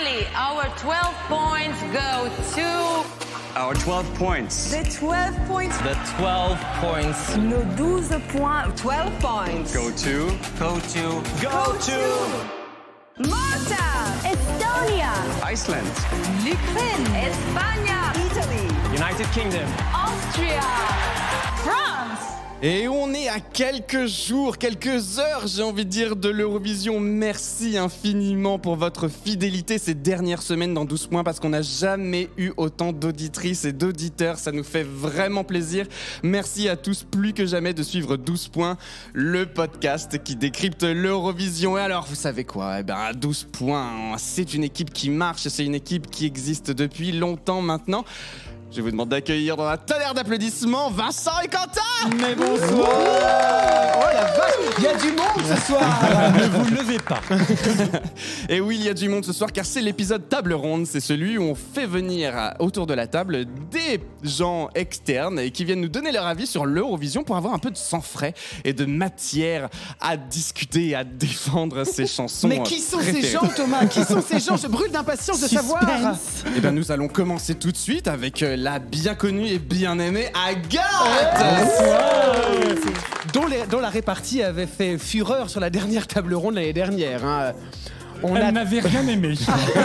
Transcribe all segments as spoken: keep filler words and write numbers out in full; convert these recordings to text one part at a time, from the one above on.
finally, our twelve points go to... Our twelve points. The twelve points. The twelve points. Nos douze points. twelve points. Go to. Go to. Go to. Malta. Estonia. Iceland. L'Ukraine. Espagne. Italy. United Kingdom. Austria. France. Et on est à quelques jours, quelques heures, j'ai envie de dire, de l'Eurovision. Merci infiniment pour votre fidélité ces dernières semaines dans douze points, parce qu'on n'a jamais eu autant d'auditrices et d'auditeurs. Ça nous fait vraiment plaisir. Merci à tous plus que jamais de suivre douze points, le podcast qui décrypte l'Eurovision. Et alors, vous savez quoi ? Eh ben, à douze points, c'est une équipe qui marche, c'est une équipe qui existe depuis longtemps maintenant. Je vous demande d'accueillir dans un tonnerre d'applaudissements Vincent et Quentin. Mais bonsoir. Oh la vache, il y a du monde ce soir. Ne vous levez pas. Et oui, il y a du monde ce soir car c'est l'épisode table ronde. C'est celui où on fait venir autour de la table des gens externes et qui viennent nous donner leur avis sur l'Eurovision pour avoir un peu de sang frais et de matière à discuter et à défendre ces chansons. Mais qui sont préférées. ces gens, Thomas? Qui sont ces gens? Je brûle d'impatience de savoir. Et bien nous allons commencer tout de suite avec la bien connue et bien aimée Agathe. Ouais. Dont, les, dont la répartie avait fait fureur sur la dernière table ronde l'année dernière. Hein. On Elle a... n'avait rien aimé.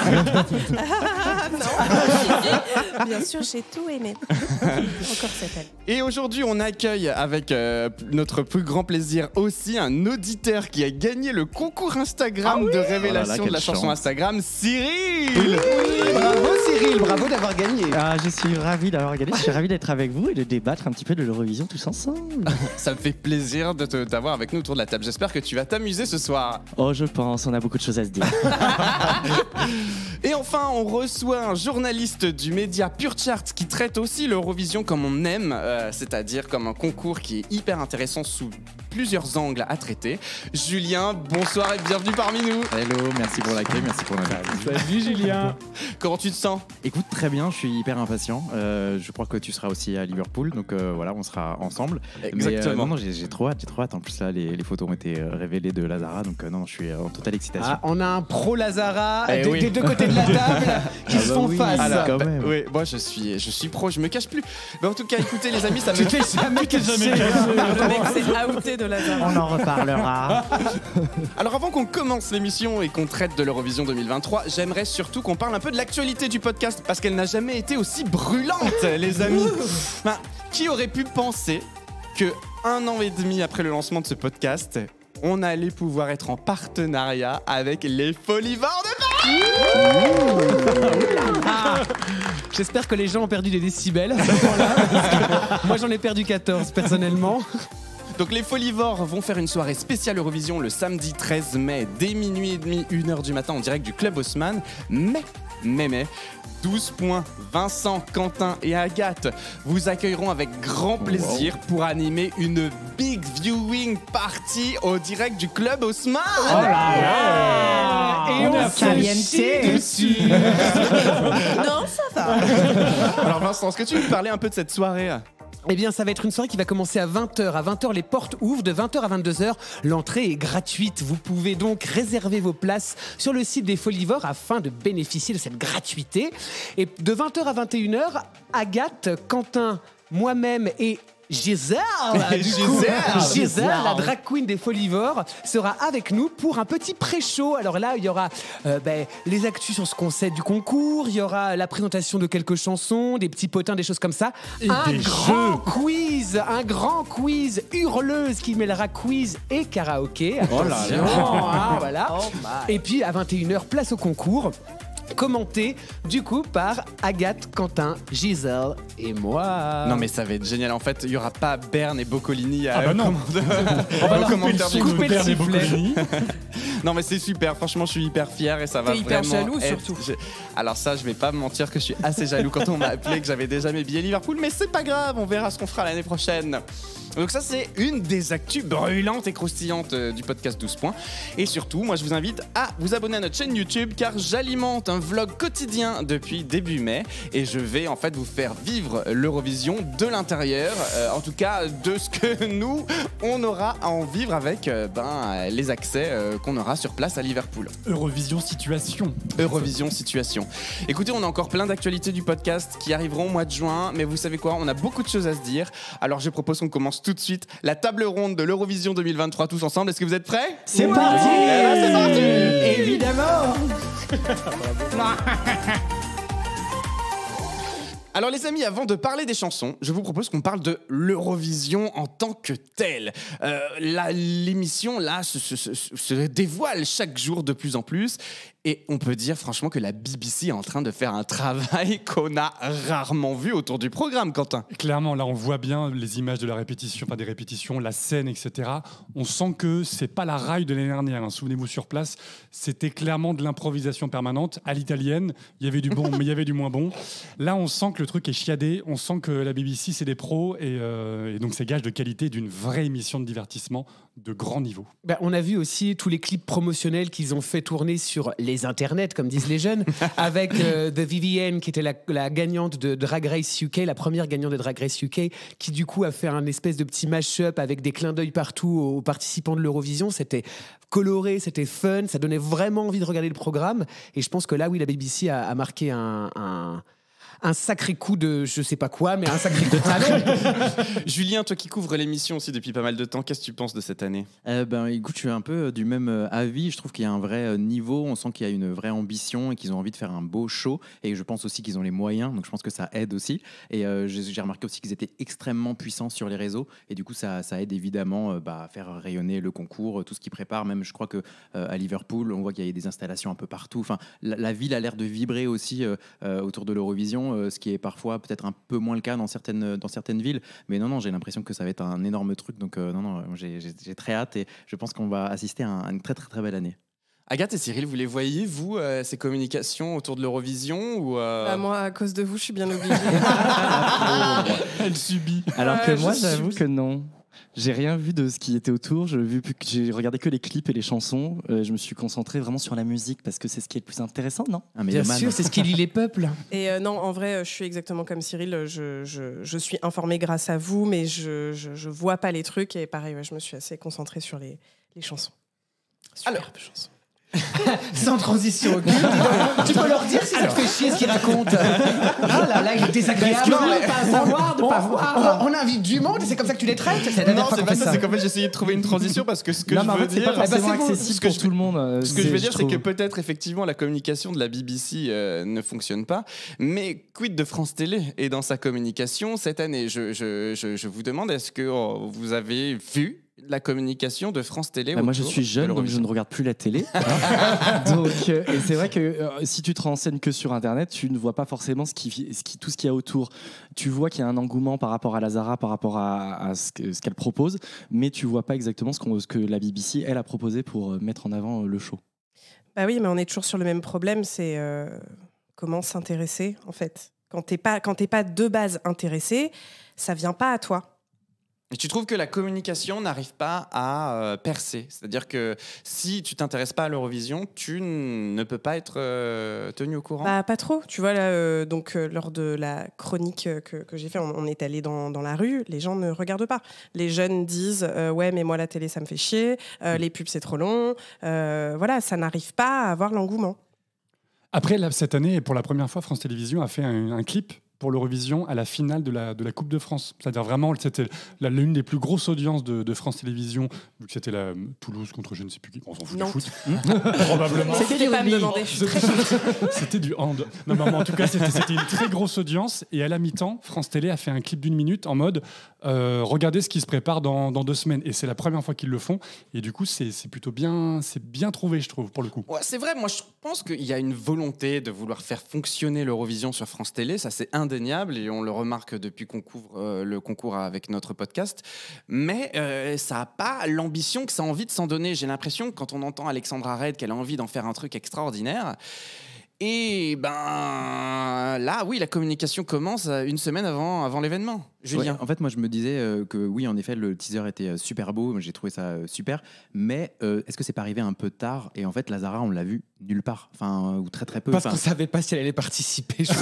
Non, bien sûr, j'ai tout aimé. Encore cette année. Et aujourd'hui, on accueille avec euh, notre plus grand plaisir aussi un auditeur qui a gagné le concours Instagram Ah oui de révélation oh là là, de la quelle chanson chance. Instagram, Cyril. Oui, bravo Cyril, bravo d'avoir gagné. Ah, je suis ravi d'avoir gagné, je suis ravi d'être avec vous et de débattre un petit peu de l'Eurovision tous ensemble. Ça me fait plaisir de te- d'avoir avec nous autour de la table. J'espère que tu vas t'amuser ce soir. Oh, je pense, on a beaucoup de choses à se dire. Et enfin, on reçoit un journaliste du média Pure Chart qui traite aussi l'Eurovision comme on aime, euh, c'est-à-dire comme un concours qui est hyper intéressant sous plusieurs angles à traiter. Julien, bonsoir et bienvenue parmi nous. Hello, merci pour l'accueil, merci pour l'invitation. Salut Julien. Comment tu te sens ? Écoute, très bien, je suis hyper impatient. Euh, je crois que tu seras aussi à Liverpool, donc euh, voilà, on sera ensemble. Exactement. Mais, euh, non, non, j'ai, j'ai trop hâte, j'ai trop hâte. En plus là, les, les photos ont été euh, révélées de Lazara, donc euh, non, je suis euh, en totale excitation. Ah, on a un pro Lazara Eh des, oui. des deux côtés de la table qui Ah se bah font oui. face. Alors, quand bah, même. oui, moi je suis, je suis pro, je me cache plus. Mais en tout cas, écoutez les amis, ça me Tu t'es jamais caché. Le mec s'est outé de la On en reparlera. Alors avant qu'on commence l'émission et qu'on traite de l'Eurovision deux mille vingt-trois, j'aimerais surtout qu'on parle un peu de l'actualité du podcast parce qu'elle n'a jamais été aussi brûlante, les amis. Enfin, qui aurait pu penser que un an et demi après le lancement de ce podcast, on allait pouvoir être en partenariat avec les Folivores de Paris. J'espère que les gens ont perdu des décibels à ce moment-là. Parce que moi j'en ai perdu quatorze personnellement. Donc les Folivores vont faire une soirée spéciale Eurovision le samedi treize mai dès minuit et demi, une heure du matin en direct du Club Haussmann. Mais, mais, mais, douze points, Vincent, Quentin et Agathe vous accueilleront avec grand plaisir pour animer une big viewing party au direct du Club Haussmann. Oh là là. Et On on, a se chie dessus. Non, ça va. Alors Vincent, est-ce que tu veux nous parler un peu de cette soirée ? Eh bien, ça va être une soirée qui va commencer à vingt heures. À vingt heures, les portes ouvrent. De vingt heures à vingt-deux heures, l'entrée est gratuite. Vous pouvez donc réserver vos places sur le site des Folivores afin de bénéficier de cette gratuité. Et de vingt heures à vingt et une heures, Agathe, Quentin, moi-même et Gisèle, du coup, Gisèle. Gisèle, la drag queen des Folivores, sera avec nous pour un petit pré-show. Alors là, il y aura euh, ben, les actus sur ce qu'on sait du concours, il y aura la présentation de quelques chansons, des petits potins, des choses comme ça. Et un des grand jeux. quiz, un grand quiz hurleuse qui mêlera quiz et karaoké. Oh là Attention, là. hein, voilà. Et puis à vingt et une heures, place au concours. Commenté du coup par Agathe, Quentin, Gisèle et moi. Non mais ça va être génial. En fait, il y aura pas Berne et Boccolini à Ah bah non. commander- On va au leur couper le commentaire son du de couper le Berne et sifflet. Boccolini. Non mais c'est super, franchement je suis hyper fier et ça va T'es hyper vraiment jaloux, être- surtout. j'ai- Alors ça je vais pas me mentir que je suis assez jaloux quand on m'a appelé que j'avais déjà mes billets Liverpool, mais c'est pas grave, on verra ce qu'on fera l'année prochaine. Donc ça, c'est une des actus brûlantes et croustillantes euh, du podcast douze points. Et surtout, moi, je vous invite à vous abonner à notre chaîne YouTube, car j'alimente un vlog quotidien depuis début mai. Et je vais en fait vous faire vivre l'Eurovision de l'intérieur. Euh, en tout cas, de ce que nous, on aura à en vivre avec euh, ben, les accès euh, qu'on aura sur place à Liverpool. Eurovision situation. Eurovision situation. Écoutez, on a encore plein d'actualités du podcast qui arriveront au mois de juin, mais vous savez quoi, on a beaucoup de choses à se dire. Alors je propose qu'on commence tout de suite la table ronde de l'Eurovision deux mille vingt-trois tous ensemble. Est-ce que vous êtes prêts? C'est parti. Eh ben, c'est parti. Évidemment. Alors les amis, avant de parler des chansons, je vous propose qu'on parle de l'Eurovision en tant que telle. Euh, la- l'émission, là, se, se- se- se dévoile chaque jour de plus en plus. Et on peut dire franchement que la B B C est en train de faire un travail qu'on a rarement vu autour du programme, Quentin. Clairement, là, on voit bien les images de la répétition, enfin des répétitions, la scène, et cetera. On sent que c'est pas la raille de l'année dernière. hein. Souvenez-vous, sur place, c'était clairement de l'improvisation permanente à l'italienne. Il y avait du bon, mais il y avait du moins bon. Là, on sent que le truc est chiadé. On sent que la B B C, c'est des pros, et, euh, et donc c'est gage de qualité d'une vraie émission de divertissement de grand niveau. Bah, on a vu aussi tous les clips promotionnels qu'ils ont fait tourner sur les internets, comme disent les jeunes, avec euh, The Vivienne, qui était la, la gagnante de Drag Race U K, la première gagnante de Drag Race U K, qui du coup a fait un espèce de petit mash-up avec des clins d'œil partout aux participants de l'Eurovision. C'était coloré, c'était fun, ça donnait vraiment envie de regarder le programme. Et je pense que là, oui, la B B C a, a marqué un... un un sacré coup de je sais pas quoi, mais un sacré coup de talent. Julien, toi qui couvres l'émission aussi depuis pas mal de temps, qu'est-ce que tu penses de cette année? Euh, ben, écoute, je suis un peu euh, du même euh, avis. Je trouve qu'il y a un vrai euh, niveau. On sent qu'il y a une vraie ambition et qu'ils ont envie de faire un beau show. Et je pense aussi qu'ils ont les moyens. Donc je pense que ça aide aussi. Et euh, j'ai j'ai remarqué aussi qu'ils étaient extrêmement puissants sur les réseaux. Et du coup, ça, ça aide évidemment euh, bah, à faire rayonner le concours, euh, tout ce qu'ils préparent. Même, je crois que euh, à Liverpool, on voit qu'il y a des installations un peu partout. Enfin, la, la ville a l'air de vibrer aussi euh, euh, autour de l'Eurovision, euh, ce qui est parfois peut-être un peu moins le cas dans certaines, dans certaines villes. Mais non, non, j'ai l'impression que ça va être un énorme truc. Donc euh, non, non, j'ai j'ai- j'ai très hâte et je pense qu'on va assister à, un- à une très, très, très belle année. Agathe et Cyril, vous les voyez, vous, euh, ces communications autour de l'Eurovision ou euh... Bah, moi, à cause de vous, je suis bien obligée. Elle subit. Alors que Euh, moi, je j'avoue suis- que non. J'ai rien vu de ce qui était autour. Je vu que j'ai regardé que les clips et les chansons. Euh, je me suis concentré vraiment sur la musique parce que c'est ce qui est le plus intéressant, non? Un Bien mélomane. sûr, c'est ce qui lie les peuples. Et euh, non, en vrai, euh, je suis exactement comme Cyril. Je, je, je suis informée grâce à vous, mais je, je, je vois pas les trucs. Et pareil, ouais, je me suis assez concentrée sur les, les chansons. Superbe Alors. chanson. Sans transition aucune. Dis donc, tu peux leur dire si ça te fait chier ce qu'ils racontent. Ah là là, il est désagréable Non, de mais- pas savoir, de on- pas voir. On, on invite du monde et c'est comme ça que tu les traites. C'est la dernière Non, fois c'est qu'on pas fait ça, ça. c'est qu'en fait j'essayais de trouver une transition parce que ce que non, je mais en veux fait, c'est dire... pas forcément Ah bah, c'est accessible ce que pour je- tout le monde. euh, Ce que je veux dire, c'est que trouve. peut-être effectivement la communication de la B B C euh, ne fonctionne pas, mais quid de France Télé et dans sa communication cette année? Je, je, je, je vous demande, est-ce que oh, vous avez vu la communication de France Télé? Bah, moi, je autour suis de jeune, donc je l'Eurovision ne regarde plus la télé. hein. donc, euh, et c'est vrai que euh, si tu te renseignes que sur Internet, tu ne vois pas forcément ce qui, ce qui, tout ce qu'il y a autour. Tu vois qu'il y a un engouement par rapport à Lazara, par rapport à, à ce que- ce qu'elle propose, mais tu vois pas exactement ce, qu'on- ce que la B B C, elle, a proposé pour euh, mettre en avant euh, le show. Bah oui, mais on est toujours sur le même problème. C'est euh, comment s'intéresser, en fait. Quand t'es pas, quand t'es pas de base intéressé, ça vient pas à toi. Et tu trouves que la communication n'arrive pas à euh, percer? C'est-à-dire que si tu t'intéresses pas à l'Eurovision, tu n- ne peux pas être euh, tenu au courant? Bah, pas trop. Tu vois, là, euh, donc, euh, lors de la chronique euh, que, que j'ai fait, on, on est allé dans, dans la rue, les gens ne regardent pas. Les jeunes disent euh, ouais, mais moi, la télé, ça me fait chier, euh, les pubs, c'est trop long. Euh, voilà, ça n'arrive pas à avoir l'engouement. Après, là, cette année, pour la première fois, France Télévisions a fait un, un clip pour l'Eurovision à la finale de la, de la Coupe de France. C'est-à-dire vraiment, c'était la- l'une des plus grosses audiences de, de France Télévisions, vu que c'était la Toulouse contre je ne sais plus qui. On s'en fout du Nantes. foot. Probablement. C'était pas me demander. Je suis très C'était du hand. Non, mais en tout cas, c'était c'était une très grosse audience. Et à la mi-temps, France Télé a fait un clip d'une minute en mode euh, regardez ce qui se prépare dans, dans deux semaines. Et c'est la première fois qu'ils le font. Et du coup, c'est c'est plutôt bien, c'est bien trouvé, je trouve, pour le coup. Ouais, c'est vrai, moi je pense qu'il y a une volonté de vouloir faire fonctionner l'Eurovision sur France Télé, ça c'est indéniable et on le remarque depuis qu'on couvre euh, le concours avec notre podcast, mais euh, ça n'a pas l'ambition que ça a envie de s'en donner. J'ai l'impression que quand on entend Alexandra Red qu'elle a envie d'en faire un truc extraordinaire, et ben là oui, la communication commence une semaine avant, avant l'événement. Julien. Ouais, en fait, moi, je me disais euh, que oui, en effet, le teaser était euh, super beau. J'ai trouvé ça euh, super. Mais euh, est-ce que c'est pas arrivé un peu tard? Et en fait, la Zara, on l'a vu nulle part. Enfin, ou très très peu. Parce enfin... qu'on savait pas si elle allait participer. Je,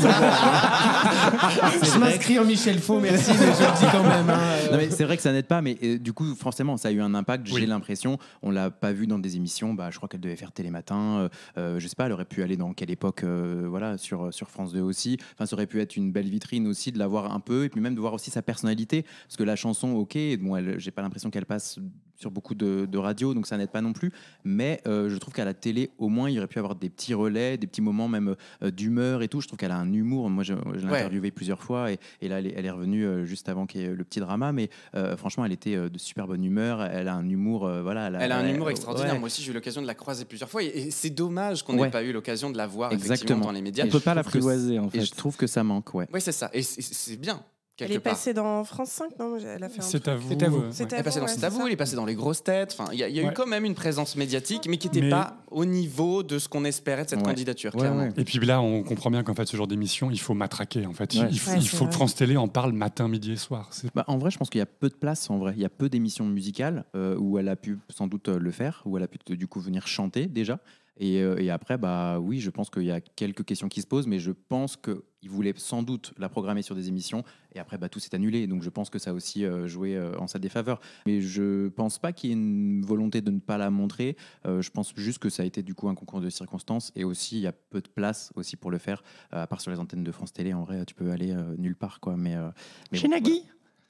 je m'inscris en Michel Faux, merci, mais je le dis quand même. Hein. Non, mais c'est vrai que ça n'aide pas, mais euh, du coup, forcément, ça a eu un impact. Oui. J'ai l'impression. On l'a pas vu dans des émissions. Bah, je crois qu'elle devait faire Télématin. Euh, euh, je sais pas, elle aurait pu aller dans quelle époque, euh, voilà, sur, sur France deux aussi. Enfin, ça aurait pu être une belle vitrine aussi de la voir un peu, et puis même de voir aussi sa personnalité. Parce que la chanson, ok, bon, elle, j'ai pas l'impression qu'elle passe sur beaucoup de, de radios, donc ça n'aide pas non plus. Mais euh, je trouve qu'à la télé, au moins, il y aurait pu avoir des petits relais, des petits moments même euh, d'humeur et tout. Je trouve qu'elle a un humour. Moi, je, je l'ai Ouais. interviewée plusieurs fois, et, et là, elle est, elle est revenue euh, juste avant qu'il y ait le petit drama. Mais euh, franchement, elle était euh, de super bonne humeur. Elle a un humour, euh, voilà. Elle a, Elle a un elle- humour extraordinaire. ouais. Moi aussi, j'ai eu l'occasion de la croiser plusieurs fois. Et, et c'est dommage qu'on n'ait Ouais. pas eu l'occasion de la voir Exactement. effectivement dans les médias. On Et peut je pas trouve que l'apprivoiser, en Et fait. je trouve que ça manque, ouais. Oui, c'est ça. Et c'est, c'est bien. Elle quelque est part. passée dans France cinq, non? Elle a fait un C'est à vous. C'est à vous. euh, C'est ouais. à Elle est passée vous, dans ouais, C'est à c'est vous, ça. elle est passée dans les grosses têtes. Enfin, il y a, il y a eu Ouais. quand même une présence médiatique, mais qui n'était Mais- pas au niveau de ce qu'on espérait de cette Ouais. candidature, Ouais, clairement. ouais. Et puis là, on comprend bien qu'en fait, ce genre d'émission, il faut matraquer. En fait, Ouais. il, faut, Ouais, il c'est faut que vrai. France Télé en parle matin, midi et soir. C'est- Bah, en vrai, je pense qu'il y a peu de place. En vrai, il y a peu d'émissions musicales euh, où elle a pu sans doute euh, le faire, où elle a pu euh, du coup venir chanter déjà. Et, euh, et après, bah oui, je pense qu'il y a quelques questions qui se posent, mais je pense qu'ils voulaient sans doute la programmer sur des émissions. Et après, bah, tout s'est annulé. Donc je pense que ça a aussi euh, joué euh, en sa défaveur. Mais je pense pas qu'il y ait une volonté de ne pas la montrer. Euh, je pense juste que ça a été du coup un concours de circonstances. Et aussi, il y a peu de place aussi pour le faire. Euh, à part sur les antennes de France Télé, en vrai, tu peux aller euh, nulle part, quoi. Mais, euh, mais Chez bon, Nagui.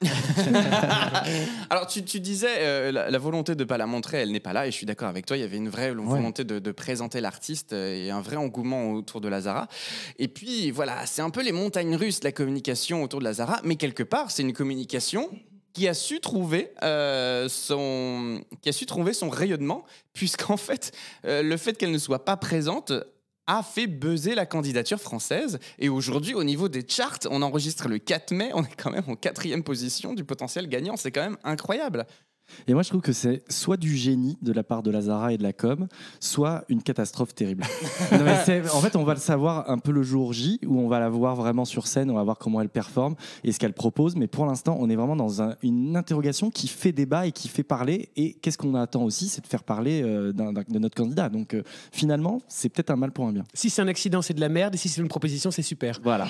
Alors, tu, tu disais, euh, la, la volonté de ne pas la montrer, elle n'est pas là, et je suis d'accord avec toi, il y avait une vraie volonté de, de présenter l'artiste euh, et un vrai engouement autour de la Zara. Et puis, voilà, c'est un peu les montagnes russes de la communication autour de la Zara, mais quelque part, c'est une communication qui a su trouver euh, son qui a su trouver son rayonnement, puisqu'en fait, euh, le fait qu'elle ne soit pas présente a fait buzzer la candidature française. Et aujourd'hui, au niveau des charts, on enregistre le quatre mai, on est quand même en quatrième position du potentiel gagnant. C'est quand même incroyable. Et moi, je trouve que c'est soit du génie de la part de la Zara et de la com, soit une catastrophe terrible. Non, mais c'est- en fait, on va le savoir un peu le jour J, où on va la voir vraiment sur scène, on va voir comment elle performe et ce qu'elle propose. Mais pour l'instant, on est vraiment dans un- une interrogation qui fait débat et qui fait parler. Et qu'est-ce qu'on attend aussi, c'est de faire parler euh, d'un- d'un- de notre candidat. Donc euh, finalement, c'est peut-être un mal pour un bien. Si c'est un accident, c'est de la merde. Et si c'est une proposition, c'est super. Voilà.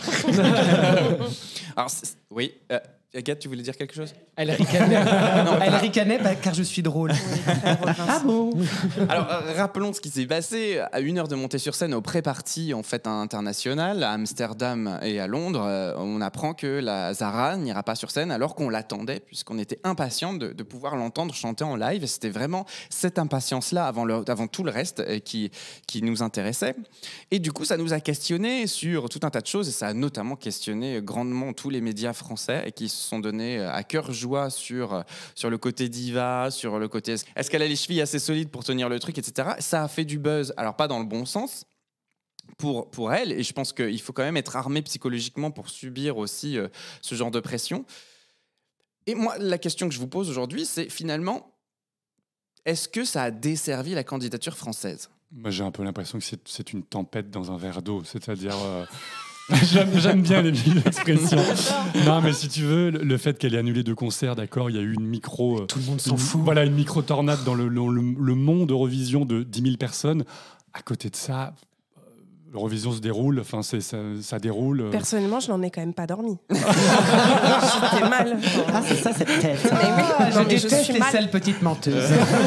Alors, c'est- oui, euh, Agathe, tu voulais dire quelque chose? Elle ricanait, Elle ricanait bah, car je suis drôle. Ah bon? Alors, euh, rappelons ce qui s'est passé. À une heure de montée sur scène au pré-party en fait international à Amsterdam et à Londres, euh, on apprend que la Zara n'ira pas sur scène alors qu'on l'attendait, puisqu'on était impatient de, de pouvoir l'entendre chanter en live. Et c'était vraiment cette impatience-là avant, le- avant tout le reste euh, qui, qui nous intéressait. Et du coup, ça nous a questionné sur tout un tas de choses, et ça a notamment questionné grandement tous les médias français et qui se sont donnés à cœur joie sur, sur le côté diva, sur le côté est-ce qu'elle a les chevilles assez solides pour tenir le truc, et cetera. Ça a fait du buzz, alors pas dans le bon sens pour, pour elle, et je pense qu'il faut quand même être armé psychologiquement pour subir aussi euh, ce genre de pression. Et moi, la question que je vous pose aujourd'hui, c'est finalement, est-ce que ça a desservi la candidature française? Moi, j'ai un peu l'impression que c'est, c'est une tempête dans un verre d'eau. C'est-à-dire. euh, j'aime, j'aime bien les vieilles expressions. Non, mais si tu veux, le, le fait qu'elle ait annulé deux concerts, d'accord, il y a eu une micro. euh, Tout le monde s'en une- fout. Voilà, une micro-tornade dans le, le, le- le monde Eurovision de dix mille personnes. À côté de ça, euh, l'Eurovision se déroule, enfin, c'est, ça, ça déroule. euh. Personnellement, je n'en ai quand même pas dormi. J'étais mal. Ah, c'est ça cette tête. Mais oui, Ah, non, je mais je déteste suis les mal. sales petites menteuses.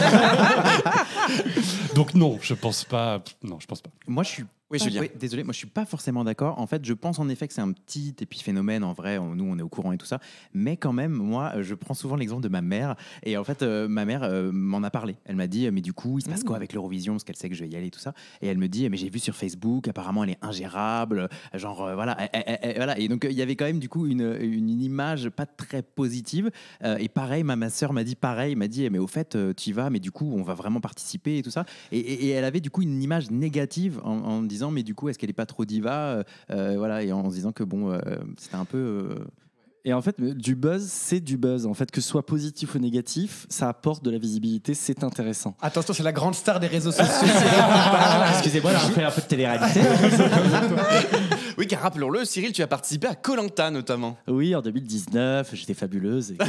Donc, non, je pense pas. Non, je pense pas. Moi, je suis. Oui, Julien. Oui, désolé, moi je suis pas forcément d'accord. En fait, je pense en effet que c'est un petit épiphénomène. En vrai, on- nous on est au courant et tout ça. Mais quand même, moi, euh, je prends souvent l'exemple de ma mère. Et en fait, euh, ma mère euh, m'en a parlé. Elle m'a dit, euh, mais du coup, il se passe quoi avec l'Eurovision? Parce qu'elle sait que je vais y aller et tout ça. Et elle me dit, mais j'ai vu sur Facebook, apparemment elle est ingérable. euh, Genre, euh, voilà, elle- elle- elle- voilà. Et donc, euh, il y avait quand même du coup une, une, une image pas très positive. Euh, et pareil, ma, ma soeur m'a dit pareil. M'a dit, mais au fait, euh, tu y vas, mais du coup, on va vraiment participer et tout ça. Et, et- et elle avait du coup une image négative en, en me disant, mais du coup, est-ce qu'elle est pas trop diva, euh, euh, voilà, et en se disant que bon, euh, c'était un peu. euh, Et en fait, du buzz, c'est du buzz. En fait, que ce soit positif ou négatif, ça apporte de la visibilité, c'est intéressant. Attention, c'est la grande star des réseaux sociaux. Excusez-moi, je fais un peu de télé-réalité. Oui, car rappelons-le, Cyril, tu as participé à Koh Lanta notamment. Oui, en deux mille dix-neuf, j'étais fabuleuse. Et...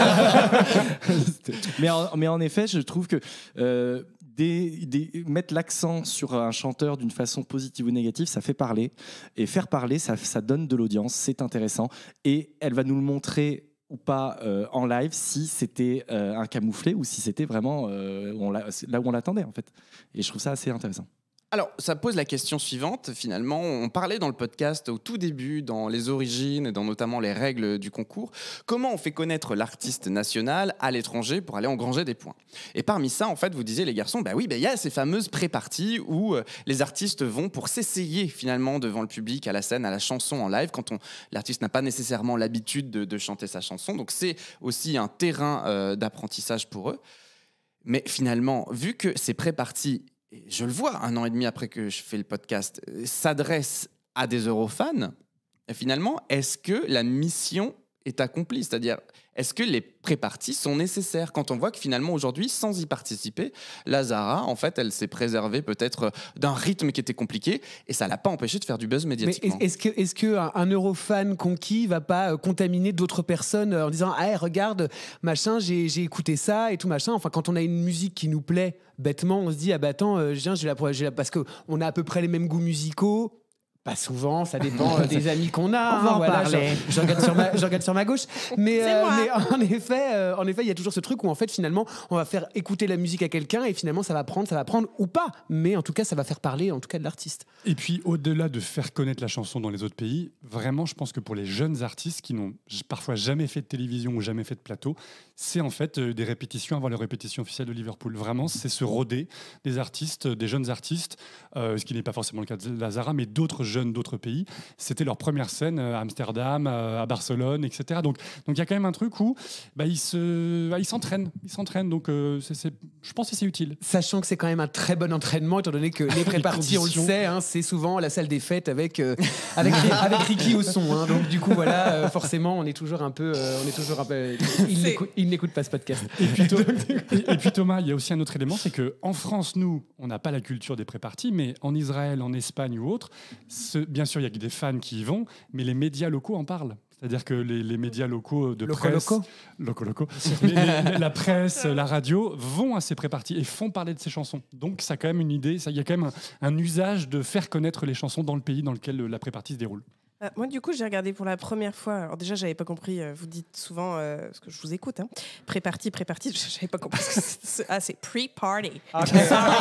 mais, en, mais en effet, je trouve que euh, des, des, mettre l'accent sur un chanteur d'une façon positive ou négative, ça fait parler. Et faire parler, ça, ça donne de l'audience, c'est intéressant. Et elle va nous le montrer ou pas euh, en live si c'était euh, un camouflé ou si c'était vraiment euh, on là où on l'attendait en fait. Et je trouve ça assez intéressant. Alors, ça pose la question suivante, finalement. On parlait dans le podcast au tout début, dans les origines et dans notamment les règles du concours, comment on fait connaître l'artiste national à l'étranger pour aller engranger des points. Et parmi ça, en fait, vous disiez, les garçons, bah oui, bah, y a ces fameuses pré-parties où euh, les artistes vont pour s'essayer finalement devant le public, à la scène, à la chanson en live, quand on, l'artiste n'a pas nécessairement l'habitude de, de chanter sa chanson. Donc, c'est aussi un terrain euh, d'apprentissage pour eux. Mais finalement, vu que ces pré-parties, je le vois un an et demi après que je fais le podcast, s'adresse à des Eurofans, et finalement, est-ce que la mission est accomplie ? C'est-à-dire, est-ce que les pré-parties sont nécessaires quand on voit que finalement, aujourd'hui, sans y participer, la Zara, en fait, elle s'est préservée peut-être d'un rythme qui était compliqué et ça ne l'a pas empêché de faire du buzz médiatiquement. Mais est-ce que, est-ce que un, un Eurofan conquis va pas euh, contaminer d'autres personnes euh, en disant « Ah, regarde, machin, j'ai, j'ai écouté ça et tout machin ». Enfin, quand on a une musique qui nous plaît, bêtement, on se dit « Ah bah attends, euh, j'ai la, j'ai la... » parce qu'on a à peu près les mêmes goûts musicaux. Pas souvent, ça dépend euh, des amis qu'on a. On va hein, en voilà, parler. Je, je, regarde sur ma, je regarde sur ma gauche. Mais, euh, mais en effet, euh, en effet, il y a toujours ce truc où en fait, finalement, on va faire écouter la musique à quelqu'un et finalement, ça va prendre, ça va prendre ou pas. Mais en tout cas, ça va faire parler, en tout cas, de l'artiste. Et puis, au-delà de faire connaître la chanson dans les autres pays, vraiment, je pense que pour les jeunes artistes qui n'ont parfois jamais fait de télévision ou jamais fait de plateau, c'est en fait euh, des répétitions avant les répétitions officielles de Liverpool. Vraiment, c'est se roder des artistes, des jeunes artistes, euh, ce qui n'est pas forcément le cas de la Zara, mais d'autres jeunes d'autres pays. C'était leur première scène à Amsterdam, à Barcelone, et cetera. Donc, donc il y a quand même un truc où bah, ils se, bah, ils s'entraînent, ils s'entraînent. Donc, euh, c'est, c'est, je pense que c'est utile. Sachant que c'est quand même un très bon entraînement, étant donné que les pré-parties, on le sait, hein, c'est souvent la salle des fêtes avec euh, avec, avec Ricky au son. Hein. Donc du coup, voilà, euh, forcément, on est toujours un peu, euh, on est toujours un peu. Il n'écoute, il n'écoute pas ce podcast. Et puis, et, et puis Thomas, il y a aussi un autre élément, c'est que en France, nous, on n'a pas la culture des pré-parties, mais en Israël, en Espagne ou autre, ce, bien sûr, il y a des fans qui y vont, mais les médias locaux en parlent. C'est-à-dire que les, les médias locaux de loco, presse, loco. Loco, loco. les, les, la presse, la radio vont à ces pré-parties et font parler de ces chansons. Donc, ça a quand même une idée, il y a quand même un, un usage de faire connaître les chansons dans le pays dans lequel la pré-partie se déroule. Euh, moi, du coup, j'ai regardé pour la première fois. Alors déjà, j'avais pas compris. Euh, vous dites souvent, euh, parce que je vous écoute, hein, pré-party, pré-party. J'avais pas compris. Ce que c'est. Ah, c'est pre-party. Okay. Sorry.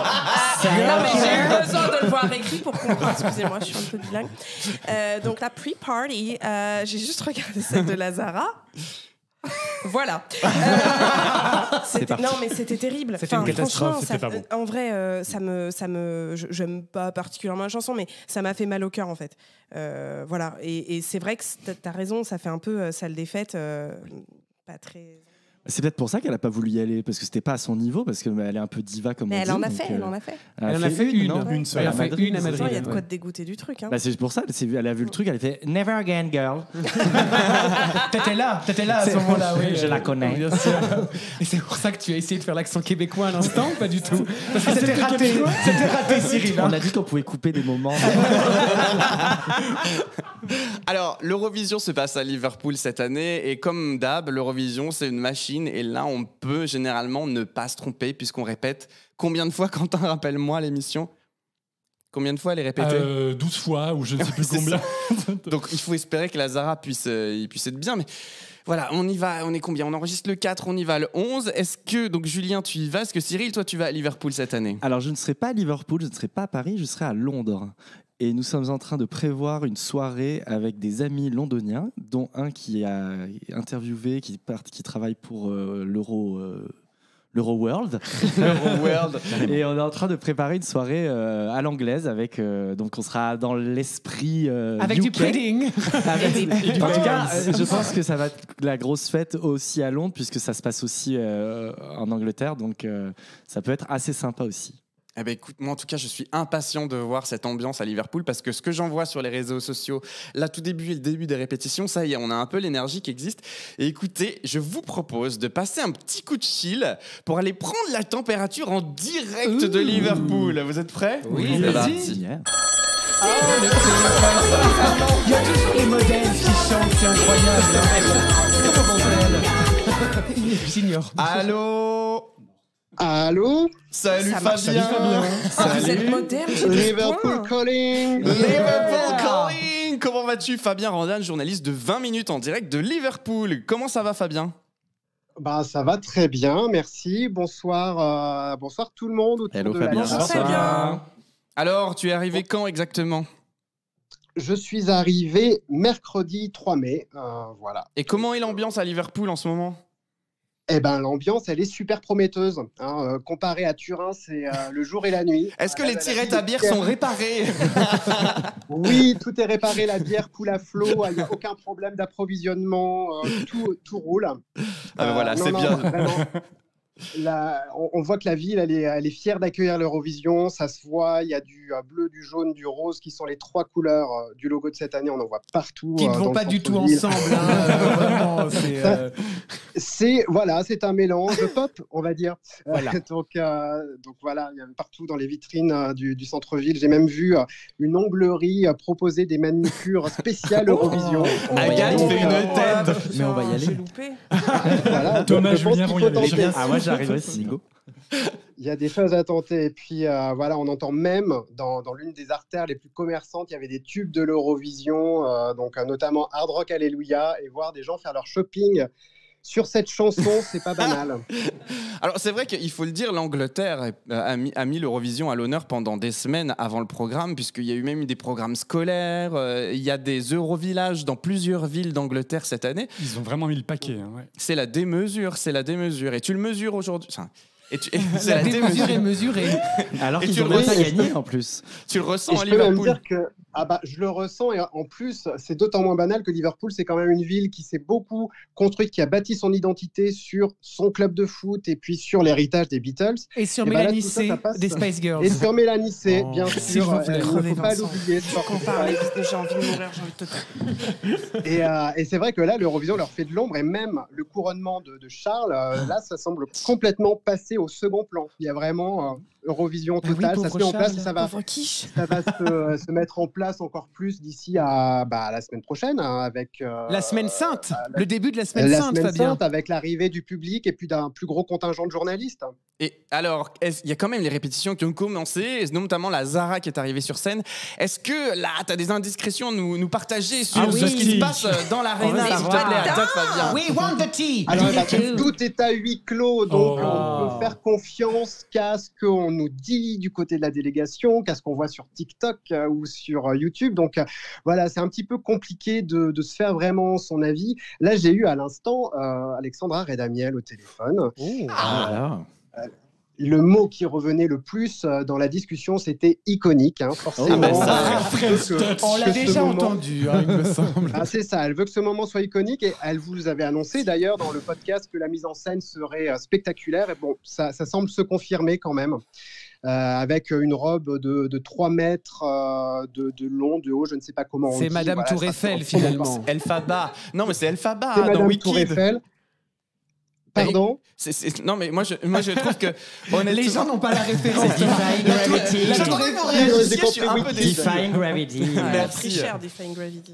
Non, mais j'ai eu besoin de le voir écrit pour comprendre. Excusez-moi, je suis un peu bilingue. Euh, donc la pre-party, euh, j'ai juste regardé celle de la Zara. Voilà. Euh, c'était, non, mais c'était terrible. C'était enfin, une catastrophe. C'était ça, pas bon. En vrai, euh, ça me, ça me, je, j'aime pas particulièrement la chanson, mais ça m'a fait mal au cœur en fait. Euh, voilà. Et, et c'est vrai que t'as raison, ça fait un peu euh, salle des fêtes, euh, pas très. C'est peut-être pour ça qu'elle n'a pas voulu y aller, parce que c'était pas à son niveau, parce qu'elle est un peu diva comme mais on elle dit. En a donc, fait, euh, elle en a fait. Elle, elle en a fait une, non une seule. Elle a fait une à Madrid. Il y a de quoi te dégoûter du truc. Hein. Bah c'est pour ça, c'est, elle a vu le truc, elle a fait Never again, girl. T'étais là, t'étais là à ce moment-là, oui. Je la connais. Bien sûr. Et c'est pour ça que tu as essayé de faire l'accent québécois à l'instant, pas du tout. Parce que c'était raté. C'était raté, Cyril. On a dit qu'on pouvait couper des moments. Alors, l'Eurovision se passe à Liverpool cette année et comme d'hab, l'Eurovision, c'est une machine et là, on peut généralement ne pas se tromper puisqu'on répète combien de fois, Quentin, rappelle-moi l'émission ? Combien de fois elle est répétée ? euh, douze fois ou je ne sais plus combien. Donc, il faut espérer que la Zara puisse, euh, il puisse être bien, mais... Voilà, on y va, on est combien ? On enregistre le quatre, on y va le onze. Est-ce que, donc Julien, tu y vas ? Est-ce que Cyril, toi, tu vas à Liverpool cette année ? Alors, je ne serai pas à Liverpool, je ne serai pas à Paris, je serai à Londres. Et nous sommes en train de prévoir une soirée avec des amis londoniens, dont un qui a interviewé, qui, part, qui travaille pour euh, l'Euro... Euh, l'Euroworld. L'Euroworld. Et on est en train de préparer une soirée euh, à l'anglaise avec euh, donc on sera dans l'esprit euh, avec U K. du pudding. Avec, et du en tout cas, euh, je pense que ça va être la grosse fête aussi à Londres puisque ça se passe aussi euh, en Angleterre, donc euh, ça peut être assez sympa aussi. Eh ben écoute, moi en tout cas, je suis impatient de voir cette ambiance à Liverpool parce que ce que j'en vois sur les réseaux sociaux, là tout début et le début des répétitions, ça y est, on a un peu l'énergie qui existe. Et écoutez, je vous propose de passer un petit coup de chill pour aller prendre la température en direct Ouh. de Liverpool. Vous êtes prêts ? Oui, c'est vas-y. parti. Yeah. Il y a toujours les modèles qui chantent, c'est incroyable. Comment vont-elles? J'ignore. Allô Allô? Salut Ça marche. Fabien. Ah, vous êtes moderne, j'ai douze Liverpool points. calling. Liverpool calling. Comment vas-tu, Fabien Randan, journaliste de vingt minutes en direct de Liverpool? Comment ça va, Fabien? Bah, ça va très bien, merci. Bonsoir, euh, bonsoir tout le monde. autour Hello, de la Fabien. table. Bonsoir, Fabien. Alors, tu es arrivé quand exactement? Je suis arrivé mercredi trois mai. euh, voilà. Et comment est l'ambiance à Liverpool en ce moment? Eh ben, l'ambiance, elle est super prometteuse. Hein. Euh, comparé à Turin, c'est euh, le jour et la nuit. Est-ce que Euh, les la- la tirettes ville à est bière fière. sont réparées? Oui, tout est réparé, la bière coule à flot, il n'y a aucun problème d'approvisionnement, euh, tout, tout roule. Ah ben voilà, non, c'est non, bien. vraiment, la- on, on voit que la ville, elle est, elle est fière d'accueillir l'Eurovision, ça se voit, il y a du euh, bleu, du jaune, du rose, qui sont les trois couleurs euh, du logo de cette année, on en voit partout. Qui ne euh, vont dans pas le du tout centre-ville. ensemble. Hein, euh, vraiment, c'est, euh, C'est voilà, c'est un mélange pop, on va dire. Euh, Voilà. donc, euh, donc voilà, il y a partout dans les vitrines euh, du, du centre-ville. J'ai même vu euh, une onglerie euh, proposer des manucures spéciales Eurovision. Agathe Donc, fait une euh, tête. Mais on va y aller. J'ai loupé. voilà, Thomas, je pense Julien qu'il vont y faut aller. tenter. Julien, Ah, moi j'arriverai si go. Il y a des choses à tenter. Et puis euh, voilà, on entend même dans, dans l'une des artères les plus commerçantes, il y avait des tubes de l'Eurovision, euh, donc euh, notamment Hard Rock Alléluia, et voir des gens faire leur shopping sur cette chanson, c'est pas banal. Alors c'est vrai qu'il faut le dire, l'Angleterre euh, a mis, a mis l'Eurovision à l'honneur pendant des semaines avant le programme, puisqu'il y a eu même eu des programmes scolaires, euh, il y a des Eurovillages dans plusieurs villes d'Angleterre cette année. Ils ont vraiment mis le paquet. Hein, ouais. C'est la démesure, c'est la démesure. Et tu le mesures aujourd'hui. Enfin, et tu, et c'est la démesure est mesurée. Alors Et qu'ils tu ont le même pas vois- gagné en plus. Tu le ressens Et à je peux même Liverpool. dire que ah bah, je le ressens, et en plus, c'est d'autant moins banal que Liverpool, c'est quand même une ville qui s'est beaucoup construite, qui a bâti son identité sur son club de foot et puis sur l'héritage des Beatles. Et sur Et bah là, Mélanie tout ça, C ça passe. des Spice Girls. Et sur Mélanie C, Oh, bien s'il sûr, vous plaît. euh, il ne Crevez, faut pas Vincent. l'oublier. Qu'on parle, j'ai envie de mourir, j'ai envie de te taper. Et, euh, et c'est vrai que là, l'Eurovision leur fait de l'ombre, et même le couronnement de, de Charles, euh, là, ça semble complètement passer au second plan. Il y a vraiment euh, Eurovision Bah oui, totale, ça se pauvre met en place, Charles, et ça va, Pauvre quiche. ça va se, se mettre en place encore plus d'ici à, bah, à la semaine prochaine, hein, avec euh, La semaine sainte, le début de la semaine la sainte, semaine Fabien. sainte, avec l'arrivée du public et puis d'un plus gros contingent de journalistes. Et alors, est-ce- il y a quand même les répétitions qui ont commencé, notamment la Zara qui est arrivée sur scène. Est-ce que là, tu as des indiscrétions à nous, nous partager sur Ah oui. ce qui se passe dans l'aréna, On veut s'il te savoir. plaît, à toi, Fabien? We want the tea. Alors, Do bah, you- tout est à huis clos, donc Oh. on peut faire confiance qu'à ce qu'on nous dit du côté de la délégation, qu'à ce qu'on voit sur TikTok euh, ou sur euh, YouTube. Donc euh, voilà, c'est un petit peu compliqué de, de se faire vraiment son avis. Là, j'ai eu à l'instant euh, Alexandra Redamiel au téléphone. Voilà. Le mot qui revenait le plus euh, dans la discussion, c'était iconique, hein, forcément. Ah ben ça, Elle veut que- On l'a que ce déjà moment- entendu, hein, il me semble. Ah, c'est ça, elle veut que ce moment soit iconique, et elle vous avait annoncé d'ailleurs dans le podcast que la mise en scène serait euh, spectaculaire, et bon, ça, ça semble se confirmer quand même, euh, avec une robe de, de trois mètres euh, de, de long, de haut, je ne sais pas comment on C'est dit. Madame voilà, Tour ça Eiffel, sent- finalement. Elphaba. Non, mais c'est Elphaba C'est dans Madame Wicked. Tour Eiffel. Pardon? C'est- c'est- Non, mais moi je, moi, je trouve que. Honnêtement, Les gens n'ont pas la référence. Defying Gravity. La Tour J'aurais Eiffel. réagi, J'ai je suis un compris peu Wicked. déçu. Defying Gravity. Elle a Merci. pris cher, Defying Gravity.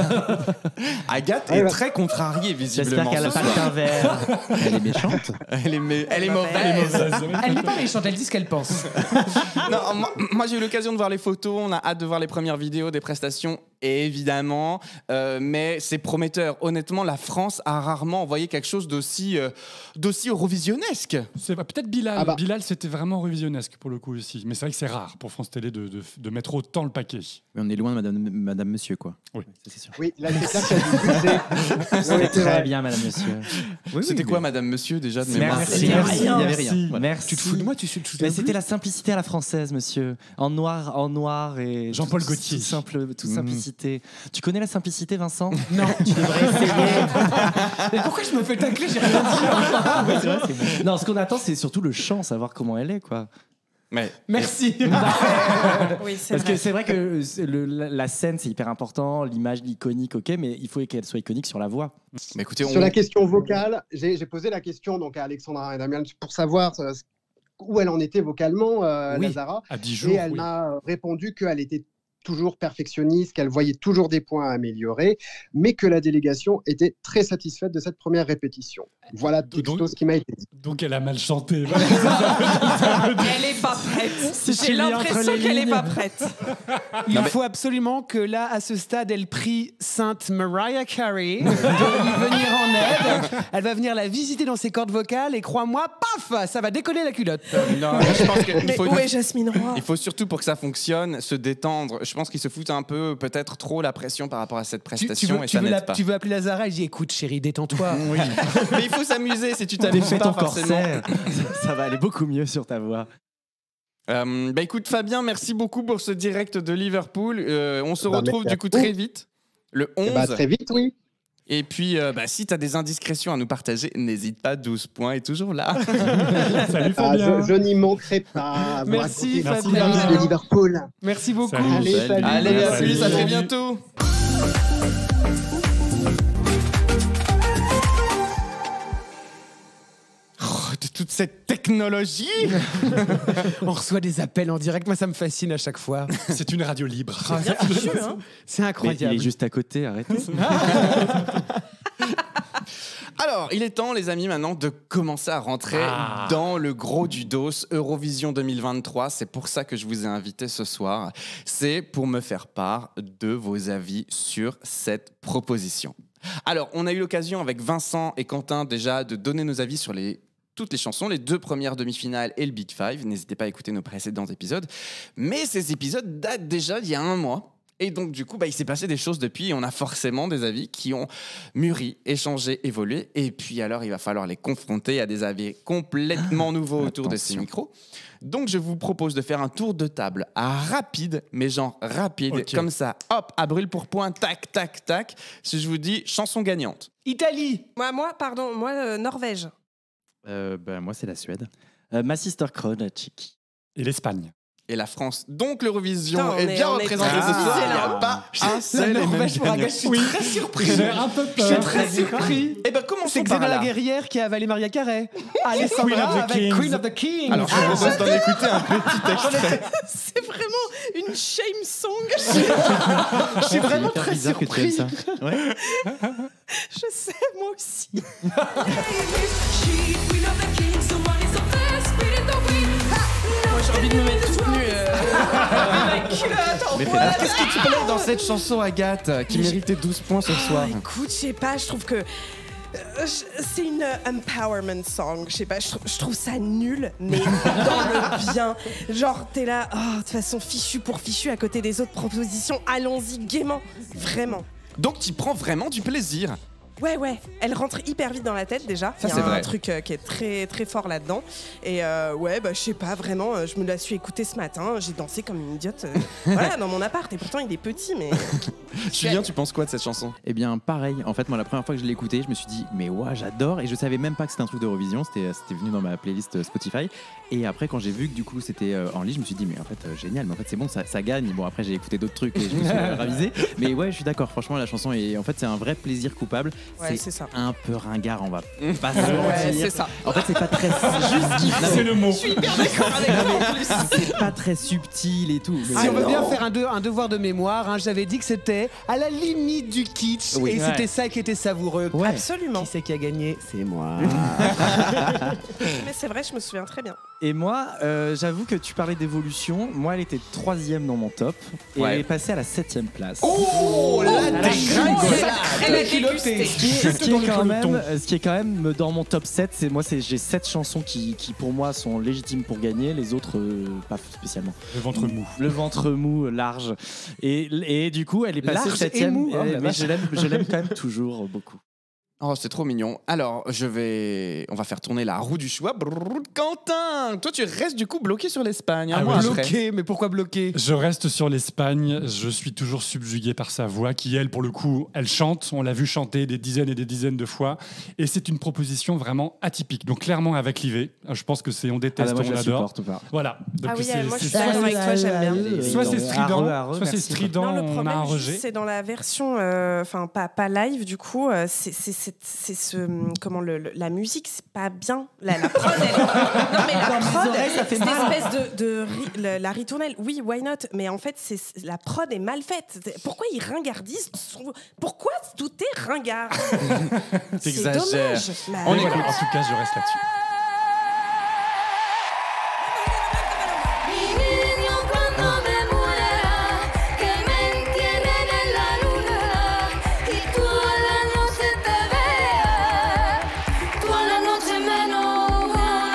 Agathe Ouais, est ouais. très contrariée, J'espère visiblement. qu'elle a ce pas soir. le teint vert. Elle est méchante. Elle est, mé- elle est mauvaise. mauvaise. Elle n'est pas méchante, elle dit ce qu'elle pense. Non, moi, moi, j'ai eu l'occasion de voir les photos, on a hâte de voir les premières vidéos des prestations, évidemment, euh, mais c'est prometteur. Honnêtement, la France a rarement envoyé quelque chose d'aussi euh, d'aussi eurovisionnesque. C'est pas- peut-être Bilal. Ah bah. Bilal, c'était vraiment revisionnesque pour le coup aussi. Mais c'est vrai que c'est rare pour France Télé de, de, de mettre autant le paquet. Mais on est loin de Madame, Madame Monsieur, quoi. Oui. Ça, c'est sûr. Oui, là, c'est clair qu'il y a du but, c'est- Non, mais c'est Très vrai. bien, Madame Monsieur. Oui, C'était oui, quoi, mais- Madame Monsieur, déjà de mémoire? Merci, Il y avait merci. rien. Il y avait rien. Voilà. Merci. Tu te fous de moi, tu tu te Mais souviens c'était la simplicité à la française, monsieur. En noir, en noir et Jean-Paul tout- Gaultier. Tout simple, toute Mmh. simplicité. Tu connais la simplicité, Vincent? Non, tu devrais essayer. Mais pourquoi je me fais tacler? J'ai rien dit. Ah, ouais, c'est vrai, c'est bon. Non, ce qu'on attend, c'est surtout le chant, savoir comment elle est, quoi. Mais Merci. Oui, c'est Parce vrai. que c'est vrai que c'est le- la, la scène, c'est hyper important, l'image, l'iconique, ok, mais il faut qu'elle soit iconique sur la voix. mais écoutez, on... Sur la question vocale, j'ai j'ai posé la question donc, à Alexandra Redamiel pour savoir euh, où elle en était vocalement, euh, Oui, la Zara. à dix jours. Et elle oui. m'a répondu qu'elle était toujours perfectionniste, qu'elle voyait toujours des points à améliorer, mais que la délégation était très satisfaite de cette première répétition. Voilà texto donc, ce qui m'a été dit. Donc elle a mal chanté. Elle est pas prête. Si J'ai tu lis entre l'impression les qu'elle est lignes. pas prête. Il faut absolument que là, à ce stade, elle prie Sainte Mariah Carey de lui venir en aide. Elle va venir la visiter dans ses cordes vocales et crois-moi, paf, ça va décoller la culotte. Non, mais je pense qu'il Mais faut, où est Jasmine Roy? il faut surtout pour que ça fonctionne se détendre. Je pense qu'ils se foutent un peu, peut-être trop la pression par rapport à cette Tu, prestation tu veux, et tu ça veux la- n'aide pas. tu veux appeler Lazara? Elle dit écoute, chérie, détends-toi. Oui. Mais il faut s'amuser si tu T'as t'amuses fait pas ton forcément. corset. Ça, ça va aller beaucoup mieux sur ta voix. Euh, bah écoute Fabien, merci beaucoup pour ce direct de Liverpool. Euh, on se Bah, retrouve merci du à coup vous. très vite, le onze. Eh bah, très vite, oui. Et puis, euh, bah, si tu as des indiscrétions à nous partager, n'hésite pas, douze points est toujours là. Salut Ah, Fabien. je je n'y manquerai pas. à vous Merci, raconter Fabien. les coulisses de Liverpool. Merci beaucoup. Salut. Allez, salut. Allez, à Salut. plus, à très Salut. bientôt. Oh, de toute cette technologie. On reçoit des appels en direct. Moi, ça me fascine à chaque fois. C'est une radio libre. Bien fichu, hein. C'est Mais incroyable. il est juste à côté, arrêtez. Alors, il est temps, les amis, maintenant de commencer à rentrer Ah. dans le gros du dos, Eurovision deux mille vingt-trois. C'est pour ça que je vous ai invité ce soir. C'est pour me faire part de vos avis sur cette proposition. Alors, on a eu l'occasion avec Vincent et Quentin déjà de donner nos avis sur les toutes les chansons, les deux premières demi-finales et le Big Five. N'hésitez pas à écouter nos précédents épisodes. Mais ces épisodes datent déjà d'il y a un mois. Et donc, du coup, bah, il s'est passé des choses depuis. Et on a forcément des avis qui ont mûri, échangé, évolué. Et puis, alors, il va falloir les confronter à des avis complètement nouveaux autour de ces attention. micros. Donc, je vous propose de faire un tour de table à rapide, mais genre rapide, Ok. comme ça. Hop, à brûle pour point, tac, tac, tac. Si je vous dis chanson gagnante. Italie. Moi, moi, pardon, moi, euh, Norvège. Euh, bah, moi, c'est la Suède. Euh, ma sister Crown, Chicky. Et l'Espagne. Et la France. Donc, l'Eurovision Putain, on est est- bien on est représentée très ce soir. Il n'y là. a pas un La seul et même Norvège pour un gars, gagnant. je suis très surpris. J'ai un peu Je suis peur. très surpris. Eh ben, commençons C'est par Xena là. la guerrière qui a avalé Maria Carey. Allez, Queen of the avec Kings. Queen of the Kings. Alors, je vous propose d'en écouter un petit extrait. C'est vraiment une shame song. je suis vraiment hyper très bizarre que tu aimes surpris. ça. Ouais. Je sais, moi aussi. Moi, j'ai envie de me mettre toute nue. euh, avec la culotte en poil. Qu'est-ce qui te plaît dans cette chanson, Agathe, qui méritait douze points ce soir? Ah, écoute, je sais pas, je trouve que euh, je- c'est une euh, empowerment song. Je sais pas, je, trou- je trouve ça nul, mais dans le bien. Genre, t'es là, oh, de toute façon, fichu pour fichu à côté des autres propositions. Allons-y gaiement, vraiment. Donc, tu prends vraiment du plaisir. Ouais, ouais, elle rentre hyper vite dans la tête déjà. Ça, Il y a c'est un vrai. truc euh, qui est très très fort là-dedans. Et euh, ouais, bah je sais pas, vraiment, euh, je me la suis écoutée ce matin. J'ai dansé comme une idiote. euh, voilà, dans mon appart. Et pourtant, il est petit, mais. Julien, tu penses quoi de cette chanson? Eh bien, pareil. En fait, moi, la première fois que je l'ai écouté, je me suis dit, mais ouais, j'adore. Et je savais même pas que c'était un truc d'Eurovision. C'était, c'était venu dans ma playlist Spotify. Et après, quand j'ai vu que du coup c'était euh, en ligne, je me suis dit, mais en fait, euh, génial. Mais en fait, c'est bon, ça, ça gagne. Bon, après, j'ai écouté d'autres trucs et je me suis euh, ravisé. Mais ouais, je suis d'accord. Franchement, la chanson est, en fait, c'est un vrai plaisir coupable. Ouais, c'est ça. un peu ringard, on va pas se Ouais, mentir. c'est ça. En fait, c'est pas très juste. C'est le mot. Je suis hyper d'accord avec toi en plus. C'est pas très subtil et tout. Si on veut bien faire un, de- un devoir de mémoire, hein, j'avais dit que c'était à la limite du kitsch. Oui. Et Ouais. c'était ça qui était savoureux. Ouais. Absolument. Qui c'est qui a gagné? C'est moi. Mais c'est vrai, je me souviens très bien. Et moi, euh, j'avoue que tu parlais d'évolution. Moi, elle était troisième dans mon top. Et Ouais. elle est passée à la septième place. Oh, la Elle a dégusté. Ce qui est, ce qui est Dans le quand peloton. même, ce qui est quand même dans mon top sept, c'est moi, c'est j'ai sept chansons qui, qui pour moi sont légitimes pour gagner, les autres euh, pas spécialement. Le ventre mou. Le ventre mou, large. Et, et du coup, elle est passée Large et septième. mou, oh, la mais vache. je l'aime, je l'aime quand même toujours beaucoup. Oh, c'est trop mignon. Alors, je vais... On va faire tourner la roue du choix. Brrr, Quentin, toi, tu restes du coup bloqué sur l'Espagne. hein, Ah moi, oui. après. Bloqué, mais pourquoi bloqué? Je reste sur l'Espagne. Je suis toujours subjugué par sa voix, qui elle, pour le coup, elle chante. On l'a vu chanter des dizaines et des dizaines de fois, et c'est une proposition vraiment atypique. Donc clairement avec l'I V, je pense que c'est on Ah, déteste, bah, moi, je on la adore. supporte pas. Voilà. Donc Ah oui, c'est- moi je suis c'est- d'accord avec toi, j'aime bien. Soit c'est strident, Arre, arre, soit c'est merci. strident, Non, le on a problème, un juste, rejet. c'est dans la version, euh, enfin pas, pas live du coup, euh, c'est- c'est c'est, c'est ce comment le, le- la musique, c'est pas bien. La, la prod, elle, non mais la Dans mes prod, oreilles, ça fait cette mal. espèce de, de ri- la, la ritournelle. Oui, why not? Mais en fait, c'est la prod est mal faite. C'est- Pourquoi ils ringardisent son- Pourquoi tout est ringard? C'est T'exagères. dommage. Bah, On Mais écoute. voilà, en tout cas, je reste là-dessus. Mi niño cuando me muera, que me entierren en la luna y toda la noche te vea, toda la noche menos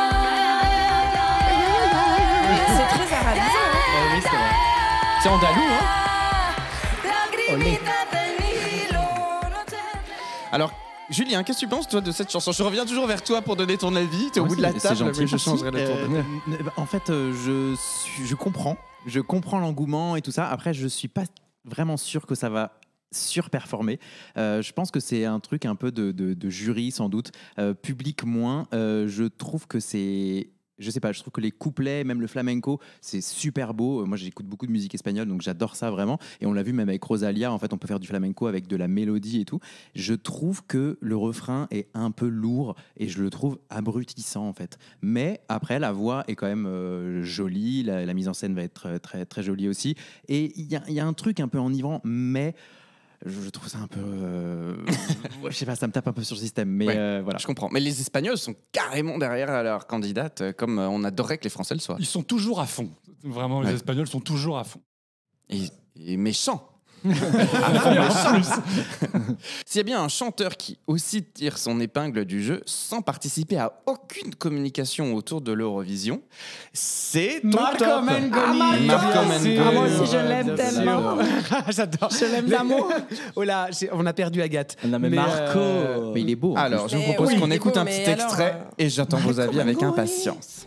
c'est très arabisant. Ouais, oui, c'est vrai. C'est andalou, hein. Lagrimita del Nilo, no te Alors, Julien, qu'est-ce que tu penses, toi, de cette chanson? Je reviens toujours vers toi pour donner ton avis. T'es au Ouais, bout de la c'est- c'est table, gentil, mais je merci. changerai le tour de Euh, n- n- En fait, euh, je, suis, je comprends. Je comprends l'engouement et tout ça. Après, je suis pas vraiment sûr que ça va surperformer. Euh, je pense que c'est un truc un peu de, de- de jury, sans doute. Euh, public moins. Euh, je trouve que c'est... Je sais pas, je trouve que les couplets, même le flamenco, c'est super beau. Euh, Moi, j'écoute beaucoup de musique espagnole, donc j'adore ça vraiment. Et on l'a vu même avec Rosalia, en fait, on peut faire du flamenco avec de la mélodie et tout. Je trouve que le refrain est un peu lourd et je le trouve abrutissant, en fait. Mais après, la voix est quand même euh, jolie, la, la mise en scène va être euh, très, très jolie aussi. Et il y a, il y a un truc un peu enivrant, mais je trouve ça un peu... euh, je sais pas, ça me tape un peu sur le système, mais Ouais, euh, voilà. Je comprends. Mais les Espagnols sont carrément derrière leur candidate, euh, comme euh, on adorerait que les Français le soient. Ils sont toujours à fond. Vraiment, les Ouais. Espagnols sont toujours à fond. Et, et méchants. En plus. S'il y a bien un chanteur qui aussi tire son épingle du jeu sans participer à aucune communication autour de l'Eurovision, c'est ton Marco top. Mengoni. Ah, Marco Bien sûr. Mengoni. Ah, moi aussi, je l'aime Bien tellement. J'adore. Je l'aime d'amour. Oh là, j'ai- on a perdu Agathe. Non, mais Marco. euh, Mais il est beau. en Alors, plus. je vous Mais propose oui, qu'on il est écoute beau, un mais petit alors, extrait euh, et j'attends vos avis avec Mengoni. impatience.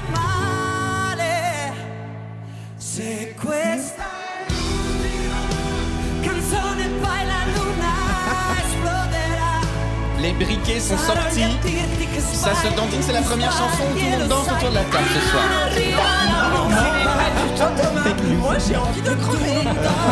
Se questa canzone poi la luna esploderà. Les briquets sont sortis. Ça se dandine, c'est la première chanson où tout le monde danse autour de la table ce soir. Moi, j'ai envie de crever.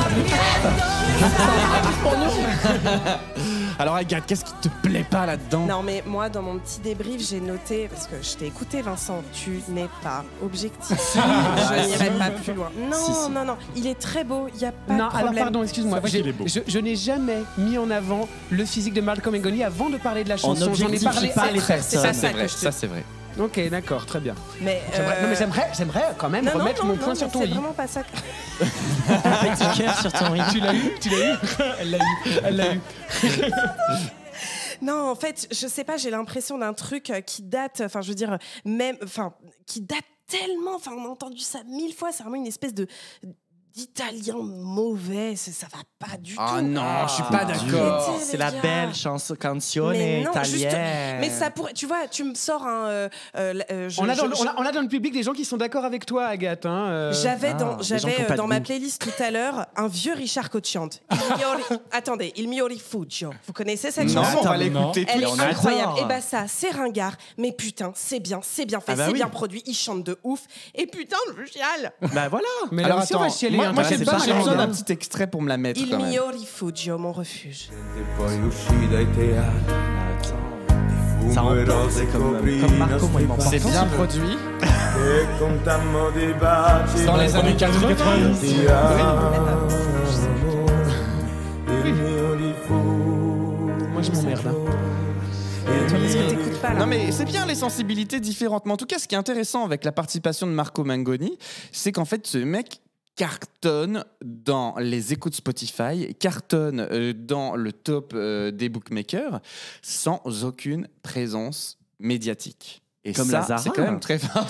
Alors Agathe, qu'est-ce qui te plaît pas là-dedans? Non, mais moi, dans mon petit débrief, j'ai noté, parce que je t'ai écouté, Vincent, tu n'es pas objectif. Je n'irai pas plus loin. Non, Si, si. non, non, il est très beau, il n'y a pas Non, de problème. alors pardon, excuse-moi. C'est vrai J'ai- qu'il est beau. Je, je n'ai jamais mis en avant le physique de Marco Mengoni avant de parler de la chanson. J'en ai n'objectifie parlé pas les après. personnes. Ça C'est c'est ça vrai, que je te ça dis. c'est vrai. Ok, d'accord, très bien. Mais, J'aimerais- euh, Non, mais j'aimerais, j'aimerais quand même non, non, remettre non, mon non, point mais sur ton c'est lit. vraiment pas ça. que- Petit cœur sur ton riz. Tu l'as eu Tu l'as eu Elle l'a eu. Elle l'a eu. Non, en fait, je sais pas, j'ai l'impression d'un truc euh, qui date, enfin, je veux dire, même, enfin, qui date tellement, enfin, on a entendu ça mille fois, c'est vraiment une espèce de d'italien mauvais, ça, ça va pas du Ah tout. non, je suis pas d'accord. Arrêtez, C'est les la gars. belle chanson canzone Mais non, juste- italienne. mais ça pourrait, tu vois, tu me sors un. euh, euh, euh, je- On a, dans, je- le- on, a, on a dans le public des gens qui sont d'accord avec toi, Agathe. Hein, euh. J'avais Ah, dans, des gens j'avais qui ont euh, pas de dans ma goût. playlist tout à l'heure un vieux Richard Cocciante. Il migliori- Attendez, Il mio rifugio. Vous connaissez cette Non, chanson? on va Attends, l'écouter Elle est tout. on adore. incroyable. Et bah ça, c'est ringard. Mais putain, c'est bien, c'est bien fait, Ah bah c'est oui. bien produit. Il chante de ouf. Et putain, je chiale. Bah voilà. Mais Alors là aussi, on va attends, chialer. moi, hein, moi t'inquiète j'ai c'est pas, pas- pas j'ai j'ai besoin envie d'un petit extrait pour me la mettre Il quand même. mio rifugio, mon refuge. Ça emporte, c'est comme, comme Marco, moi, il m'emporte. C'est bien produit. Dans Dans les années quatre-vingts. Moi, je m'emmerde. hein. Toi, parce que t'écoutes pas là. Non mais c'est bien les sensibilités différentes. Mais en tout cas, ce qui est intéressant avec la participation de Marco Mengoni, c'est qu'en fait, ce mec cartonne dans les écoutes Spotify, cartonne euh, dans le top euh, des bookmakers, sans aucune présence médiatique. Et Comme ça, Lazara. c'est quand même très fort.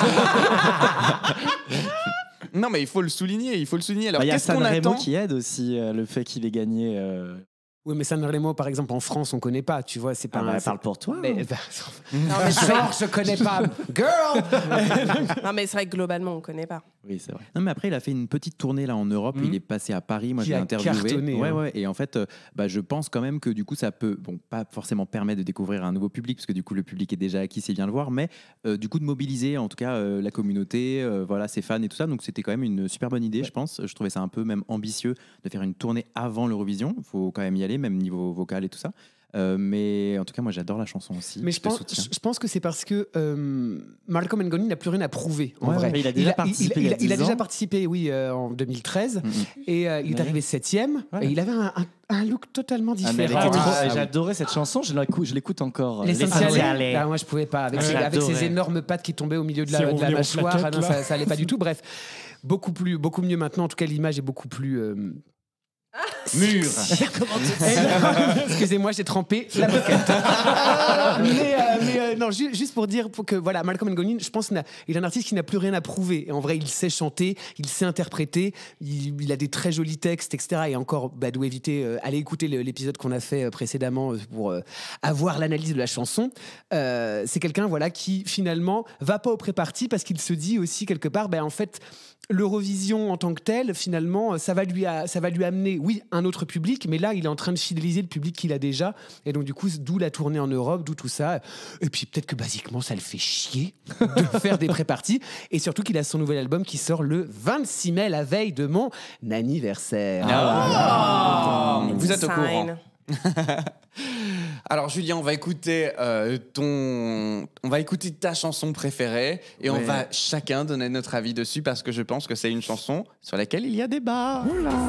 Non mais il faut le souligner, il faut le souligner. Alors Bah, il y a qu'est-ce qu'on Sanremo attend qui aide aussi euh, le fait qu'il ait gagné. euh, Oui, mais Sanremo, par exemple, en France, on connaît pas. Tu vois, c'est pas. Ah bah, un- parle pour toi. Mais, bah, Non, mais c'est genre, je connais pas. Girl. Non, mais c'est vrai que globalement, on connaît pas. Oui, c'est vrai. Non, mais après, il a fait une petite tournée là en Europe. Mhm. Il est passé à Paris. Moi, Qui je l'ai a interviewé. cartonné, ouais, hein. ouais. Et en fait, euh, bah, je pense quand même que du coup, ça peut, bon, pas forcément permettre de découvrir un nouveau public, parce que du coup, le public est déjà acquis, c'est bien le voir, mais euh, du coup, de mobiliser en tout cas euh, la communauté, euh, voilà, ses fans et tout ça. Donc, c'était quand même une super bonne idée, je pense. Je trouvais ça un peu même ambitieux de faire une tournée avant l'Eurovision. Il faut quand même y aller, même niveau vocal et tout ça. Euh, mais en tout cas, moi, j'adore la chanson aussi. Mais je pense, je pense que c'est parce que euh, Malcolm Ngozi n'a plus rien à prouver, en Ouais, vrai. mais il a déjà participé il, il y a il, il a dix déjà ans. participé, oui, euh, en deux mille treize. Mm-hmm. Et euh, il est Ouais. arrivé septième. Ouais. Et il avait un, un, un look totalement Ah, mais elle différent. était trop- Ah, oui. J'ai adoré cette chanson, je l'écoute, je l'écoute encore. L'essentiel. Ah, moi, je pouvais pas. Avec, Ouais, ses, avec j'adorais. ses énormes pattes qui tombaient au milieu de la, C'est de la revenu en mâchoire. plaquette, Ah non, là. ça, ça allait pas du tout. Bref, beaucoup, plus, beaucoup mieux maintenant. En tout cas, l'image est beaucoup plus. Euh... Mûr. Excusez-moi, j'ai trempé la moquette. mais euh, mais euh, non, ju- juste pour dire pour que voilà, Malcolm Ngozi, je pense, n'a- il est un artiste qui n'a plus rien à prouver. Et en vrai, il sait chanter, il sait interpréter, il, il a des très jolis textes, et cetera. Et encore, bah, doit éviter, euh, allez écouter le- l'épisode qu'on a fait euh, précédemment euh, pour euh, avoir l'analyse de la chanson. Euh, c'est quelqu'un, voilà, qui finalement va pas au pré-party parce qu'il se dit aussi quelque part, ben en fait. L'Eurovision en tant que tel, finalement, ça va, lui a- ça va lui amener, oui, un autre public, mais là, il est en train de fidéliser le public qu'il a déjà. Et donc, du coup, d'où la tournée en Europe, d'où tout ça. Et puis, peut-être que, basiquement, ça le fait chier de faire des pré-parties. Et surtout qu'il a son nouvel album qui sort le vingt-six mai, la veille de mon anniversaire. Ah. Vous êtes au Sign. courant. Alors Julien, on va écouter euh, ton, on va écouter ta chanson préférée et on Ouais. va chacun donner notre avis dessus parce que je pense que c'est une chanson sur laquelle il y a débat.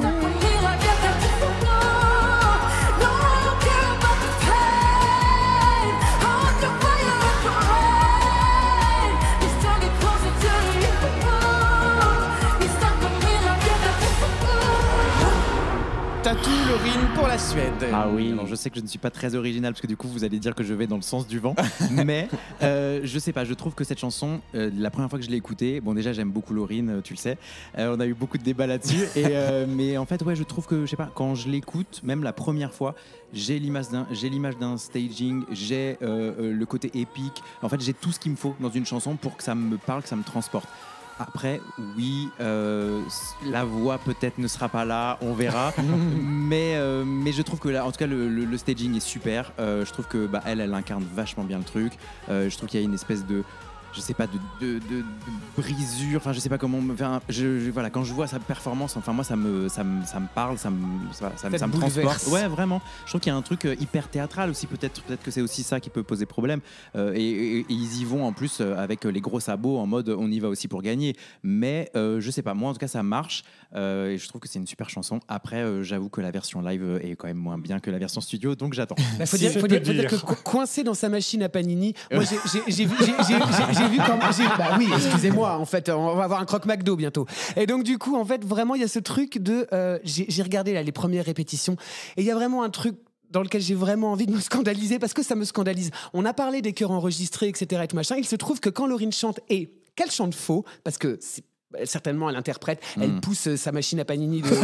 Tatou Laurine pour la Suède. Ah oui. Alors je sais que je ne suis pas très original parce que du coup vous allez dire que je vais dans le sens du vent, mais euh, je sais pas. Je trouve que cette chanson, euh, la première fois que je l'ai écoutée, bon déjà j'aime beaucoup Laurine, euh, tu le sais. Euh, on a eu beaucoup de débats là-dessus, et euh, mais en fait ouais, je trouve que je sais pas. Quand je l'écoute, même la première fois, j'ai l'image d'un, j'ai l'image d'un staging, j'ai euh, euh, le côté épique. En fait, j'ai tout ce qu'il me faut dans une chanson pour que ça me parle, que ça me transporte. Après, oui, euh, la voix peut-être ne sera pas là, on verra. mais, euh, mais je trouve que là, en tout cas, le, le- le staging est super. Euh, je trouve que bah, elle, elle incarne vachement bien le truc. Euh, je trouve qu'il y a une espèce de, je sais pas, de, de, de- de brisure. Enfin, je sais pas comment. me- Enfin, je, je- voilà, quand je vois sa performance, enfin moi, ça me, ça me, ça me parle, ça me, ça, ça me- Ça ça te me transporte. bouleverse. Ouais, vraiment. Je trouve qu'il y a un truc euh, hyper théâtral aussi. Peut-être, peut-être que c'est aussi ça qui peut poser problème. Euh, et, et- et ils y vont en plus euh, avec les gros sabots en mode on y va aussi pour gagner. Mais euh, je sais pas, moi en tout cas ça marche euh, et je trouve que c'est une super chanson. Après, euh, j'avoue que la version live euh, est quand même moins bien que la version studio, donc j'attends. Bah, faut Si dire, je faut peux dire, faut dire que dire. co- coincé dans sa machine à panini, moi j'ai- j'ai j'ai vu, j'ai- j'ai- j'ai- j'ai vu comme, j'ai- bah oui, excusez-moi, en fait, on va avoir un croque McDo bientôt. Et donc du coup, en fait, vraiment, il y a ce truc de, euh, j'ai j'ai regardé là les premières répétitions, et il y a vraiment un truc dans lequel j'ai vraiment envie de me scandaliser parce que ça me scandalise. On a parlé des chœurs enregistrés, et cetera et tout machin. Il se trouve que quand Laurine chante et qu'elle chante faux, parce que c'est- elle, certainement, elle interprète, elle Mm. pousse euh, sa machine à panini de, de, de,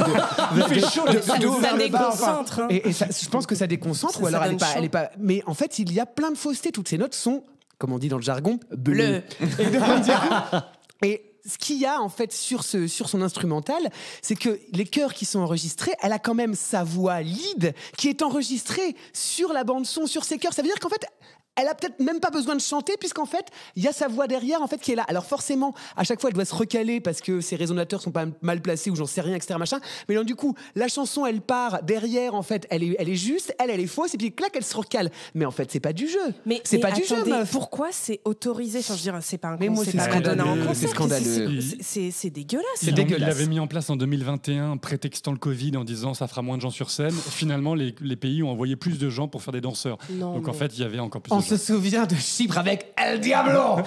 de- de- Ça- de haut ça vers le bas, enfin. déconcentre, hein. Et, et ça- je pense que ça déconcentre, Ça- ou alors ça elle est donne pas, elle est pas. Mais en fait, il y a plein de faussetés. Toutes ces notes sont, comme on dit dans le jargon, bleues. Et, donc, du coup, et ce qu'il y a en fait sur, ce, sur son instrumental, c'est que les chœurs qui sont enregistrés, elle a quand même sa voix lead qui est enregistrée sur la bande son, sur ses chœurs. Ça veut dire qu'en fait, elle a peut-être même pas besoin de chanter puisqu'en fait, il y a sa voix derrière en fait qui est là. Alors forcément, à chaque fois, elle doit se recaler parce que ses résonateurs sont pas mal placés ou j'en sais rien, et cetera machin. Mais donc du coup, la chanson, elle part derrière en fait, elle est, elle est juste, elle, elle est fausse et puis clac, elle se recale. Mais en fait, c'est pas du jeu. Mais c'est mais pas du jeu, attendez, meuf. pourquoi c'est autorisé? Enfin, je veux dire, c'est pas un Mais moi, c'est c'est pas condamné en scandaleux, concert. c'est scandaleux. C'est- C'est c'est dégueulasse. C'est Il, dégueulasse. il avait mis en place en deux mille vingt et un, prétextant le Covid, en disant ça fera moins de gens sur scène. Finalement, les, les pays ont envoyé plus de gens pour faire des danseurs. Non, Donc en mais- fait, il y avait encore plus On de se gens. souvient de Chypre avec El Diablo.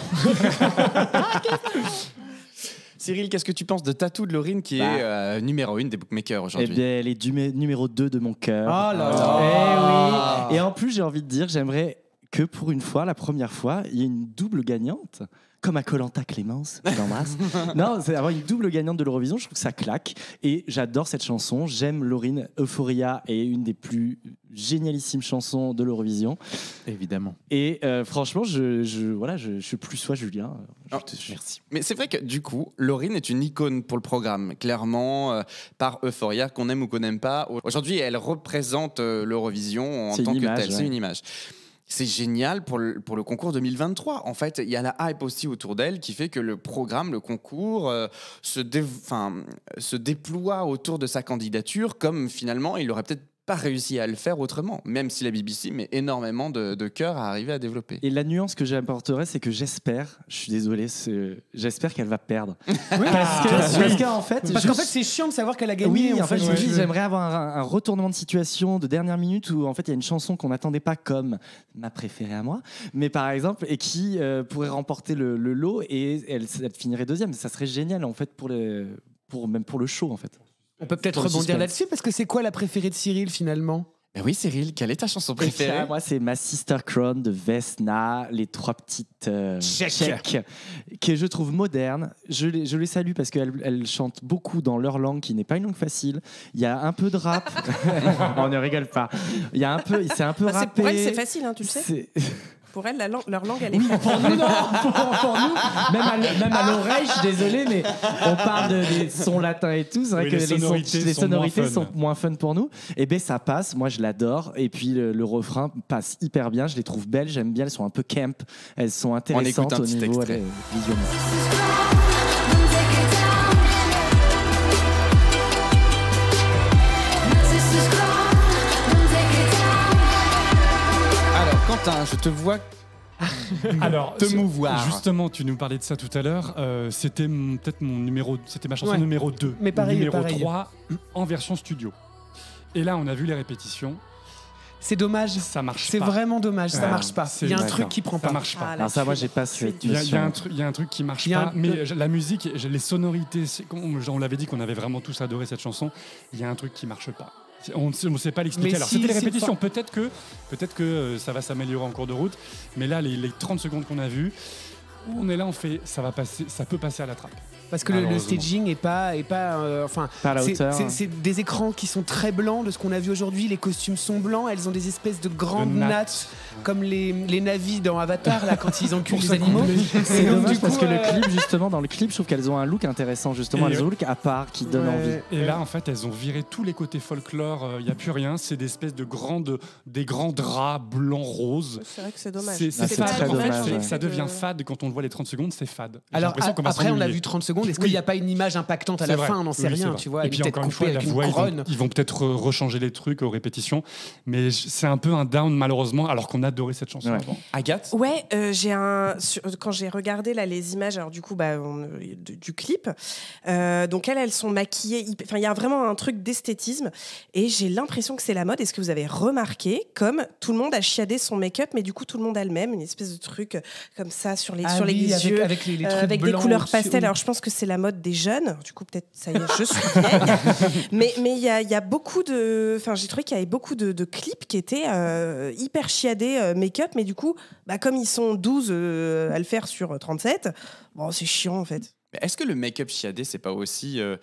Cyril, qu'est-ce que tu penses de Tatou de Laurine qui Bah. est euh, numéro une des bookmakers Eh aujourd'hui? bien, elle est du mé- numéro deux de mon cœur. Oh là Eh oui. Et en plus, j'ai envie de dire, j'aimerais que pour une fois, la première fois, il y ait une double gagnante. Comme à Koh-Lanta Clémence, je l'embrasse. Non, c'est avoir une double gagnante de l'Eurovision, je trouve que ça claque. Et j'adore cette chanson. J'aime Laurine. Euphoria est une des plus génialissimes chansons de l'Eurovision. Évidemment. Et euh, franchement, je, je, voilà, je, je suis plus soi, Julien. Je Oh, te- merci. Mais c'est vrai que du coup, Laurine est une icône pour le programme, clairement, euh, par Euphoria, qu'on aime ou qu'on n'aime pas. Aujourd'hui, elle représente euh, l'Eurovision en C'est tant une que image, telle. C'est ouais. une image. C'est génial pour le, pour le concours deux mille vingt-trois. En fait, il y a la hype aussi autour d'elle qui fait que le programme, le concours, euh, se, dé- enfin, se déploie autour de sa candidature, comme finalement il aurait peut-être pas réussi à le faire autrement, même si la B B C met énormément de, de cœur à arriver à développer. Et la nuance que j'apporterais, c'est que j'espère, je suis désolé, c'est- j'espère qu'elle va perdre. Oui, Parce que- oui. parce qu'en fait, Parce qu'en juste- fait, c'est chiant de savoir qu'elle a gagné. Oui, en fait, je me Ouais. dis, j'aimerais avoir un, un retournement de situation de dernière minute où en fait il y a une chanson qu'on n'attendait pas comme ma préférée à moi, mais par exemple, et qui euh, pourrait remporter le, le lot et elle, elle finirait deuxième. Ça serait génial en fait pour le, pour même pour le show en fait. On peut peut-être Pour le rebondir suspense. là-dessus parce que c'est quoi la préférée de Cyril finalement? Ben oui, Cyril, quelle est ta chanson Et préférée? ça, moi, c'est ma Sister Crown de Vesna, les trois petites euh, Check. tchèques, que je trouve modernes. Je les, je les salue parce qu'elles elles chantent beaucoup dans leur langue, qui n'est pas une langue facile. Il y a un peu de rap. On ne rigole pas. Il y a un peu, c'est un peu Bah, c'est- rappé. pour elle, c'est facile, hein, tu le sais. C'est- Pour elle, la lang- leur langue, elle est. Pour nous, non. Pour, pour nous, même à, l- même à l'oreille, je suis désolé, mais on parle de, des sons latins et tout. C'est vrai Oui, que les les, sons- sonorités les sont sonorités moins fun. sont moins fun pour nous. Et ben ça passe, moi je l'adore. Et puis le, le refrain passe hyper bien, je les trouve belles, j'aime bien, elles sont un peu camp, elles sont intéressantes écoute un au petit niveau extrait. euh, visuel. Alors, Quentin, je te vois Alors, te ce- mouvoir. Justement, tu nous parlais de ça tout à l'heure. euh, c'était mon- peut-être mon numéro, c'était ma chanson Ouais. numéro deux, Mais pareil, numéro pareil. trois en version studio. Et là, on a vu les répétitions. C'est dommage. Ça marche C'est pas. vraiment dommage, ça Ah, marche pas. c'est- Il y a un d'accord. truc qui prend Ça pas. marche pas. Ah, Alors ça, moi j'ai pas cette Il y, a- il y a un notion. truc, il y a un truc qui marche Il y a pas, un- mais la musique, les sonorités, c'est- comme on l'avait dit qu'on avait vraiment tous adoré cette chanson, il y a un truc qui marche pas. C'est- On ne sait pas l'expliquer. Mais Alors si, c'était les c'est répétitions, pas- peut-être que, peut-être que euh, ça va s'améliorer en cours de route, mais là les, les trente secondes qu'on a vues, on est là, on fait, ça va passer, ça peut passer à la trappe. Parce que le, le Malheureusement. staging est pas, est pas, euh, enfin, Pas à la c'est- hauteur. c'est c'est des écrans qui sont très blancs de ce qu'on a vu aujourd'hui. Les costumes sont blancs, elles ont des espèces de grandes De nattes. nattes, comme les, les navis dans Avatar là quand ils enculent Pour les ça animaux. C'est Et donc, dommage du parce coup, que euh, le clip, justement, dans le clip, je trouve qu'elles ont un look intéressant, justement, Et elles ont un ouais. look à part qui donne Ouais. envie. Et là, en fait, elles ont viré tous les côtés folklore. Il n'y a plus rien. C'est des espèces de grandes, des grands draps blancs roses. C'est vrai que c'est dommage. C'est Ah, c'est c'est fade. très En fait, dommage, c'est- ouais. ça devient fade quand on le voit les trente secondes. C'est fade. J'ai Alors l'impression a- qu'on va après on a s'ennuyer. vu trente secondes. Est-ce Oui. qu'il n'y a pas une image impactante à C'est la vrai. fin? On n'en sait Oui, c'est rien, vrai. tu vois. Et Une puis tête encore une coupée fois, la avec voix, une ils vont, couronne. ils vont peut-être re- rechanger les trucs aux répétitions, mais j- c'est un peu un down malheureusement, alors qu'on adorait cette chanson Ouais. avant. Agathe? Ouais, euh, j'ai un sur- quand j'ai regardé là les images, alors du coup bah on- du, du clip, euh, donc elles elles sont maquillées, hyper- enfin il y a vraiment un truc d'esthétisme et j'ai l'impression que c'est la mode. Est-ce que vous avez remarqué comme tout le monde a chiadé son make-up, mais du coup tout le monde a le même, une espèce de truc euh, comme ça sur les Ah sur les oui, avec- yeux, avec les- les euh, trucs avec des blancs couleurs au-dessus, pastel. oui. Alors je pense que c'est la mode des jeunes. Du coup peut-être ça y est, je suis vieille. mais mais il y a, il y a beaucoup de, enfin j'ai trouvé qu'il y avait beaucoup de, de clips qui étaient euh, hyper chiadés euh, make-up, mais du coup bah, comme ils sont douze euh, à le faire sur trente-sept, bon c'est chiant en fait. Mais est-ce que le make-up chiadé, c'est pas aussi euh,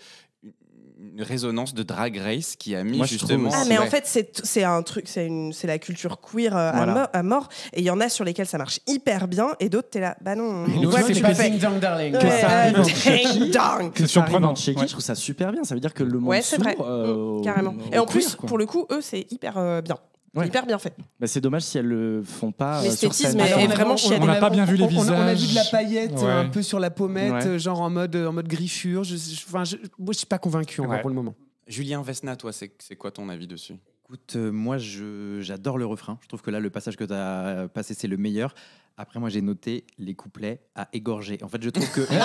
une résonance de Drag Race qui a mis Moi, je trouve justement. aussi. Ah mais en Ouais. fait c'est c'est un truc, c'est une c'est la culture queer euh, à, Voilà. mo- à mort, et il y en a sur lesquels ça marche hyper bien et d'autres t'es là bah non. Et on l'autre, voit que c'est tu pas peux faire- Ding Dong Darling. Ouais, Que ça arrive euh, en ding Tchéquie, dong. que C'est ça arrive surprenant. en Tchéquie, Ouais. je trouve ça super bien. Ça veut dire que le monde Ouais, c'est vrai. s'ouvre, euh, Carrément. au- Et en au plus, queer, quoi. pour le coup, eux, c'est hyper euh, bien. C'est Ouais. hyper bien fait. Bah, c'est dommage si elles le font pas. euh, sur L'esthétisme scène. est- Alors, est on a- vraiment on- chiadé. On n'a a- pas bien vu les on- on- On a vu de la visages. paillette Ouais. un peu sur la pommette, Ouais. euh, genre en mode, en mode griffure. Je, je, enfin, je, moi, je suis pas convaincu encore Ouais. pour le moment. Julien Vesna, toi, c'est c'est quoi ton avis dessus? Écoute, euh, moi, je- j'adore le refrain. Je trouve que là, le passage que tu as passé, c'est le meilleur. Après, moi, j'ai noté les couplets à égorger. En fait, je trouve que. Mais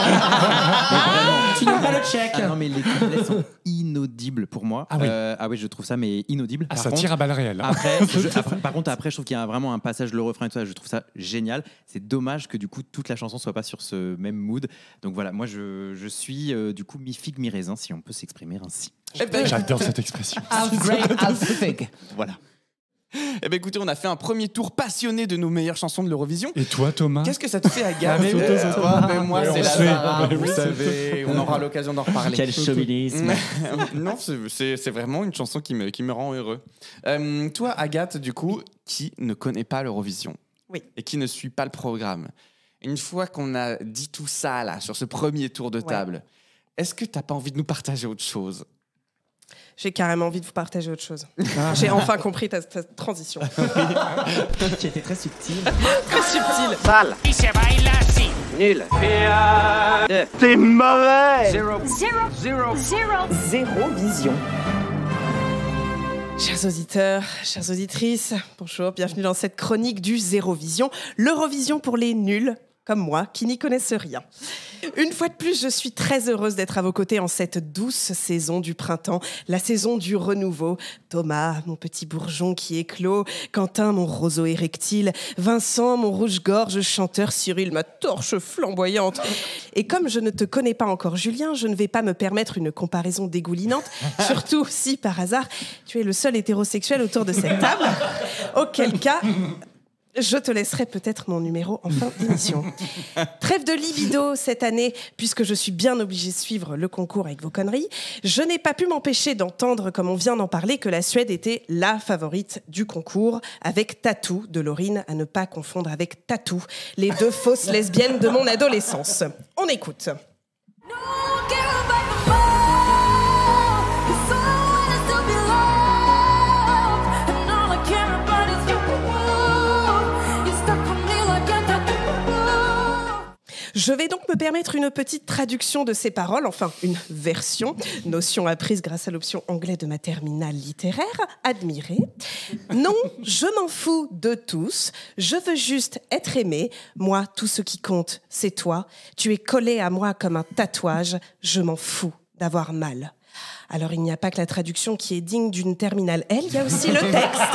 vraiment. Tu n'aimes pas le tchèque. Ah non, mais les couplets sont inaudibles pour moi. Ah oui. Euh, ah oui, je trouve ça, mais inaudible. Ah, Par ça contre, tire à balles réelles. hein. Après, je- après- par contre, après, je trouve qu'il y a vraiment un passage, le refrain et tout ça, je trouve ça génial. C'est dommage que du coup, toute la chanson soit pas sur ce même mood. Donc voilà, moi, je, je suis euh, du coup mi-figue, mi-raisin, si on peut s'exprimer ainsi. Eh ben, J'adore cette expression. Half great, half fig. Voilà. eh ben, écoutez, on a fait un premier tour passionné de nos meilleures chansons de l'Eurovision. Et toi, Thomas? Qu'est-ce que ça te fait, Agathe? Ah, mais oui, Euh, Thomas. ouais, ben, moi, Mais c'est on la sait. Zara, Mais vous oui, c'est- savez. On aura l'occasion d'en reparler. Quel chauvinisme. non, c'est- c'est c'est vraiment une chanson qui me, qui me rend heureux. Euh, toi, Agathe, du coup, qui ne connaît pas l'Eurovision Oui. et qui ne suit pas le programme, une fois qu'on a dit tout ça là sur ce premier tour de table, est-ce que t'as pas envie de nous partager autre chose? J'ai carrément envie de vous partager autre chose. J'ai enfin compris ta, ta transition. Qui était très subtil. Très subtil. Zéro vision. Chers auditeurs, chères auditrices, bonjour, bienvenue dans cette chronique du Zérovision, l'Eurovision pour les nuls, comme moi, qui n'y connaissent rien. Une fois de plus, je suis très heureuse d'être à vos côtés en cette douce saison du printemps, la saison du renouveau. Thomas, mon petit bourgeon qui éclot, Quentin, mon roseau érectile, Vincent, mon rouge-gorge chanteur, Cyril, ma torche flamboyante. Et comme je ne te connais pas encore, Julien, je ne vais pas me permettre une comparaison dégoulinante, surtout si, par hasard, tu es le seul hétérosexuel autour de cette table, auquel cas... je te laisserai peut-être mon numéro en fin d'émission. Trêve de libido cette année, puisque je suis bien obligée de suivre le concours avec vos conneries. Je n'ai pas pu m'empêcher d'entendre, comme on vient d'en parler, que la Suède était la favorite du concours, avec Tattoo de Laurine, à ne pas confondre avec Tattoo, les deux fausses lesbiennes de mon adolescence. On écoute. Je vais donc me permettre une petite traduction de ces paroles, enfin une version, notion apprise grâce à l'option anglais de ma terminale littéraire, admirée. Non, je m'en fous de tous, je veux juste être aimé. Moi, tout ce qui compte, c'est toi. Tu es collé à moi comme un tatouage, je m'en fous d'avoir mal. Alors, il n'y a pas que la traduction qui est digne d'une terminale L, il y a aussi le texte.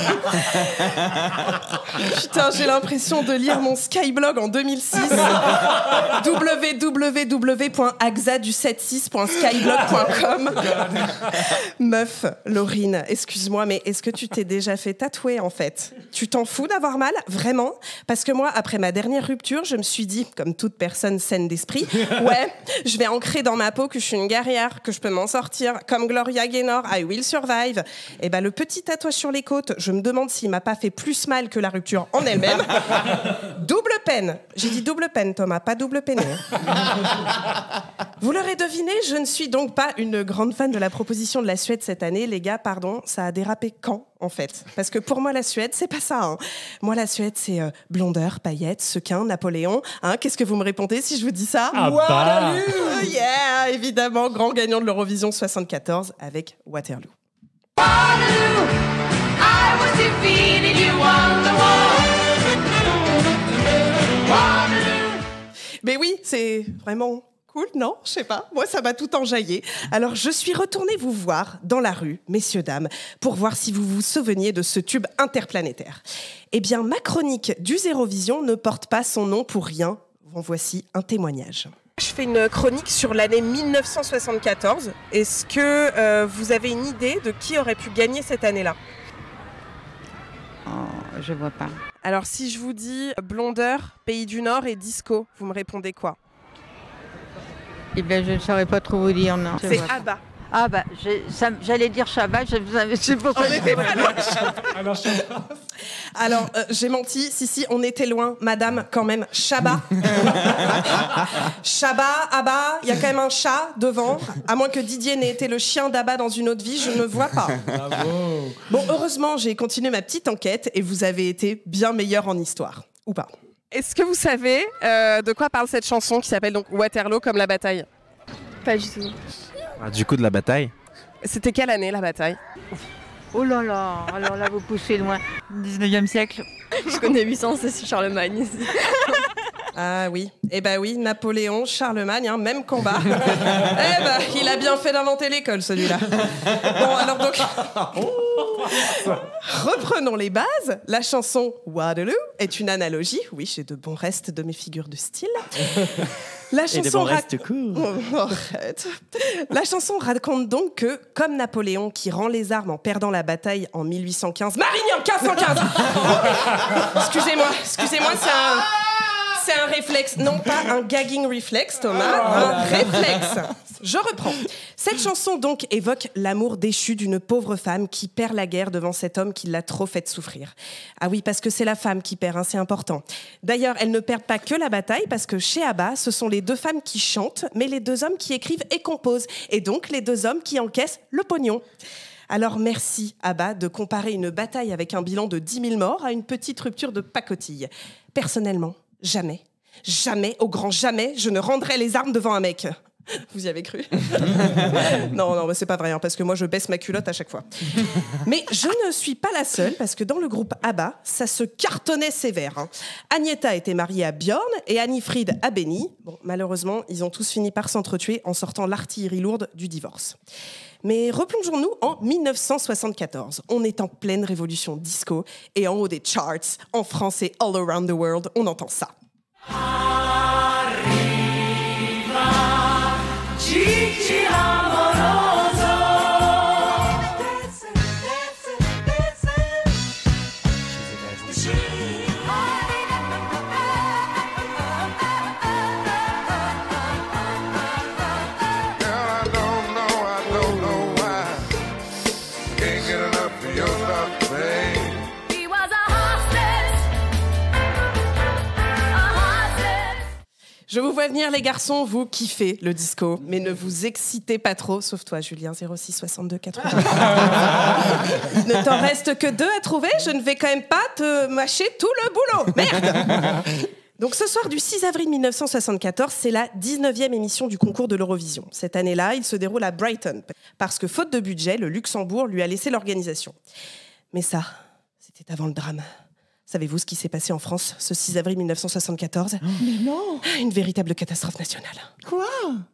Putain, j'ai l'impression de lire mon Skyblog en deux mille six. w w w point axa du soixante-seize point skyblog point com. Meuf, Laurine, excuse-moi, mais est-ce que tu t'es déjà fait tatouer, en fait? Tu t'en fous d'avoir mal? Vraiment? Parce que moi, après ma dernière rupture, je me suis dit, comme toute personne saine d'esprit, ouais, je vais ancrer dans ma peau que je suis une guerrière, que je peux m'en sortir. Comme Gloria Gaynor, I will survive. Et ben le petit tatouage sur les côtes, je me demande s'il m'a pas fait plus mal que la rupture en elle-même. Double peine. J'ai dit double peine, Thomas, pas double peine. Vous l'aurez deviné, je ne suis donc pas une grande fan de la proposition de la Suède cette année. Les gars, pardon, ça a dérapé quand, en fait? Parce que pour moi, la Suède, c'est pas ça. Hein. Moi, la Suède, c'est euh, blondeur, paillettes, sequin, Napoléon. Hein, qu'est-ce que vous me répondez si je vous dis ça? Ah bah. Oh yeah, évidemment, grand gagnant de l'Eurovision soixante-quatorze avec Waterloo. Waterloo, I was defeated, you won the war. Waterloo. Mais oui, c'est vraiment cool, non? Je sais pas. Moi, ça m'a tout enjaillé. Alors, je suis retournée vous voir dans la rue, messieurs, dames, pour voir si vous vous souveniez de ce tube interplanétaire. Eh bien, ma chronique du Zérovision ne porte pas son nom pour rien. En voici un témoignage. Je fais une chronique sur l'année mille neuf cent soixante-quatorze. Est-ce que euh, vous avez une idée de qui aurait pu gagner cette année-là? Oh, je vois pas. Alors, si je vous dis blondeur, pays du Nord et disco, vous me répondez quoi? Eh bien, je ne saurais pas trop vous dire, non. C'est ABBA. Ah bah, j'ai- ça- j'allais dire Shabbat, je vous avais... c'est pour ça que j'ai pas loin. Alors, Alors, euh, j'ai menti. Si, si, on était loin. Madame, quand même, Shabbat. Shabbat, Abba, il y a quand même un chat devant. À moins que Didier n'ait été le chien d'Abba dans une autre vie, je ne vois pas. Bravo. Bon, heureusement, j'ai continué ma petite enquête et vous avez été bien meilleur en histoire. Ou pas. Est-ce que vous savez euh, de quoi parle cette chanson qui s'appelle donc Waterloo comme la bataille? Pas du tout. Ah, du coup, de la bataille. C'était quelle année, la bataille? Oh là là, alors là, vous poussez loin. dix-neuvième siècle. Je connais huit cents, c'est Charlemagne. Ah oui, eh ben oui, Napoléon, Charlemagne, hein, même combat. Eh ben, il a bien fait d'inventer l'école, celui-là. Bon, alors donc, reprenons les bases. La chanson Waterloo est une analogie. Oui, j'ai de bons restes de mes figures de style. La chanson, Et des bons rac- restes courts. Oh, arrête. La chanson raconte donc que, comme Napoléon qui rend les armes en perdant la bataille en mille huit cent quinze, Marignan, quinze cent quinze. Excusez-moi, excusez-moi, c'est un... C'est un réflexe, non pas un gagging réflexe, Thomas, un réflexe. Je reprends. Cette chanson donc évoque l'amour déchu d'une pauvre femme qui perd la guerre devant cet homme qui l'a trop fait souffrir. Ah oui, parce que c'est la femme qui perd, hein, c'est important. D'ailleurs, elles ne perdent pas que la bataille, parce que chez ABBA, ce sont les deux femmes qui chantent, mais les deux hommes qui écrivent et composent, et donc les deux hommes qui encaissent le pognon. Alors merci, ABBA, de comparer une bataille avec un bilan de dix mille morts à une petite rupture de pacotille. Personnellement, jamais, jamais, au grand jamais, je ne rendrai les armes devant un mec. Vous y avez cru? Non, non, mais c'est pas vrai, hein, parce que moi, je baisse ma culotte à chaque fois. Mais je ne suis pas la seule, parce que dans le groupe ABBA, ça se cartonnait sévère. Hein. Agnetha était mariée à Björn et Anni-Frid à Benny. Bon, malheureusement, ils ont tous fini par s'entretuer en sortant l'artillerie lourde du divorce. Mais replongeons-nous en mille neuf cent soixante-quatorze. On est en pleine révolution disco et en haut des charts, en France et all around the world, on entend ça. Gigi amoroso. Je vous vois venir, les garçons, vous kiffez le disco, mais ne vous excitez pas trop, sauf toi, Julien, zéro six soixante-deux quatre-vingts. Il ne t'en reste que deux à trouver, je ne vais quand même pas te mâcher tout le boulot. Merde. Donc ce soir du six avril mille neuf cent soixante-quatorze, c'est la dix-neuvième émission du concours de l'Eurovision. Cette année-là, il se déroule à Brighton, parce que faute de budget, le Luxembourg lui a laissé l'organisation. Mais ça, c'était avant le drame. Savez-vous ce qui s'est passé en France ce six avril mille neuf cent soixante-quatorze? Mais non! Une véritable catastrophe nationale. Quoi?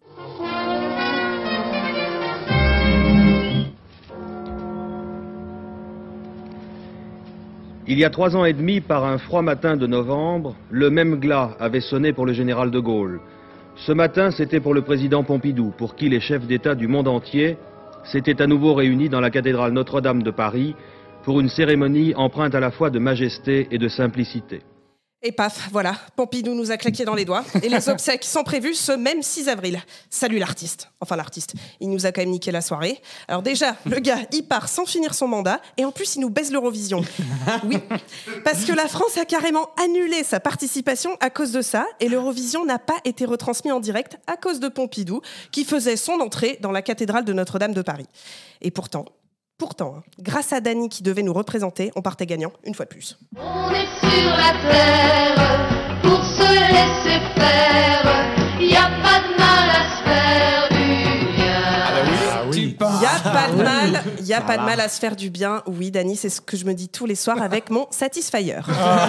Il y a trois ans et demi, par un froid matin de novembre, le même glas avait sonné pour le général de Gaulle. Ce matin, c'était pour le président Pompidou, pour qui les chefs d'État du monde entier s'étaient à nouveau réunis dans la cathédrale Notre-Dame de Paris pour une cérémonie empreinte à la fois de majesté et de simplicité. Et paf, voilà, Pompidou nous a claqué dans les doigts. Et les obsèques sont prévues ce même six avril. Salut l'artiste. Enfin l'artiste, il nous a quand même niqué la soirée. Alors déjà, le gars, il part sans finir son mandat, et en plus il nous baisse l'Eurovision. Oui, parce que la France a carrément annulé sa participation à cause de ça, et l'Eurovision n'a pas été retransmis en direct à cause de Pompidou, qui faisait son entrée dans la cathédrale de Notre-Dame de Paris. Et pourtant... Pourtant, hein, grâce à Dany qui devait nous représenter, on partait gagnant une fois de plus. On est sur la terre pour se laisser faire. Y a pas de mal à se faire du bien. Ah bah oui, ah oui. Y a pas de mal, y a pas de mal à se faire du bien. Oui, Dany, c'est ce que je me dis tous les soirs avec mon Satisfyer.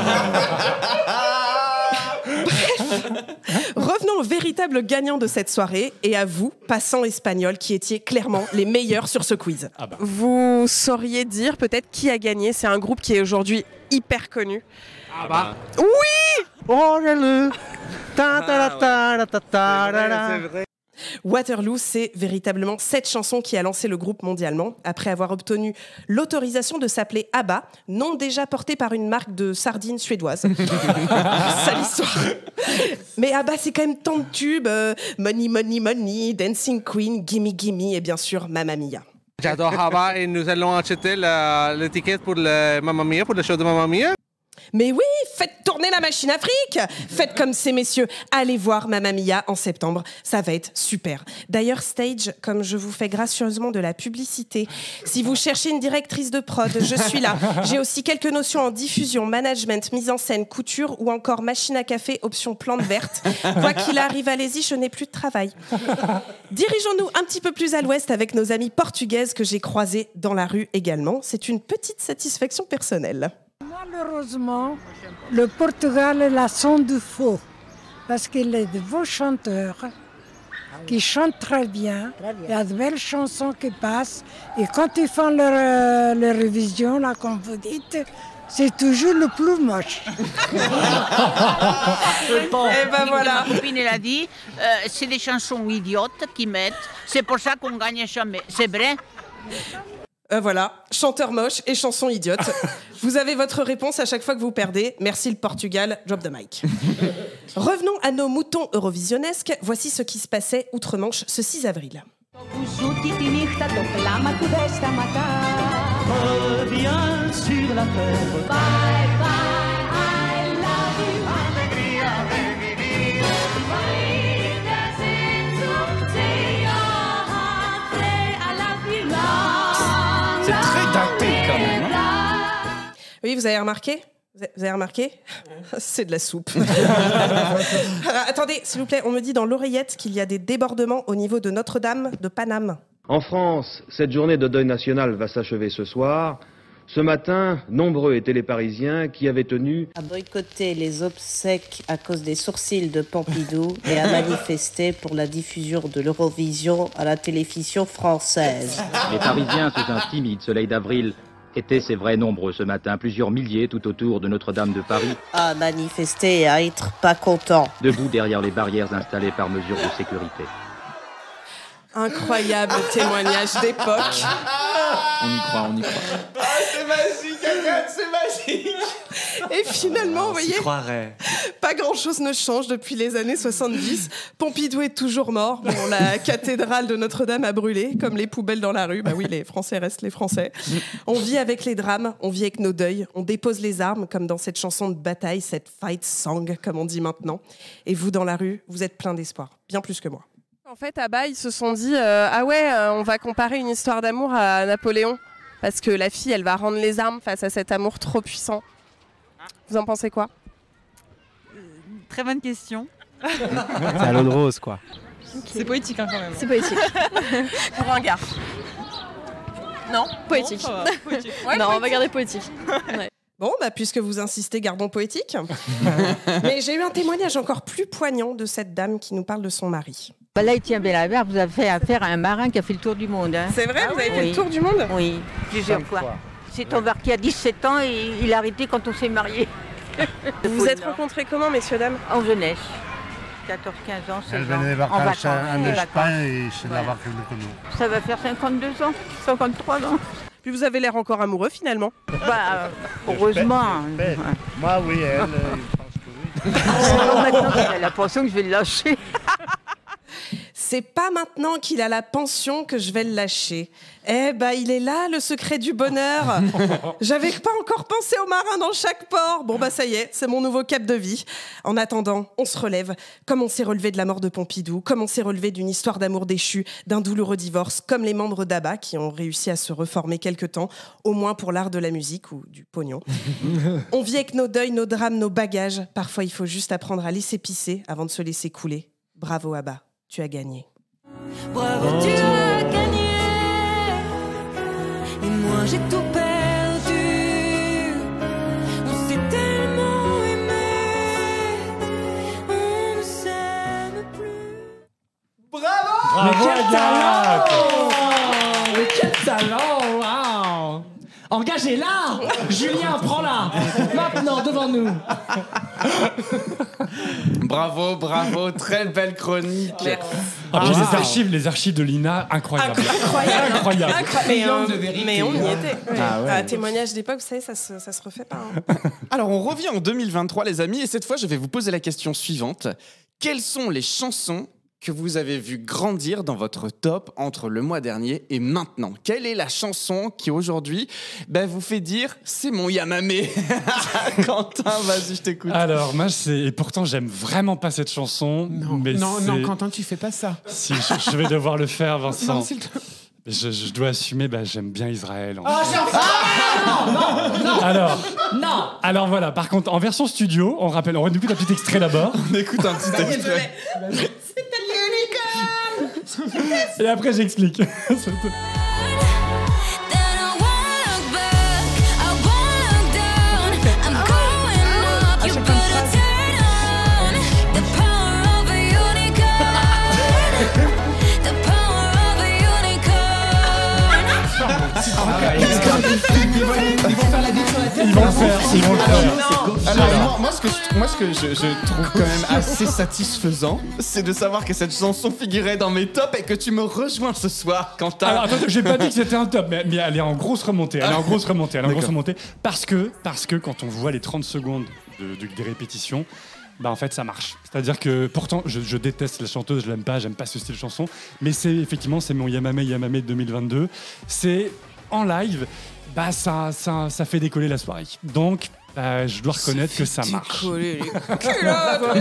Revenons au véritable gagnant de cette soirée et à vous, passants espagnols, qui étiez clairement les meilleurs sur ce quiz. Ah bah. Vous sauriez dire peut-être qui a gagné? C'est un groupe qui est aujourd'hui hyper connu. Ah bah. Oui! Oh le ta ta ta ta ta ta. C'est vrai. Waterloo, c'est véritablement cette chanson qui a lancé le groupe mondialement, après avoir obtenu l'autorisation de s'appeler ABBA, nom déjà porté par une marque de sardines suédoise. Sale histoire. Mais ABBA, c'est quand même tant de tubes. Euh, Money, Money, Money, Dancing Queen, Gimme, Gimme et bien sûr Mamma Mia. J'adore ABBA et nous allons acheter l'étiquette pour le Mamma Mia, pour le show de Mamma Mia. Mais oui, faites tourner la machine à fric. Faites comme ces messieurs. Allez voir Mamma Mia en septembre. Ça va être super. D'ailleurs, Stage, comme je vous fais gracieusement de la publicité, si vous cherchez une directrice de prod, je suis là. J'ai aussi quelques notions en diffusion, management, mise en scène, couture ou encore machine à café, option plante verte. Quoi qu'il arrive, allez-y, je n'ai plus de travail. Dirigeons-nous un petit peu plus à l'ouest avec nos amies portugaises que j'ai croisées dans la rue également. C'est une petite satisfaction personnelle. Malheureusement, le Portugal est la sonde du faux, parce qu'il y a de beaux chanteurs qui chantent très bien, il y a de belles chansons qui passent, et quand ils font leur, euh, leur révision, là, comme vous dites, c'est toujours le plus moche. Et ben voilà. Ma copine elle a dit, euh, c'est des chansons idiotes qu'ils mettent, c'est pour ça qu'on gagne jamais. C'est vrai? Euh, voilà, chanteur moche et chanson idiote. Vous avez votre réponse à chaque fois que vous perdez. Merci le Portugal, drop the mic. Revenons à nos moutons eurovisionnesques. Voici ce qui se passait outre-Manche ce six avril. Reviens sur la terre. Bye bye, I love you. Alegria de vivir. C'est très daté quand même. Hein. Oui, vous avez remarqué ? Vous avez remarqué? C'est de la soupe. Alors, attendez, s'il vous plaît, on me dit dans l'oreillette qu'il y a des débordements au niveau de Notre-Dame de Paname. En France, cette journée de deuil national va s'achever ce soir. Ce matin, nombreux étaient les Parisiens qui avaient tenu à boycotter les obsèques à cause des sourcils de Pompidou et à manifester pour la diffusion de l'Eurovision à la télévision française. Les Parisiens, sous un timide soleil d'avril, étaient, c'est vrai, nombreux ce matin, plusieurs milliers tout autour de Notre-Dame de Paris, À manifester et à être pas content. debout derrière les barrières installées par mesure de sécurité. Incroyable témoignage d'époque. On y croit, on y croit. Ah, c'est magique, Agathe, c'est magique. Et finalement, vous voyez, croirait. pas grand-chose ne change depuis les années soixante-dix. Pompidou est toujours mort. Bon, la cathédrale de Notre-Dame a brûlé, comme les poubelles dans la rue. Bah oui, les Français restent les Français. On vit avec les drames, on vit avec nos deuils. On dépose les armes, comme dans cette chanson de bataille, cette fight song, comme on dit maintenant. Et vous, dans la rue, vous êtes plein d'espoir, bien plus que moi. En fait, à bas, ils se sont dit euh, ah ouais, euh, on va comparer une histoire d'amour à Napoléon. Parce que la fille, elle va rendre les armes face à cet amour trop puissant. Vous en pensez quoi? Très bonne question. C'est à l'eau de rose, quoi. Okay. C'est poétique hein, quand même. C'est poétique. Pour un gars. Non Poétique. Non, poétique. Ouais, non, poétique. On va garder poétique. Ouais. Bon, bah, puisque vous insistez, gardons poétique. Mais j'ai eu un témoignage encore plus poignant de cette dame qui nous parle de son mari. Bah là, Étienne Bellaber, vous avez fait affaire à un marin qui a fait le tour du monde. Hein. C'est vrai, ah, vous avez oui. fait le tour du monde? Oui, plusieurs fois. fois. C'est embarqué à dix-sept ans et il a arrêté quand on s'est mariés. Vous vous êtes rencontrés comment, messieurs, dames? En jeunesse. quatorze quinze ans, seize ans. Elle venait des en vacances vacances. en Espagne et c'est voilà. là-bas qu'elle nous connaît. Ça va faire cinquante-deux ans, cinquantre-trois ans. Puis vous avez l'air encore amoureux, finalement. Bah, heureusement. Ben, ben, moi, oui, elle, euh, je pense que oui. Oh, maintenant qu'il a la pension que je vais le lâcher. C'est pas maintenant qu'il a la pension que je vais le lâcher. Eh ben, il est là, le secret du bonheur. J'avais pas encore pensé aux marins dans chaque port. Bon, bah, ça y est, c'est mon nouveau cap de vie. En attendant, on se relève. Comme on s'est relevé de la mort de Pompidou, comme on s'est relevé d'une histoire d'amour déchu, d'un douloureux divorce, comme les membres d'ABBA qui ont réussi à se reformer quelque temps, au moins pour l'art de la musique ou du pognon. On vit avec nos deuils, nos drames, nos bagages. Parfois, il faut juste apprendre à laisser pisser avant de se laisser couler. Bravo, ABBA. Tu as gagné. Bravo, oh, tu as gagné. Et moi j'ai tout perdu. On s'est tellement aimé. On ne s'aime plus. Bravo! Bravo, Mais quel Agathe! talent! Mais quel talent! Waouh! Engagez-la! Julien, prends-la! Maintenant, devant nous! Bravo, bravo, très belle chronique. Ah, puis wow. les archives, les archives de l'I N A, incroyable. Incroyable. Incroyable. Mais, Triomphe euh, de vérité. mais on y était. Ah ouais. Un témoignage d'époque, vous savez, ça se, ça se refait pas. Hein. Alors, on revient en deux mille vingt-trois, les amis, et cette fois, je vais vous poser la question suivante. Quelles sont les chansons que vous avez vu grandir dans votre top entre le mois dernier et maintenant? Quelle est la chanson qui, aujourd'hui, ben, vous fait dire « c'est mon Yamamé » Quentin, vas-y, je t'écoute. Alors, moi, c'est... et pourtant, j'aime vraiment pas cette chanson. Non, mais non, c'est... non, Quentin, tu fais pas ça. Si, je, je vais devoir le faire, Vincent. Non, s'il te... je, je dois assumer, bah, j'aime bien Israël. En oh, j'ai ah, non, non, non. Alors, non. alors voilà, par contre, en version studio, on rappelle, on écoute un petit extrait d'abord. On écoute un petit extrait. Et après, j'explique. Ils vont faire la bite sur la tête. Ils vont le faire, ils vont le faire. Alors, moi, moi, ce que, je, moi, ce que je, je trouve quand même assez satisfaisant, c'est de savoir que cette chanson figurait dans mes tops et que tu me rejoins ce soir, Quentin. Alors, attends, j'ai pas dit que c'était un top, mais, mais elle est en grosse remontée. Elle est en grosse remontée. Elle est en grosse remontée parce que, parce que quand on voit les trente secondes de, de, des répétitions, bah en fait ça marche. C'est-à-dire que pourtant je, je déteste la chanteuse, je l'aime pas, j'aime pas ce style de chanson, mais c'est effectivement c'est mon Yamamé Yamamé de deux mille vingt-deux. C'est en live, bah ça, ça, ça fait décoller la soirée. Donc euh, je dois reconnaître que ça marche.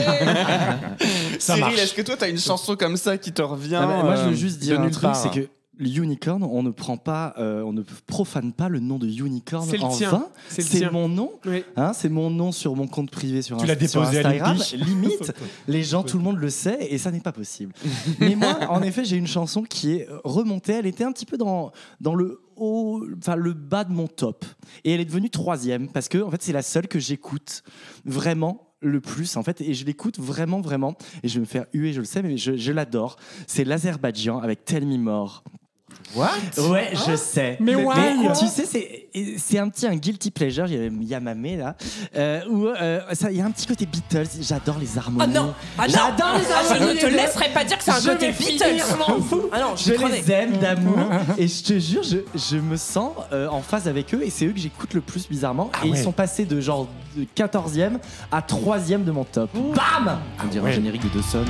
Cyril, est-ce que toi t'as une chanson comme ça qui te revient? Ah bah, moi je veux euh, juste dire de un nulle truc, part. c'est que Unicorn, on ne prend pas, euh, on ne profane pas le nom de Unicorn C'est le en tien. vain. C'est le C'est tien. mon nom. Oui. Hein, c'est mon nom sur mon compte privé sur, Tu l'as Inst- sur déposé à Instagram. l'I P I. Limite, les gens, tout le monde le sait et ça n'est pas possible. Mais moi, en effet, j'ai une chanson qui est remontée. Elle était un petit peu dans, dans le haut, enfin le bas de mon top. Et elle est devenue troisième parce que en fait, c'est la seule que j'écoute vraiment le plus en fait, et je l'écoute vraiment vraiment, et je vais me faire huer, je le sais, mais je, je l'adore. C'est l'Azerbaïdjan avec Tell Me More. What? Ouais, je sais. Mais why? tu sais, c'est, c'est un petit un guilty pleasure. Il y a Yamamé là, euh, où euh, ça, il y a un petit côté Beatles. J'adore les harmonies. Ah non, ah non. J'adore les Ah, harmonies. je ne te laisserai pas dire que c'est un Je côté vais Beatles. finir, je m'en fous. Ah non, je je vais crever. les aime d'amour et je te jure, je, je me sens euh, en phase avec eux et c'est eux que j'écoute le plus bizarrement. Ah et ouais. ils sont passés de genre de quatorzième à troisième de mon top. Bam! On dirait Ouais. un générique de Dawson.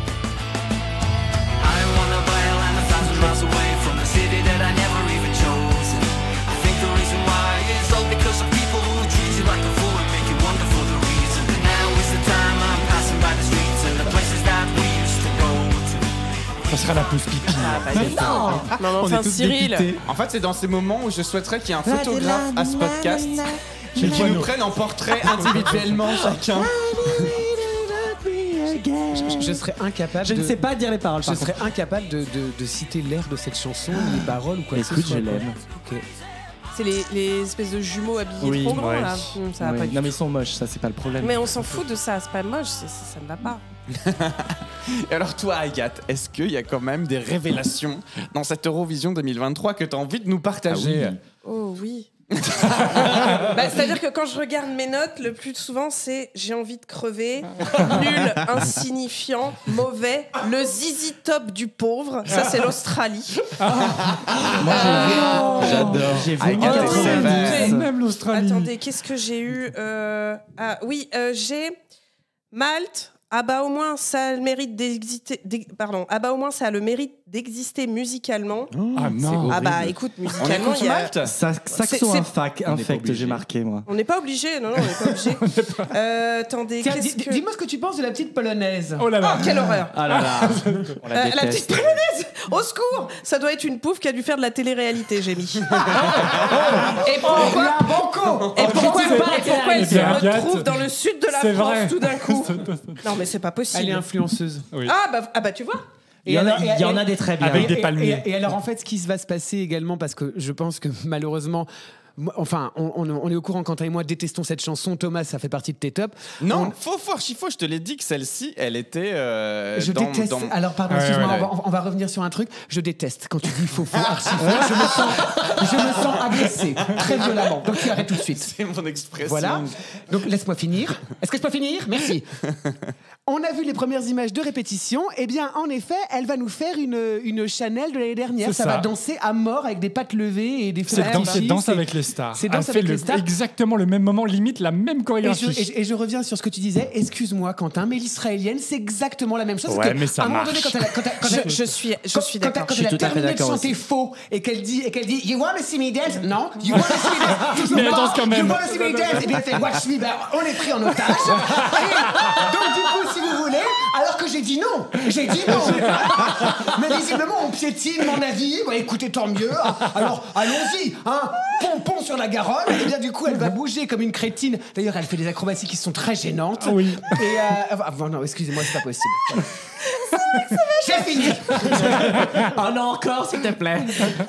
Ça sera la pause pipi. Non, non, On enfin, est tous Cyril. dépités. En fait, c'est dans ces moments où je souhaiterais qu'il y ait un photographe à ce podcast Chez qui le nous piano. prenne en portrait individuellement chacun. Je, je serais incapable. Je de, ne sais pas dire les paroles. Je par serais contre. incapable de, de, de citer l'air de cette chanson, les paroles ou quoi que ce Écoute, soit. je quoi. l'aime. Ok. C'est les, les espèces de jumeaux habillés Oui, trop grands ouais. là. Hum, ça va Oui. pas du Non mais ils sont moches, ça c'est pas le problème. Mais on s'en fout de ça, c'est pas moche, c'est- c'est- ça ne va pas. Et alors toi, Agathe, est-ce qu'il y a quand même des révélations dans cette Eurovision deux mille vingt-trois que tu as envie de nous partager? Oh oui. Bah, c'est-à-dire que quand je regarde mes notes, le plus souvent c'est j'ai envie de crever, nul, insignifiant, mauvais, le zizi top du pauvre. Ça c'est l'Australie. Moi Euh, j'adore. J'ai vu Agathe est attendez, sévère. attendez. Même l'Australie. Attendez, qu'est-ce que j'ai eu Euh, Ah oui, euh, j'ai Malte. Ah bah au moins ça a le mérite d'exister. d'ex- Pardon. Ah bah au moins ça a le mérite d'exister musicalement. Ah non. Ah bah écoute, On musicalement écoute il y a. Malte? Ça, C'est- saxo c'est- infact, On n'est pas infect, j'ai obligé. marqué moi. On n'est pas obligé, non, non, on n'est pas obligé. Euh, attendez, Tiens, qu'est-ce dis- que. dis-moi ce que tu penses de la petite polonaise. Oh là là. Oh, quelle horreur! Ah là là, on la Euh, la déteste. petite polonaise! Au secours! Ça doit être une pouffe qui a dû faire de la télé-réalité, j'ai mis. Et pourquoi, La banco. et pourquoi, et pourquoi elle se Eh bien, Agathe, retrouve dans le sud de la c'est France vrai. tout d'un coup? Non, mais c'est pas possible. Elle est influenceuse. Oui. Ah, bah, ah bah tu vois? Il y en a, alors- il y en a des très bien. Avec des et- palmiers. Et, et alors, en fait, ce qui va se passer également, parce que je pense que malheureusement. moi- Enfin, on, on- on est au courant, Quentin et moi détestons cette chanson. Thomas, ça fait partie de tes tops. Non, On- faux, faux, archi faux. Je te l'ai dit que celle-ci, elle était. euh, Je dans- déteste. dans- Alors, pardon, Ouais, excuse-moi, ouais, on, va, on va revenir sur un truc. Je déteste quand tu dis faux, faux, archi faux. Je me sens, je me sens agressé très violemment. Donc, tu arrêtes tout de suite. C'est mon expression. Voilà. Donc, laisse-moi finir. Est-ce que je peux finir? Merci. On a vu les premières images de répétition. Eh bien, en effet, elle va nous faire une, une Chanel de l'année dernière. C'est Ça, ça. va danser à mort avec des pattes levées et des feux C'est danse, d'artifice. danse Et- avec les stars. C'est Elle danse fait avec le- les stars. exactement le même moment, limite la même Et je, chorégraphie. et je- et je reviens sur ce que tu disais. Excuse-moi, Quentin, mais l'israélienne, c'est exactement la même chose. Ouais, Parce que, mais ça à un moment donné, marche. quand elle a- quand elle- quand Je, elle- je suis, je quand- suis quand d'accord. elle- quand Je suis elle a tout à fait terminé de d'accord chanter aussi. faux et qu'elle dit, et qu'elle dit You wanna see me dance? Non. You wanna see me dance? Mais Non. attends, quand même. You wanna see me dance? Et bien elle fait Watch me. Ben, on est pris en otage. Et donc, du coup, si vous voulez, alors que j'ai dit non, j'ai dit non. Mais visiblement, on piétine mon avis. Bah, écoutez, tant mieux. Alors, allons-y. Hein. Pompon sur la Garonne. Et bien, du coup, elle va bouger comme une crétine. D'ailleurs, elle fait des acrobaties qui sont très gênantes. Oui. Et euh, ah, bon, non, excusez-moi, c'est pas possible. J'ai fini. Oh non, encore, s'il te plaît.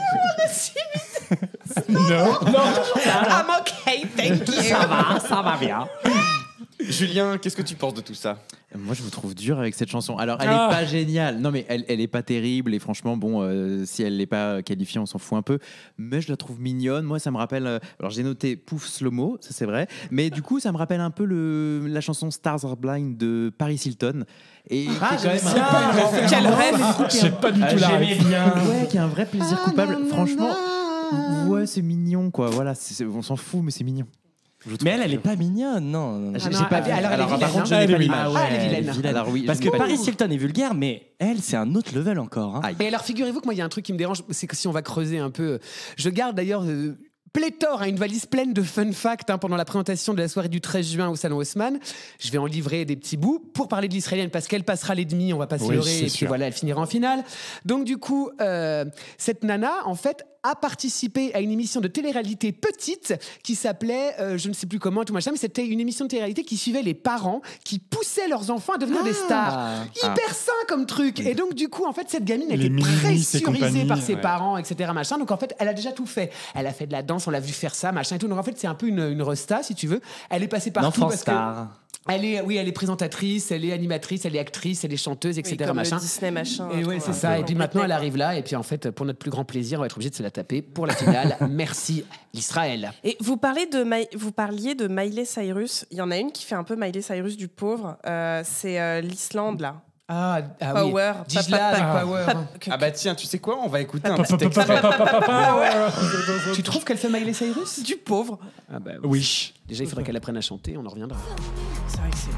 Non. I'm okay, thank you. Ça va, ça va bien. Julien, qu'est-ce que tu penses de tout ça? Moi, je vous trouve dur avec cette chanson. Alors, elle Ah. est pas géniale. Non, mais elle, elle est pas terrible. Et franchement, bon, euh, si elle n'est pas qualifiée, on s'en fout un peu. Mais je la trouve mignonne. Moi, ça me rappelle. euh, alors, j'ai noté Pouf Slow-mo, ça c'est vrai. Mais du coup, ça me rappelle un peu le, la chanson Stars Are Blind de Paris Hilton. Et Ah, qui est quand j'aime même bien. un- Quel un- rêve. J'ai pas du tout la J'aimais ref. bien. Ouais, qui a un vrai plaisir coupable. Franchement, ouais, c'est mignon, quoi. Voilà, c'est- c'est- on s'en fout, mais c'est mignon. Je trouve Mais elle, elle que- est pas mignonne, non. non, non. J'ai Ah non, j'ai pas elle- vu. alors, elle est Alors, par vilaine, contre, je hein. n'ai Elle pas est l'image. vilaine. Ah, elle est vilaine. Alors oui, Parce je que n'ai pas Paris l'image. Hilton est vulgaire, mais elle, c'est un autre level encore. Hein. Aïe. Et alors, figurez-vous que moi, il y a un truc qui me dérange, c'est que si on va creuser un peu, je garde d'ailleurs. euh, pléthore, hein, une valise pleine de fun facts hein, pendant la présentation de la soirée du treize juin au Salon Haussmann. Je vais en livrer des petits bouts pour parler de l'israélienne parce qu'elle passera les demi, on va pas se Oui, leurrer, c'est et puis sûr. voilà, elle finira en finale. Donc du coup, euh, cette nana, en fait, a participé à une émission de télé-réalité petite qui s'appelait, euh, je ne sais plus comment, tout machin, mais c'était une émission de télé-réalité qui suivait les parents qui poussaient leurs enfants à devenir des stars. Ah. Hyper sain comme truc. Et donc du coup, en fait, cette gamine Les était mini-miss et pressurisée compagnie, par ses ouais. parents, et cetera. Machin. Donc en fait, elle a déjà tout fait. Elle a fait de la danse, on l'a vu faire ça, machin et tout. Donc en fait, c'est un peu une, une resta, si tu veux. Elle est passée partout L'enfant parce star. que elle est, oui, elle est présentatrice, elle est animatrice, elle est actrice, elle est chanteuse, et cetera. Oui, comme machin. le Disney machin. Et ouais, c'est ça. Et puis maintenant, elle arrive là. Et puis en fait, pour notre plus grand plaisir, on va être obligé de se la taper pour la finale. Merci l'Israël. Et vous, parlez de Mi- vous parliez de Miley Cyrus. Il y en a une qui fait un peu Miley Cyrus du pauvre. Euh, c'est euh, l'Islande, là. Ah, ah Power. oui. Gijla avec Power. Ah bah tiens, tu sais quoi, on va écouter un Pa- petit pa- extrait. pa- pa- pa- pa- pa- Tu trouves qu'elle fait Miley Cyrus? Du pauvre. Ah bah Oui. Déjà, il faudrait qu'elle apprenne à chanter, on en reviendra. C'est vrai que c'est...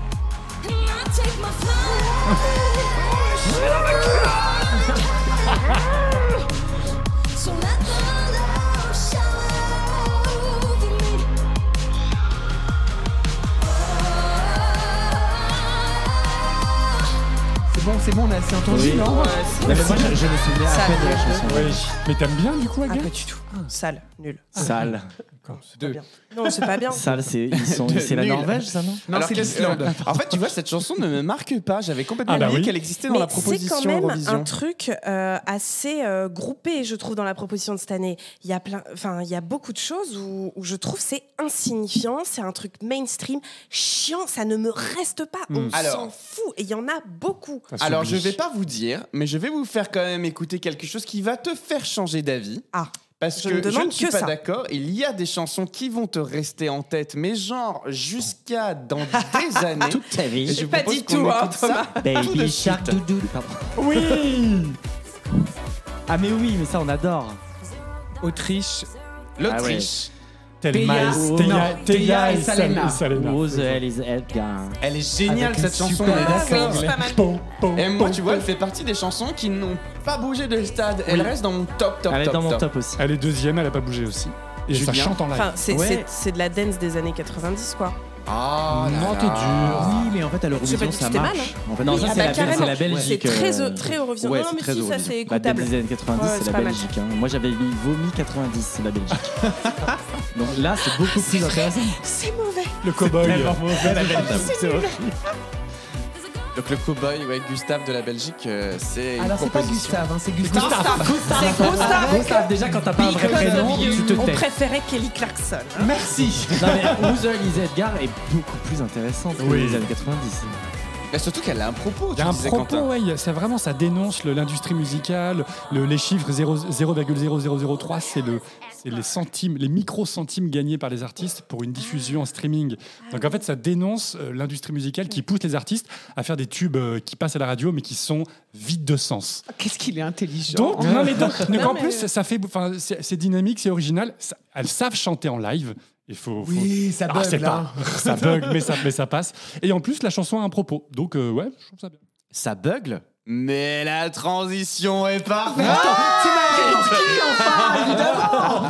C'est bon, c'est bon, on a assez entendu, Oui. non? Mais moi, je, je me souviens à Ça, peine de la je- chanson. Oui. Mais t'aimes bien du coup, Ah, Aga pas du tout. Sale, nul. Sale. Pas bien. Non, c'est pas bien. Sale, c'est ils sont- De c'est la nul. Norvège, ça, non? Non, Alors c'est qu'est-ce- l'Islande. En fait, tu vois, cette chanson ne me marque pas. J'avais complètement Ah bah oublié oui. qu'elle existait dans Mais la c'est proposition quand même Eurovision. un truc euh, assez euh, groupé, je trouve, dans la proposition de cette année. Il y a plein, enfin, il y a beaucoup de choses où, où je trouve c'est insignifiant, c'est un truc mainstream, chiant, ça ne me reste pas. On Alors- s'en fout, et il y en a beaucoup. Ça Alors, s'oublie. je vais pas vous dire, mais je vais vous faire quand même écouter quelque chose qui va te faire changer d'avis. Ah. Parce Je que ne je demande ne suis que pas ça. d'accord. Il y a des chansons qui vont te rester en tête, mais genre jusqu'à dans des années. Toute ta vie. Et je Pas propose du qu'on tout, hein, écoute ça tout de Baby suite. Shark Doudou. Pardon. Oui. Ah mais oui, mais ça on adore. Autriche. L'Autriche. Thelma Théa- et- non, Théa- Théa Théa et et Sal- Salena. et Salena. Rose Elise Edgar. Elle est géniale Avec cette une chanson. super- on est Ah, d'accord. oui, c'est pas mal. Pom, pom, Et moi, pom, tu vois, elle pom. fait partie des chansons qui n'ont pas bougé de stade. Elle reste dans mon top, top, Elle est top, dans mon top. top aussi. Elle est deuxième, elle a pas bougé aussi. Et ça Julien. chante en live. Enfin, c'est Ouais. c'est- c'est de la dance des années quatre-vingt-dix, quoi. Ah, Non, là t'es là. dur. Oui, mais en fait à J'ai pas l'Eurovision dit que ça c'était marche. mal, En fait, non, Oui, ça ah c'est bah la, carrément. c'est la Belgique. C'est très, euh, euh, très Eurovision. Ouais, Non, c'est mais très si, ça, Eurovision. c'est Bah, écoutable. début des années quatre-vingt-dix, Ouais, c'est c'est la pas mal. Belgique. hein. Moi j'avais mis vomi quatre-vingt-dix, c'est la Belgique. Donc là c'est beaucoup plus intéressant. C'est mauvais. Le cowboy. Tellement mauvais, la Belgique. C'est horrible. Donc le cowboy, ouais, Gustave de la Belgique, euh, c'est. une Alors, c'est pas proposition. Gustave, hein, c'est Gustave. C'est Gustave. Gustave, déjà quand t'as pas un vrai Because prénom, of you. tu te On tais. préférait Kelly Clarkson. Merci. Non mais Rose Elise Edgar est beaucoup plus intéressante que Oui. les années quatre-vingt-dix. Bah, surtout qu'elle a un propos. Il y a tu un disais, propos, Quentin. ouais, il y a- c'est vraiment, ça dénonce le- l'industrie musicale, le- les chiffres zéro virgule zéro zéro zéro trois, c'est le, c'est les centimes, les micro-centimes gagnés par les artistes pour une diffusion en streaming. Donc en fait, ça dénonce euh, l'industrie musicale qui pousse les artistes à faire des tubes euh, qui passent à la radio mais qui sont vides de sens. Qu'est-ce qu'il est intelligent. Donc, non, mais donc, donc Non, en mais- plus, ça fait, enfin, c'est c'est dynamique, c'est original. Ça- elles savent chanter en live. Il faut, faut- Oui, ça Ah, bug, c'est là. pas- ça bug, mais ça, mais ça passe. Et en plus, la chanson a un propos. Donc, euh, ouais, je trouve ça bien. Ça bugle. Mais la transition est parfaite. Tu m'as dit qui enfin, évidemment.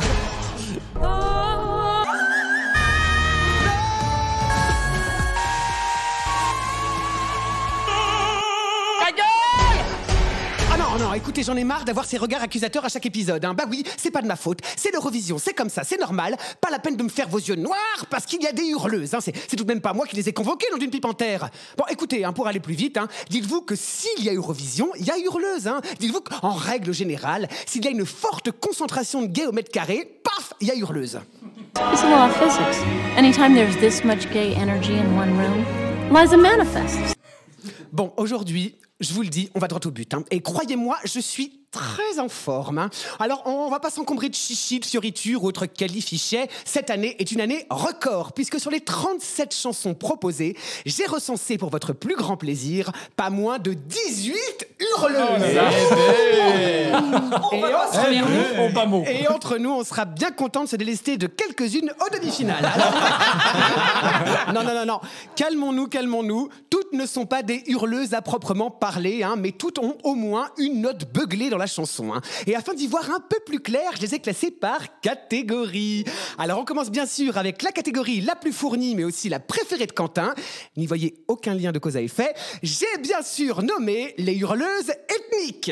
Ah non, non, écoutez, j'en ai marre d'avoir ces regards accusateurs à chaque épisode. Hein. Bah oui, c'est pas de ma faute, c'est l'Eurovision, c'est comme ça, c'est normal. Pas la peine de me faire vos yeux noirs parce qu'il y a des hurleuses. Hein. C'est, c'est tout de même pas moi qui les ai convoquées dans une pipe en terre. Bon, écoutez, hein, pour aller plus vite, hein, dites-vous que s'il y a Eurovision, il y a hurleuse. Hein. Dites-vous qu'en règle générale, s'il y a une forte concentration de gays au mètre carré, paf, il y a hurleuse. It's a law of physics. Anytime there's this much gay energy in one room, lies a manifest. Bon, aujourd'hui, je vous le dis, on va droit au but. Hein. Et croyez-moi, je suis très en forme. Hein. Alors, on va pas s'encombrer de chichi, de fioritures ou autres qualifichets. Cette année est une année record, puisque sur les trente-sept chansons proposées, j'ai recensé pour votre plus grand plaisir pas moins de dix-huit hurleuses. Et entre, nous, Oh, pas mot. et entre nous, on sera bien content de se délester de quelques-unes au demi-finale. Alors- non, non, non, non. Calmons-nous, calmons-nous. Tout Toutes ne sont pas des hurleuses à proprement parler, hein, mais toutes ont au moins une note beuglée dans la chanson. Hein. Et afin d'y voir un peu plus clair, je les ai classées par catégorie. Alors on commence bien sûr avec la catégorie la plus fournie, mais aussi la préférée de Quentin. N'y voyez aucun lien de cause à effet. J'ai bien sûr nommé les hurleuses ethniques.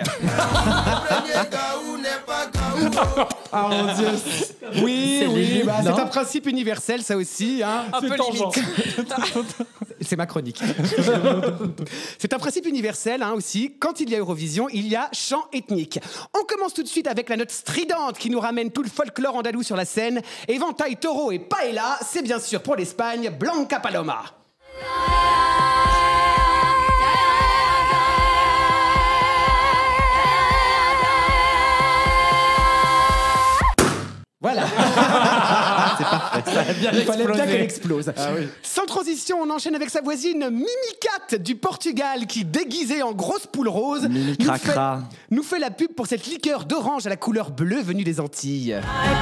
Ah mon Dieu. Oui, C'est oui, limite, bah, non c'est un principe universel, ça aussi. Hein. Un peu limite. C'est ma chronique. C'est un principe universel hein, aussi. Quand il y a Eurovision, il y a chant ethnique. On commence tout de suite avec la note stridente qui nous ramène tout le folklore andalou sur la scène. Éventail, taureau et paella, c'est bien sûr pour l'Espagne, Blanca Paloma. Voilà. C'est parfait. Ça a bien Il fallait bien explosé. qu'elle explose. Ah oui. Sans transition, on enchaîne avec sa voisine Mimicat du Portugal qui, déguisée en grosse poule rose, Mimi nous Cracra. fait, nous fait la pub pour cette liqueur d'orange à la couleur bleue venue des Antilles.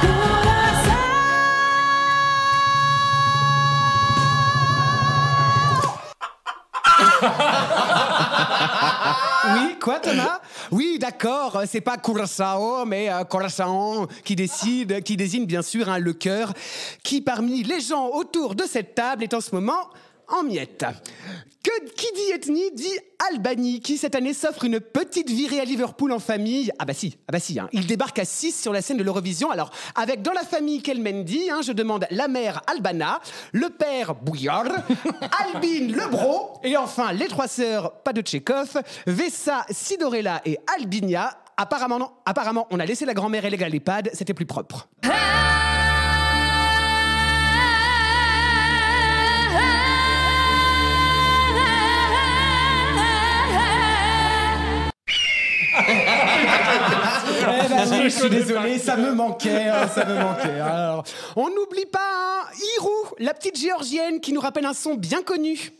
Oui, quoi Thomas? Oui, d'accord, c'est pas Curaçao, mais euh, Coração qui décide, qui désigne bien sûr hein, le cœur, qui parmi les gens autour de cette table est en ce moment en miettes. Que, qui dit ethnie dit Albanie, qui cette année s'offre une petite virée à Liverpool en famille. Ah bah si, ah bah si, hein. Il débarque à six sur la scène de l'Eurovision. Alors, avec dans la famille Kelmendi, hein, je demande la mère Albana, le père Bouillard, Albine le bro, et enfin les trois sœurs, pas de Tchekhov, Vessa, Sidorella et Albinia. Apparemment, non, apparemment, on a laissé la grand-mère et les l'EHPAD, c'était plus propre. Eh ben oui, je suis désolé, ça me manquait, hein, ça me manquait. Alors, on n'oublie pas hein, Hirou, la petite géorgienne qui nous rappelle un son bien connu.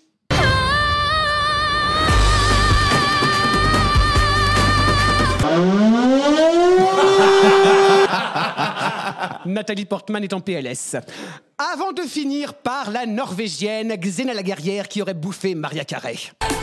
Nathalie Portman est en P L S. Avant de finir par la norvégienne Xena la guerrière qui aurait bouffé Maria Carey.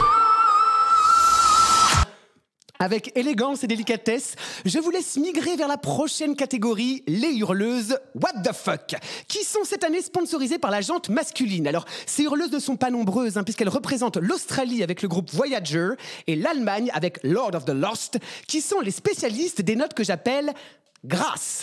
Avec élégance et délicatesse, je vous laisse migrer vers la prochaine catégorie, les hurleuses What the fuck, qui sont cette année sponsorisées par la jante masculine. Alors, ces hurleuses ne sont pas nombreuses, hein, puisqu'elles représentent l'Australie avec le groupe Voyager et l'Allemagne avec Lord of the Lost, qui sont les spécialistes des notes que j'appelle grasses.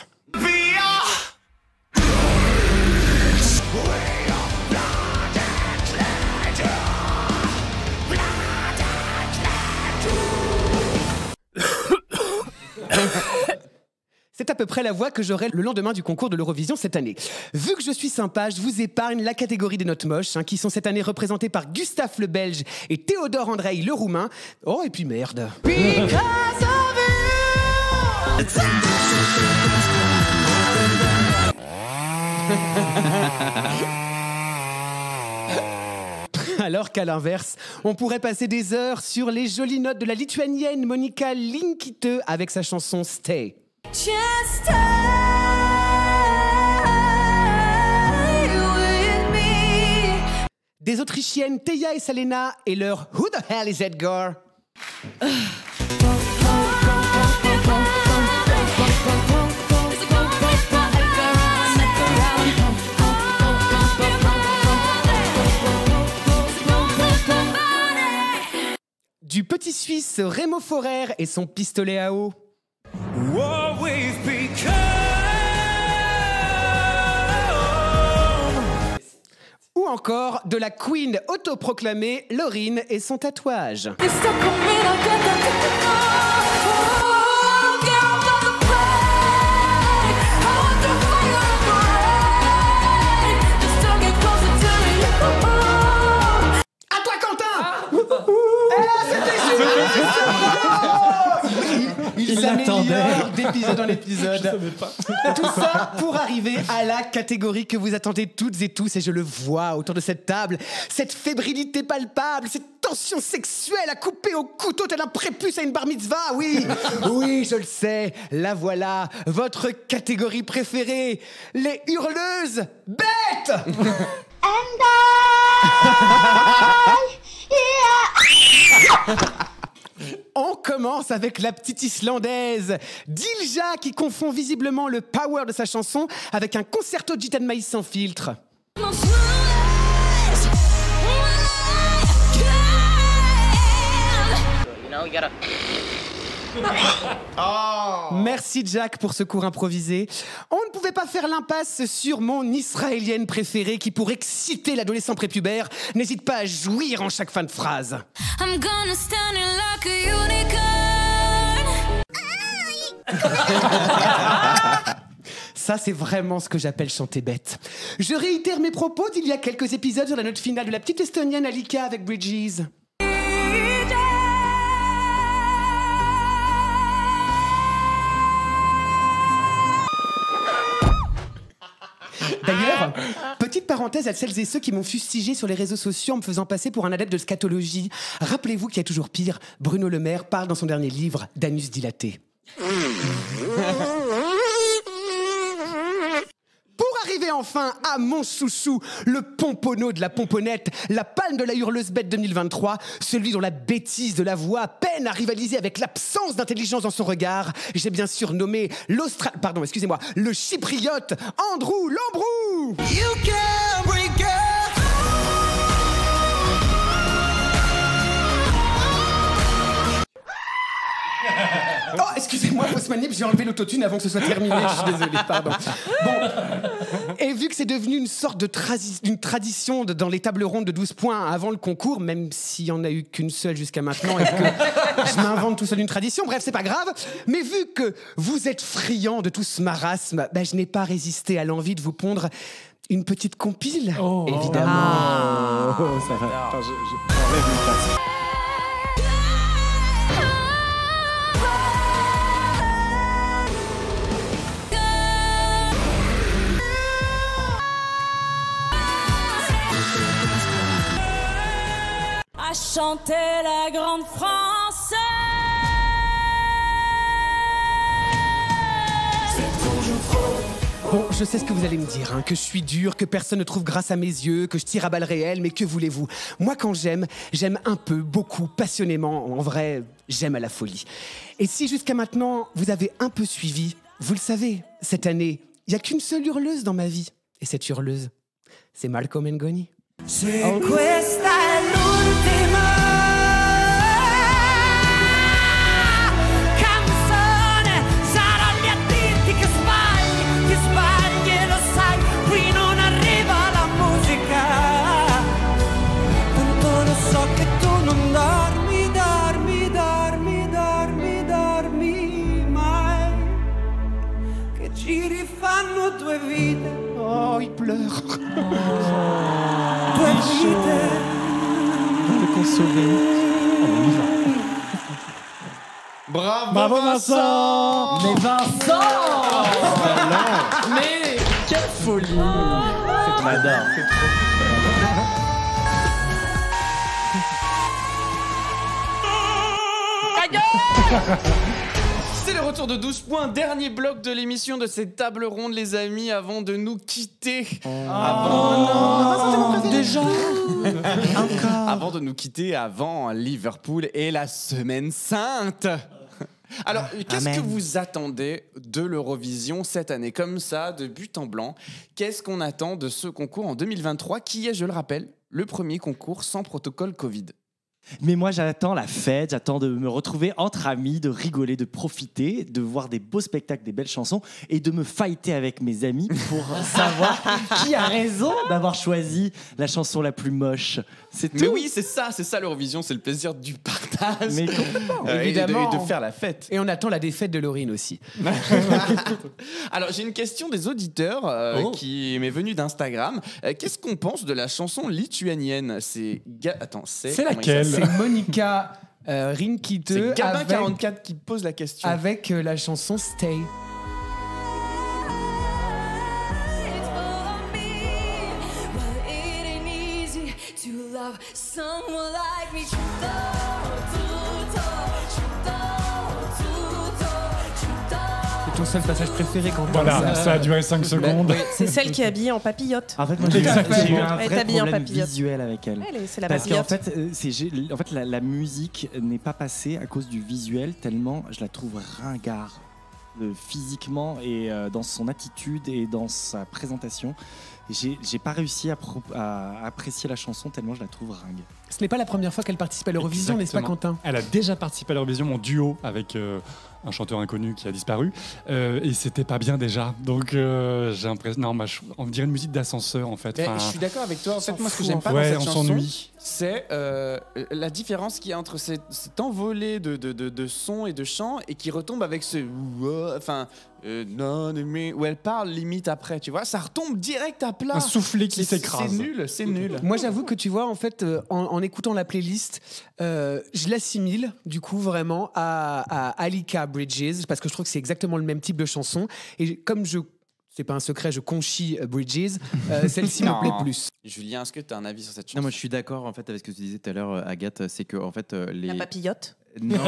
C'est à peu près la voix que j'aurai le lendemain du concours de l'Eurovision cette année. Vu que je suis sympa, je vous épargne la catégorie des notes moches, hein, qui sont cette année représentées par Gustave le Belge et Théodore Andrei le Roumain. Oh, et puis merde. Alors qu'à l'inverse, on pourrait passer des heures sur les jolies notes de la lituanienne Monika Linkytė avec sa chanson Stay. Just stay with me. Des autrichiennes Teya et Salena et leur Who the hell is Edgar? Du petit Suisse Remo Forer et son pistolet à eau. Ou encore de la queen autoproclamée Laurine et son tatouage. À toi Quentin. Eh, c'était Il, il s'améliore d'épisode en épisode. Tout ça pour arriver à la catégorie que vous attendez toutes et tous, et je le vois autour de cette table. Cette fébrilité palpable, cette tension sexuelle à couper au couteau tel un prépuce à une bar mitzvah, oui. Oui, je le sais, la voilà, votre catégorie préférée, les hurleuses bêtes. And I, yeah. On commence avec la petite Islandaise Dilja qui confond visiblement le power de sa chanson avec un concerto de Gita de Maïs sans filtre. Oh. Merci Jack pour ce cours improvisé. On ne pouvait pas faire l'impasse sur mon israélienne préférée qui, pour exciter l'adolescent prépubère, n'hésite pas à jouir en chaque fin de phrase. I'm gonna stand like a unicorn. Ça, c'est vraiment ce que j'appelle chanter bête. Je réitère mes propos d'il y a quelques épisodes sur la note finale de la petite estonienne Alika avec Bridges. D'ailleurs, petite parenthèse à celles et ceux qui m'ont fustigé sur les réseaux sociaux en me faisant passer pour un adepte de scatologie. Rappelez-vous qu'il y a toujours pire. Bruno Le Maire parle dans son dernier livre d'anus dilaté. Pour arriver enfin à mon chouchou, le pomponneau de la pomponnette, la palme de la hurleuse bête deux mille vingt-trois, celui dont la bêtise de la voix peine à rivaliser avec l'absence d'intelligence dans son regard, j'ai bien sûr nommé l'Austra... Pardon, excusez-moi, le chypriote Andrew Lambrou. You can break it. Oh, excusez-moi, fausse manip, j'ai enlevé l'autotune avant que ce soit terminé, je suis désolé, pardon. Bon, et vu que c'est devenu une sorte de tradi- une tradition de, dans les tables rondes de douze points avant le concours, même s'il n'y en a eu qu'une seule jusqu'à maintenant et que je m'invente tout seul une tradition, bref, c'est pas grave, mais vu que vous êtes friands de tout ce marasme, bah, je n'ai pas résisté à l'envie de vous pondre une petite compile, oh, évidemment. Ah. Oh, ça va. Enfin, je, je enlève une place. À chanter la grande France. Bon, je sais ce que vous allez me dire, hein, que je suis dur, que personne ne trouve grâce à mes yeux, que je tire à balles réelles, mais que voulez-vous? Moi, quand j'aime, j'aime un peu, beaucoup, passionnément. En vrai, j'aime à la folie. Et si jusqu'à maintenant, vous avez un peu suivi, vous le savez, cette année, il n'y a qu'une seule hurleuse dans ma vie. Et cette hurleuse, c'est Malcolm Ngoni. Se questa è l'ultima canzone, sarò lì a dirti che sbagli, ti sbagli e lo sai, qui non arriva la musica. Tanto lo so che tu non dormi, dormi, dormi, dormi, dormi mai. Che giri fanno due vite. Oh, il pleure. Due vite. Pour le consoler. Oh, on y va. Bravo, Bravo Vincent. Vincent. Mais Vincent Oh, Mais quelle folie. C'est madame. C'est trop. C'est le retour de douze points, dernier bloc de l'émission de cette table ronde, les amis, avant de nous quitter. Oh, avant... non, déjà. Encore. Avant de nous quitter, avant Liverpool et la Semaine Sainte. Alors, qu'est-ce Amen. que vous attendez de l'Eurovision cette année, comme ça, de but en blanc? Qu'est-ce qu'on attend de ce concours en deux mille vingt-trois, qui est, je le rappelle, le premier concours sans protocole Covid? Mais moi, j'attends la fête, j'attends de me retrouver entre amis, de rigoler, de profiter, de voir des beaux spectacles, des belles chansons et de me fighter avec mes amis pour savoir qui a raison d'avoir choisi la chanson la plus moche. C'est tout. Mais oui, c'est ça, c'est ça l'Eurovision, c'est le plaisir du partage. Mais complètement. Euh, et de- Évidemment. et de faire la fête. Et on attend la défaite de Laurine aussi. Alors, j'ai une question des auditeurs euh, Oh. qui m'est venue d'Instagram. Euh, Qu'est-ce qu'on pense de la chanson lituanienne? C'est Ga- Attends, c'est C'est comment il laquelle? s'appelle C'est Monica euh, Rinkite C'est Gabin avec, quarante-quatre qui pose la question. avec euh, la chanson Stay. C'est ton seul passage préféré quand Voilà, ça a duré cinq secondes. C'est celle qui est habillée en papillote. En fait, moi, Tout j'ai à fait. j'ai eu un Elle est vrai habillée en problème papillote. visuel avec elle. Elle est- c'est la Parce qu'en papillote. fait, euh, c'est, j'ai- en fait la, la musique n'est pas passée à cause du visuel, tellement je la trouve ringard. euh, physiquement et euh, dans son attitude et dans sa présentation. J'ai, j'ai pas réussi à, pro- à apprécier la chanson tellement je la trouve ringue. Ce n'est pas la première fois qu'elle participe à l'Eurovision, n'est-ce pas, Exactement. Quentin? Elle a déjà participé à l'Eurovision en duo avec euh, un chanteur inconnu qui a disparu. Euh, et c'était pas bien déjà. Donc euh, j'ai l'impression. Non, moi, je- on dirait une musique d'ascenseur en fait. Mais Enfin, je suis d'accord avec toi. En fait, moi, ce que fout, j'aime en pas fait. Ouais, dans on cette chanson, s'ennuie. c'est euh, la différence qu'il y a entre cet, cet envolé de, de, de, de sons et de chants et qui retombe avec ce ouah, enfin euh, non mais où elle parle limite après, tu vois, ça retombe direct à plat. Un soufflet qui C'est- s'écrase. C'est nul, c'est nul. Moi, j'avoue que tu vois, en fait, euh, en, en écoutant la playlist, euh, je l'assimile, du coup, vraiment à, à Alika Bridges, parce que je trouve que c'est exactement le même type de chanson. Et comme je. C'est pas un secret, je conchis euh, Bridges. euh, Celle-ci me Non. plaît plus. Julien, est-ce que tu as un avis sur cette chanson? Non, moi je suis d'accord en fait avec ce que tu disais tout à l'heure, euh, Agathe, c'est que en fait euh, les. La papillote. Non, non,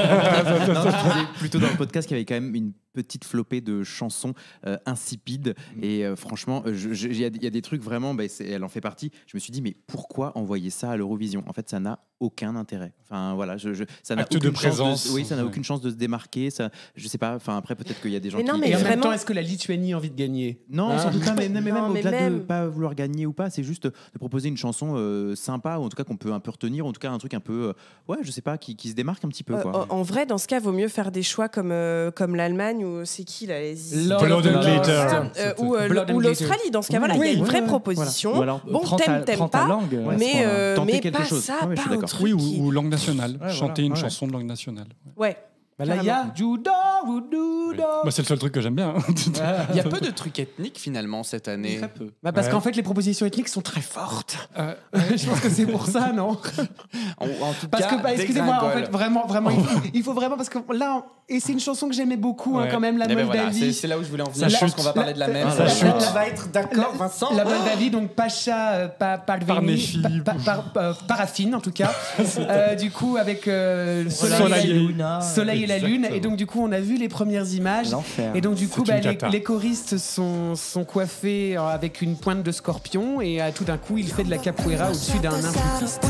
je disais plutôt dans le podcast qu'il y avait quand même une petite flopée de chansons euh, insipides et euh, franchement, euh, je- je- il y, a- il y a des trucs vraiment, bah, c'est- elle en fait partie. Je me suis dit mais pourquoi envoyer ça à l'Eurovision? En fait, ça n'a aucun intérêt. Enfin voilà, je, je- ça n'a Acte de aucune chance présence. de, oui, ça n'a Ouais. aucune chance de se démarquer. Ça, je sais pas. Enfin après peut-être qu'il y a des gens Mais non, qui. mais Et en même vraiment- temps, est-ce que la Lituanie a envie de gagner? Non, Hein sans doute pas, mais, mais Non, même mais au-delà de même- pas vouloir gagner ou pas, c'est juste de proposer une chanson euh, sympa, ou en tout cas qu'on peut un peu retenir, ou en tout cas un truc un peu, euh, ouais, je sais pas, qui, qui se démarque un petit peu. Euh, Quoi. en en vrai, dans ce cas, vaut mieux faire des choix comme, euh, comme l'Allemagne ou c'est qui là les... Lord Blood of and the Glitter. Lost. Euh, ou euh, Blood and ou Glitter. l'Australie. Dans ce cas, voilà, il Oui, y a une ouais, vraie ouais, proposition. Ou alors, Bon, prends t'aimes, ta- t'aimes prends ta pas, langue, ouais, à ce mais, point-là. euh, Tenter mais quelque pas chose. ça, Ouais, ouais, je suis pas un d'accord. truc oui, qui- ou, ou langue nationale. Ouais, Chanter voilà, une ouais. chanson de langue nationale. Ouais. Balaya, judo, judo. Moi, c'est le seul truc que j'aime bien. Il y a peu de trucs ethniques finalement cette année. Très peu. Bah parce Ouais. qu'en fait, les propositions ethniques sont très fortes. Euh, Je pense que c'est pour ça, non? En, en tout Parce cas, que, bah, excusez-moi, en dégringole. fait, vraiment, vraiment, il faut, il faut vraiment, parce que là, et c'est une chanson que j'aimais beaucoup, hein, Ouais. quand même, la Eh ben voilà, Moldavie. c'est, c'est là où je voulais en venir. Ça Je pense chute. qu'on va parler de la même. Ça Ça chute. chute. Ça va être d'accord, Vincent. La Moldavie, donc Pacha euh, pa, Parveni, Parnefi. pa- pa- par- euh, Paraffine en tout cas. Euh, du coup, avec euh, le soleil, Soleil et, et la, soleil et la lune. Et donc, du coup, on a vu les premières images. L'enfer. Et donc, du coup, C'est bah, une les, cata. les choristes sont, sont coiffés euh, avec une pointe de scorpion. Et euh, tout d'un coup, il fait de la capoeira au-dessus d'un nain flûtiste.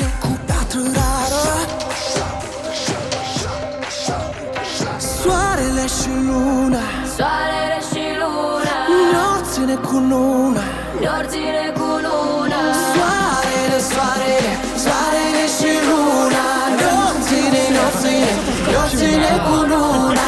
Soarele și luna, Soarele și luna, nopțile cu luna, nopțile cu luna. soarele, soarele, soarele și luna, nopțile, nopțile, nopțile cu luna.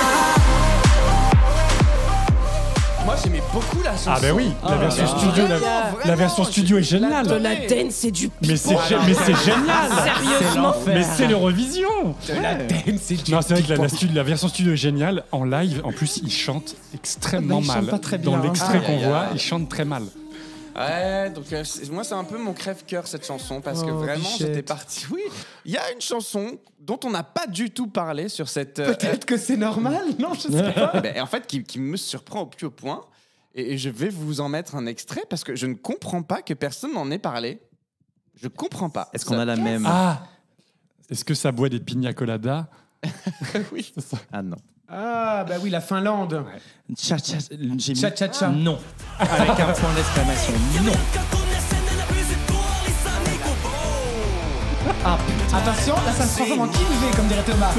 Moi j'aimais beaucoup la chanson. Ah ben oui, la version là. studio, la, Vraiment, la vraiment, version studio est géniale. De la dance et du Mais c'est, gé- mais c'est génial. Sérieusement. Mais c'est l'Eurovision. La dance, c'est du Non, c'est vrai que la, la, pop. stu- la version studio est géniale. En live, en plus, il chante extrêmement Ah bah, il chante mal. pas très bien, Dans hein. l'extrait Aïe, qu'on aïe, voit, aïe. il chante très mal. Ouais, donc euh, c'est- moi c'est un peu mon crève-cœur cette chanson parce que Oh, vraiment bichette. j'étais parti. Oui, il y a une chanson dont on n'a pas du tout parlé sur cette. euh, Peut-être que c'est normal, non, je sais pas. euh, ben, en fait, qui, qui me surprend au plus haut point. Et, et je vais vous en mettre un extrait parce que je ne comprends pas que personne n'en ait parlé. Je comprends pas. Est-ce qu'on Ça- a la même? Ah Est-ce que ça boit des pina coladas? Oui. Ah non. Ah, bah oui, la Finlande. Cha cha, j'ai mis Cha cha cha. non avec un point d'exclamation. Non. Ah, attention, là ça se transforme en King V, comme dirait Thomas.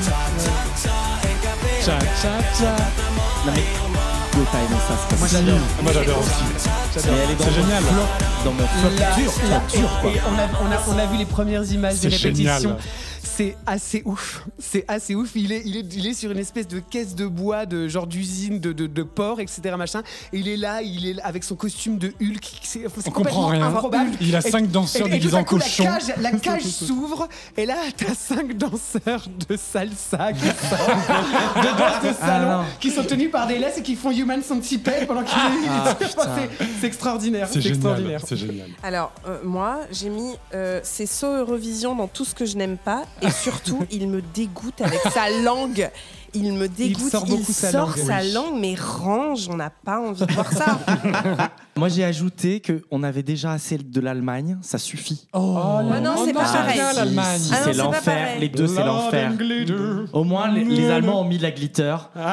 Cha cha cha. Non mais vous pouvez pas aimer ça, c'est pas Moi possible. j'adore. Moi j'adore aussi. Mais elle est dans C'est mon génial. flop- dans mon flop Là, dur, là, flop dur quoi. et on, a, on, a, on a vu les premières images des C'est répétitions. génial. C'est assez ouf. C'est assez ouf. Il est, il, est, il est sur une espèce de caisse de bois, de genre d'usine, de, de, de porc, et cetera. Machin. Et il est là, il est là avec son costume de Hulk. C'est, c'est On comprend complètement rien. improbable. Il a Et- cinq danseurs et- et déguisés tout à en coup, cochon. La cage, la cage s'ouvre, et là, t'as cinq danseurs de salsa qui sortent, de danse de salon, non. qui sont tenus par des laisses et qui font Human Centipede pendant qu'ils Ah, Enfin, putain. c'est, c'est extraordinaire. C'est génial. extraordinaire. C'est génial. Alors, euh, moi, j'ai mis euh, c'est saut Eurovision dans tout ce que je n'aime pas Et surtout, il me dégoûte avec sa langue. Il me dégoûte, Il sort beaucoup il sa sort langue. sa Oui. langue, mais range, on n'a pas envie de voir ça. Moi, j'ai ajouté qu'on avait déjà assez de l'Allemagne, ça suffit. Oh, Ah non, c'est pas pareil. Si, l'Allemagne. si, Ah non, c'est c'est pas l'enfer. pareil. Les deux, c'est l'enfer. Au moins, les, les Allemands ont mis de la glitter.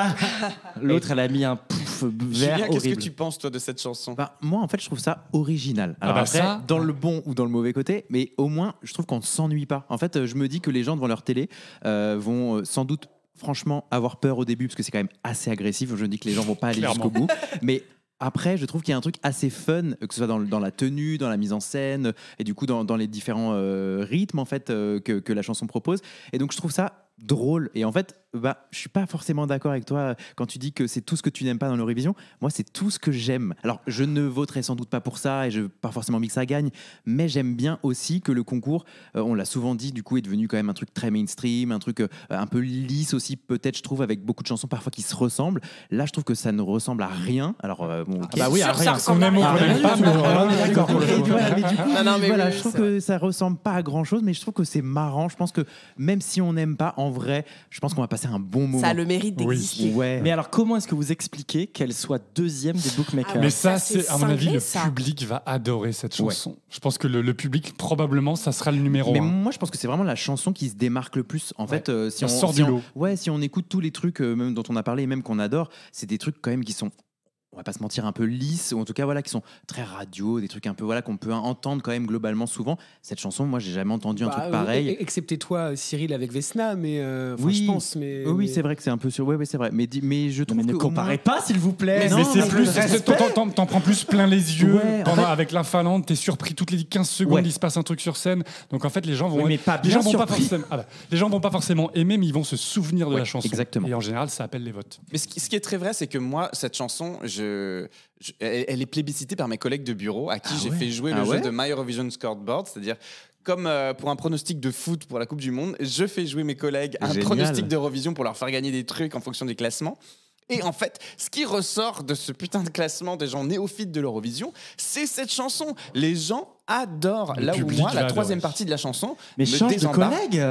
L'autre, elle a mis un pouf vert Julien, qu'est-ce que horrible. tu penses, toi, de cette chanson? Bah, moi, en fait, je trouve ça original. Ah Alors bah après, ça- dans le bon ou dans le mauvais côté, mais au moins, je trouve qu'on ne s'ennuie pas. En fait, euh, je me dis que les gens devant leur télé euh, vont euh, sans doute, franchement, avoir peur au début, parce que c'est quand même assez agressif. Je dis que les gens vont pas aller Clairement. jusqu'au bout. Mais après, je trouve qu'il y a un truc assez fun, que ce soit dans, le- dans la tenue, dans la mise en scène, et du coup dans, dans les différents euh, rythmes en fait euh, que, que la chanson propose. Et donc je trouve ça drôle. Et en fait, bah, je suis pas forcément d'accord avec toi euh, quand tu dis que c'est tout ce que tu n'aimes pas dans l'Eurovision. Moi, c'est tout ce que j'aime. Alors, je ne voterai sans doute pas pour ça, et je veux pas forcément envie que ça gagne, mais j'aime bien aussi que le concours, euh, on l'a souvent dit, du coup, est devenu quand même un truc très mainstream, un truc euh, un peu lisse aussi, peut-être, je trouve, avec beaucoup de chansons parfois qui se ressemblent. Là, je trouve que ça ne ressemble à rien. Alors, euh, bon, ok. Bah oui, à rien. Qu'on aime ou qu'on n'aime pas, mais voilà, on est d'accord pour le Et choix. voilà, mais du coup, Non, non, mais voilà, oui, je trouve c'est que ça ressemble pas à grand chose, mais je trouve que c'est marrant. Je pense que même si on n'aime pas, en vrai, je pense qu'on va passer un bon moment. Ça a le mérite Oui. d'exister. Ouais. Mais alors, comment est-ce que vous expliquez qu'elle soit deuxième des bookmakers? Mais ça, ça, c'est c'est à mon avis, cinglé, le ça. public va adorer cette chanson. Je pense que le, le public, probablement, ça sera le numéro Mais un. moi, je pense que c'est vraiment la chanson qui se démarque le plus. En fait, euh, si Ça on sort si du on- lot. ouais, si on écoute tous les trucs euh, même dont on a parlé et même qu'on adore, c'est des trucs quand même qui sont, on va pas se mentir, un peu lisses, ou en tout cas voilà, qui sont très radio, des trucs un peu voilà qu'on peut entendre quand même globalement souvent. Cette chanson, moi, j'ai jamais entendu un Bah, truc pareil. euh, Excepté toi, Cyril, avec Vesna, mais euh, enfin, Oui. je pense. Mais, Oui, oui, mais- c'est vrai que c'est un peu sur. Ouais, ouais, c'est vrai. Mais, di- mais je trouve Mais ne que au comparez moins- pas, s'il vous plaît. Mais Mais non, c'est mais plus, le c'est- respect. t'en- t'en t'en prends plus plein les yeux Ouais, en pendant- fait- avec la Finlande. T'es surpris toutes les quinze secondes, Ouais. il se passe un truc sur scène. Donc en fait, les gens vont, Oui, mais pas les bien gens vont pas surpris. forcément, ah bah, les gens vont pas forcément aimer, mais ils vont se souvenir de Ouais, la chanson. exactement. Et en général, ça appelle les votes. Mais ce qui, ce qui est très vrai, c'est que moi, cette chanson, je, je- elle, elle est plébiscitée par mes collègues de bureau à qui Ah j'ai ouais. fait jouer Ah le ouais jeu de My Eurovision Scoreboard, c'est-à-dire comme euh, pour un pronostic de foot pour la Coupe du Monde, je fais jouer mes collègues à un Génial. pronostic d'Eurovision pour leur faire gagner des trucs en fonction des classements. Et en fait, ce qui ressort de ce putain de classement des gens néophytes de l'Eurovision, c'est cette chanson. Les gens adorent. Le Là où public moi, la va troisième adorer. partie de la chanson Mais me change de désembarque. collègue.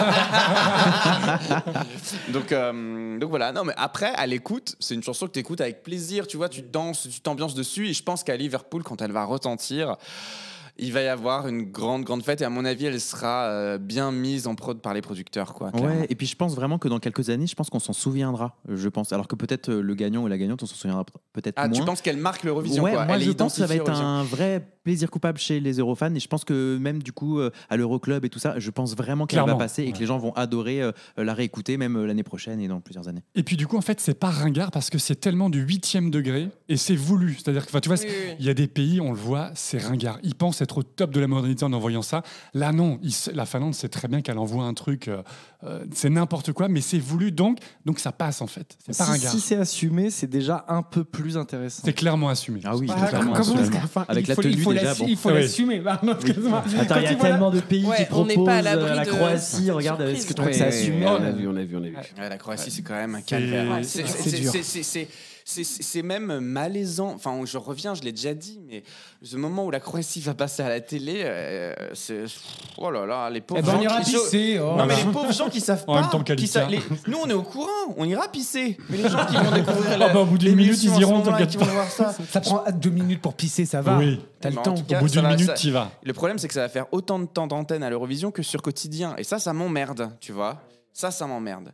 donc, euh, donc voilà, non mais après à l'écoute, c'est une chanson que tu écoutes avec plaisir, tu vois, tu danses, tu t'ambiances dessus et je pense qu'à Liverpool, quand elle va retentir, il va y avoir une grande grande fête et à mon avis elle sera euh, bien mise en prod par les producteurs quoi. clairement. Ouais, et puis je pense vraiment que dans quelques années, je pense qu'on s'en souviendra. euh, Je pense, alors que peut-être euh, le gagnant ou la gagnante, on s'en souviendra p- peut-être Ah, moins. tu penses qu'elle marque l'Eurovision Ouais, quoi. moi Elle est je pense que ça va identifiée être Eurovision. un vrai plaisir coupable chez les Eurofans et je pense que même du coup euh, à l'Euroclub et tout ça, je pense vraiment qu'elle va Clairement. passer et que les gens vont adorer euh, la réécouter même euh, l'année prochaine et dans plusieurs années. Et puis du coup, en fait, c'est pas ringard parce que c'est tellement du huitième degré et c'est voulu. C'est-à-dire que, enfin, tu vois, Oui, oui, oui. il y a des pays, on le voit, c'est ringard. Ils pensent être au top de la modernité en envoyant ça. Là, non. Ils s- la Finlande sait très bien qu'elle envoie un truc, euh, euh, c'est n'importe quoi, mais c'est voulu, donc, donc ça passe en fait. C'est pas Si, ringard. si c'est assumé, c'est déjà un peu plus intéressant. C'est clairement assumé. Ah oui, Ah, totalement. comment est-ce absolument. que- enfin, Avec il la faut- tenue il faut déjà, l'assu- bon. Il faut Oui. l'assumer. Pardon, excuse-moi. Attends, Quand il y a tu vois la- tellement de pays Ouais, qui on n'est proposent pas à l'abri euh, la de Croatie. certaines Regarde, est-ce que tu surprises. trouves que c'est Ouais, assumé on a vu, on a vu, on a vu. Ouais, la Croatie, c'est quand même un C'est- calvaire. ouais, C'est- c'est- c'est- c'est dur. c'est- c'est- c'est- c'est- c'est même malaisant. Enfin, je reviens, je l'ai déjà dit, mais ce moment où la Croatie va passer à la télé, euh, c'est oh là là, les pauvres Eh ben, gens on ira qui pisser. oh. Non mais les pauvres gens qui savent En pas. même temps qui qu'Alicia. sa- les- Nous on est au courant, on ira pisser. Mais les gens qui vont découvrir la, Ah bah, au bout d'une minute, l'émission ils en ce iront, moment-là et t'inquiète qui vont pas. voir ça. Ça prend deux minutes pour pisser, ça va. Oui. T'as le Mais en temps. tout cas, Au bout ça d'une va- minute, ça- t'y vas. Le problème c'est que ça va faire autant de temps d'antenne à l'Eurovision que sur quotidien. Et ça, ça m'emmerde, tu vois. Ça, ça m'emmerde.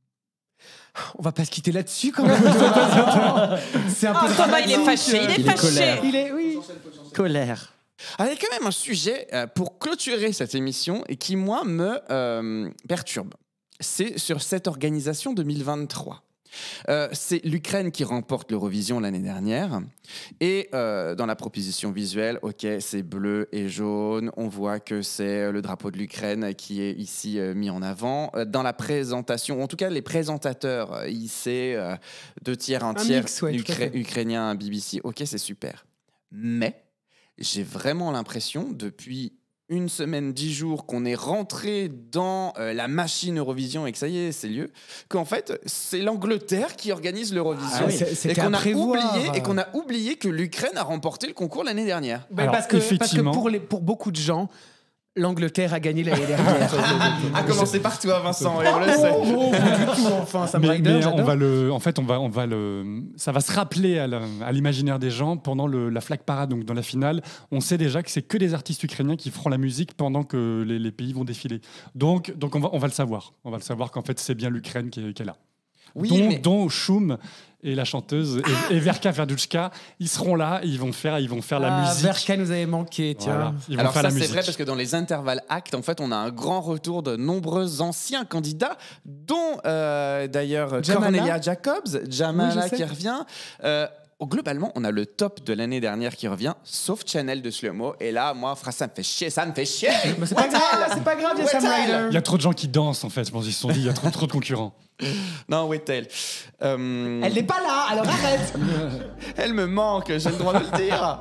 On va pas se quitter là-dessus quand même. C'est un peu Ah, Thomas, il est dramatique. fâché, il est Il est fâché. colère. Il est, oui. Colère. Ah, il y a quand même un sujet euh, pour clôturer cette émission et qui, moi, me euh, perturbe. C'est sur cette organisation deux mille vingt-trois. Euh, c'est l'Ukraine qui remporte l'Eurovision l'année dernière. Et euh, dans la proposition visuelle, ok, c'est bleu et jaune. On voit que c'est le drapeau de l'Ukraine qui est ici euh, mis en avant. Euh, Dans la présentation, en tout cas les présentateurs, euh, hissés, euh, deux tiers, un, Un tiers, mix, ouais, tout à Ukra- fait. ukrainien, un B B C. Ok, c'est super. Mais j'ai vraiment l'impression, depuis une semaine, dix jours, qu'on est rentré dans euh, la machine Eurovision et que ça y est, c'est lieu, qu'en fait, c'est l'Angleterre qui organise l'Eurovision. Ah oui, c'est- et c'était qu'on à a prévoir. oublié et qu'on a oublié que l'Ukraine a remporté le concours l'année dernière. Ben, Alors, parce, que, parce que effectivement. pour, les, pour beaucoup de gens, L'Angleterre a gagné l'année dernière. A commencé par toi, Vincent, et on le sait. Non, pas du tout, enfin, Sam mais, Ryder, mais j'adore. on va le, en fait, on va, on va le, ça va se rappeler à, la- à l'imaginaire des gens pendant le- la flag parade, donc dans la finale. On sait déjà que c'est que des artistes ukrainiens qui feront la musique pendant que les, les pays vont défiler. Donc, donc on va, on va le savoir. On va le savoir qu'en fait c'est bien l'Ukraine qui est, qui est là. Oui, dont, mais- dont Shum et la chanteuse et, et Verka Verduchka, ils seront là, ils vont faire, ils vont faire la Ah, musique. Verka nous avait manqué, tiens. Voilà, ils vont Alors faire ça la c'est musique. vrai parce que dans les intervalles actes, en fait, on a un grand retour de nombreux anciens candidats, dont euh, d'ailleurs Jamala. Cornelia Jacobs, Jamala Oui, je sais. qui revient. Euh, globalement, on a le top de l'année dernière qui revient, sauf Chanel de Slow-Mo. Et là, moi, frère, ça me fait chier, ça me fait chier. Mais c'est pas grave, c'est pas grave, il y a Sam Ryder. Il y a trop de gens qui dansent en fait. Je pense qu'ils se sont dit, il y a trop, trop de concurrents. Non, Wettel. Euh... Elle n'est pas là, alors arrête. Elle me manque, j'ai le droit de le dire.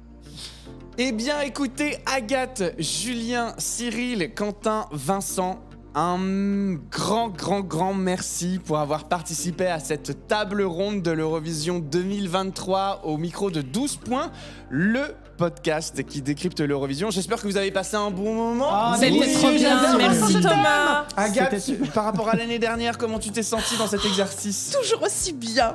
Eh bien, écoutez, Agathe, Julien, Cyril, Quentin, Vincent, un grand, grand, grand merci pour avoir participé à cette table ronde de l'Eurovision deux mille vingt-trois au micro de douze points, le podcast qui décrypte l'Eurovision. J'espère que vous avez passé un bon moment. Oh, c'était oui, trop bien, merci Thomas. Agathe, par rapport à l'année dernière, comment tu t'es sentie dans cet exercice? Toujours aussi bien.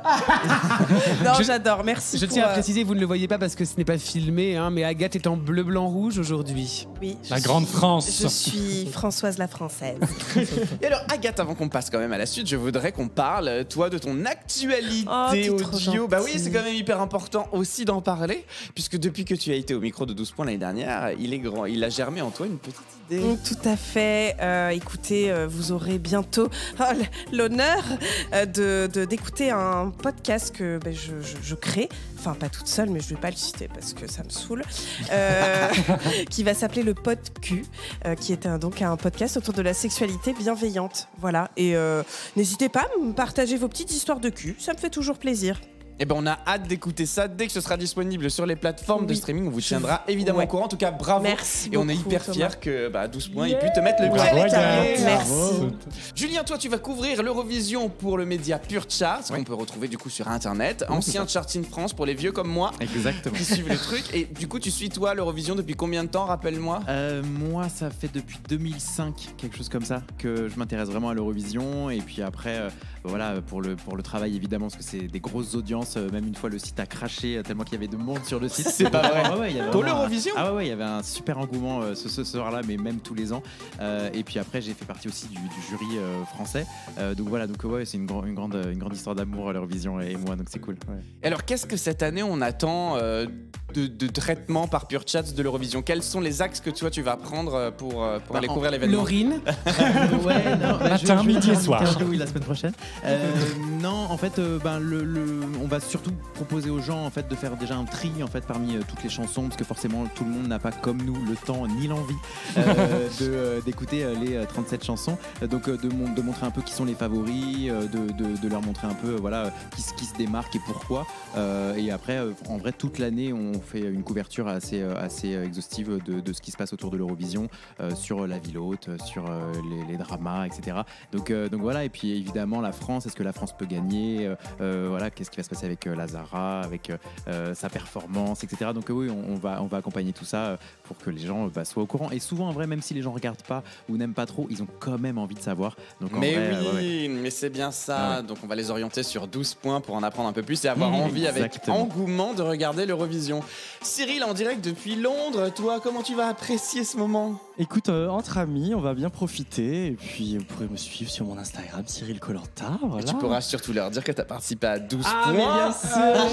Non, Je- j'adore, merci. Je pour, tiens à euh, préciser, vous ne le voyez pas parce que ce n'est pas filmé, hein, mais Agathe est en bleu, blanc, rouge aujourd'hui. Oui. La grande France. Je suis Françoise la Française. Et alors, Agathe, avant qu'on passe quand même à la suite, je voudrais qu'on parle, euh, toi, de ton actualité Oh, t'es trop audio. Bah oui, gentil. c'est quand même hyper important aussi d'en parler, puisque depuis que tu as été au micro de douze points l'année dernière, il est grand, il a germé en toi une petite idée. Mm, Tout à fait. Euh, écoutez, euh, vous aurez bientôt oh, l- l'honneur euh, de, de- d'écouter un podcast que ben, je, je- je crée. Enfin, pas toute seule, mais je ne vais pas le citer parce que ça me saoule. Euh, qui va s'appeler le PodQ, euh, qui est un, donc un podcast autour de la sexualité bienveillante. Voilà. Et euh, n'hésitez pas à me partager vos petites histoires de cul. Ça me fait toujours plaisir. Eh ben, on a hâte d'écouter ça dès que ce sera disponible sur les plateformes de Oui. streaming. On vous Je- tiendra évidemment Ouais. au courant. En tout cas, bravo. Merci Et on est beaucoup, hyper Thomas. fiers que bah, douze points, il puisse te mettre le pied à Bravo, l'étrier. Agathe. Merci. Julien, toi, tu vas couvrir l'Eurovision pour le média Pure Charts, qu'on peut retrouver du coup sur Internet. Ancien Charting France pour les vieux comme moi Exactement. qui suivent le truc. Et du coup, tu suis toi l'Eurovision depuis combien de temps, rappelle-moi? Euh, moi, ça fait depuis deux mille cinq, quelque chose comme ça, que je m'intéresse vraiment à l'Eurovision. Et puis après, euh, voilà, pour le, pour le travail évidemment, parce que c'est des grosses audiences. euh, Même une fois, le site a craché euh, tellement qu'il y avait de monde sur le site. C'est pas vrai. Ah ouais, il y avait Pour vraiment un- l'Eurovision? Ah ouais, ouais, il y avait un super engouement euh, ce, ce soir-là, mais même tous les ans. Euh, et puis après, j'ai fait partie aussi du, du jury euh, français. Euh, donc voilà, donc ouais, c'est une, grand- une, grande, une grande histoire d'amour, l'Eurovision et moi, donc c'est cool. Ouais. Et alors, qu'est-ce que cette année on attend euh, de, de traitement par Pure Charts de l'Eurovision? Quels sont les axes que toi tu vas prendre euh, pour, euh, pour Bah, aller en- couvrir l'événement? Laurine. Ouais, non, bah, Matin, je- je vais midi et faire soir. une interview, oui, la semaine prochaine. Euh, non, en fait, euh, ben, le, le- on va surtout proposer aux gens en fait de faire déjà un tri en fait parmi euh, toutes les chansons, parce que forcément tout le monde n'a pas comme nous le temps ni l'envie euh, de, euh, d'écouter euh, les euh, trente-sept chansons. Euh, donc euh, de, mon- de montrer un peu qui sont les favoris, euh, de, de- de leur montrer un peu euh, voilà qui, se- qui se démarque et pourquoi. Euh, et après, euh, en vrai, toute l'année, on fait une couverture assez euh, assez euh, exhaustive de, de ce qui se passe autour de l'Eurovision, euh, sur la ville haute, sur euh, les, les dramas, et cetera. Donc euh, donc voilà. Et puis évidemment la France. Est-ce que la France peut gagner? Euh, euh, Voilà, qu'est-ce qui va se passer avec euh, Lazara, avec euh, euh, sa performance, et cetera. Donc euh, oui, on, on va, on va accompagner tout ça euh, pour que les gens euh, bah, soient au courant. Et souvent, en vrai, même si les gens regardent pas ou n'aiment pas trop, ils ont quand même envie de savoir. Donc, en Mais vrai, oui, euh, ouais, ouais. mais c'est bien ça. Ah ouais. Donc on va les orienter sur douze points pour en apprendre un peu plus et avoir Mmh, envie avec exactement. engouement de regarder l'Eurovision. Cyril, en direct depuis Londres, toi, comment tu vas apprécier ce moment? Écoute, euh, entre amis, on va bien profiter. Et puis, vous pourrez me suivre sur mon Instagram, Cyril Colanta. Et Voilà. tu pourras surtout leur dire que tu as participé à douze Ah, mais points. bien sûr.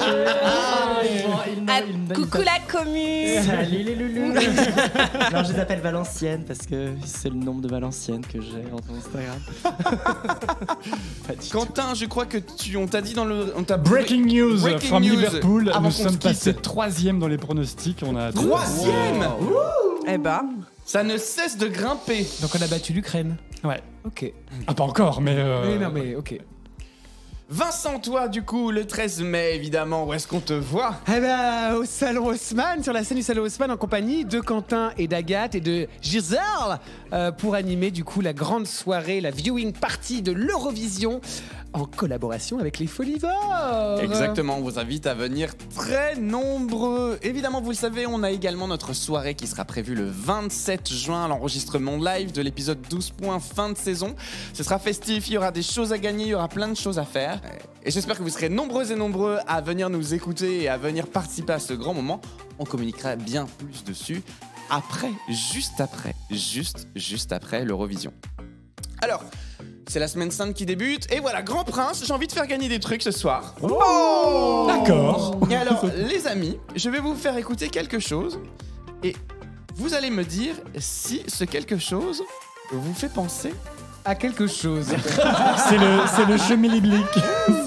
Ah, ils vont- ils me- Ah, ils me donnent coucou une- la commune. Salut les loulous. Alors je les appelle Valenciennes parce que c'est le nombre de Valenciennes que j'ai en Instagram. Pas du tout. Quentin, je crois que tu, on t'a dit dans le, on t'a Breaking news Breaking from news. Liverpool. Avant Nous qu'on se sommes quitte. passés troisième dans les pronostics. On a Troisième. Eh bah, Ça ne cesse de grimper. Donc on a battu l'Ukraine. Ouais. Ok. Ah, pas encore, mais. euh, Oui, non, mais ok. Vincent, toi, du coup, le treize mai, évidemment, où est-ce qu'on te voit? Eh ben, au Salon Haussmann, sur la scène du Salon Haussmann, en compagnie de Quentin et d'Agathe et de Gisèle, euh, pour animer du coup la grande soirée, la viewing party de l'Eurovision en collaboration avec les Folivores. Exactement, on vous invite à venir très nombreux. Évidemment, vous le savez, on a également notre soirée qui sera prévue le vingt-sept juin, l'enregistrement live de l'épisode douze points fin de saison. Ce sera festif, il y aura des choses à gagner, il y aura plein de choses à faire. Et j'espère que vous serez nombreux et nombreux à venir nous écouter et à venir participer à ce grand moment. On communiquera bien plus dessus après, juste après, juste, juste après l'Eurovision. Alors... c'est la semaine sainte qui débute. Et voilà, Grand Prince, j'ai envie de faire gagner des trucs ce soir. Oh D'accord. Et alors, les amis, je vais vous faire écouter quelque chose. Et vous allez me dire si ce quelque chose vous fait penser à quelque chose. C'est le, c'est le chemiliblique.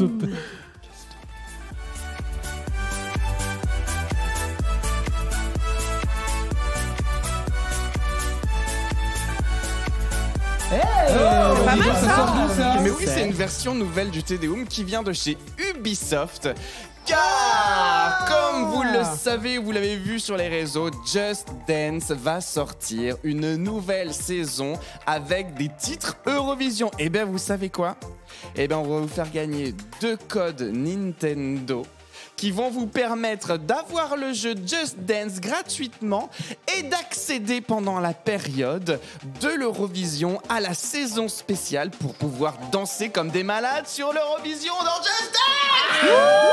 Hey oh, pas mal ça, ça. Mais oui, c'est une version nouvelle du Te Deum qui vient de chez Ubisoft. Car, comme vous le savez, vous l'avez vu sur les réseaux, Just Dance va sortir une nouvelle saison avec des titres Eurovision. Et bien, vous savez quoi ? Eh bien, on va vous faire gagner deux codes Nintendo qui vont vous permettre d'avoir le jeu Just Dance gratuitement et d'accéder pendant la période de l'Eurovision à la saison spéciale pour pouvoir danser comme des malades sur l'Eurovision dans Just Dance.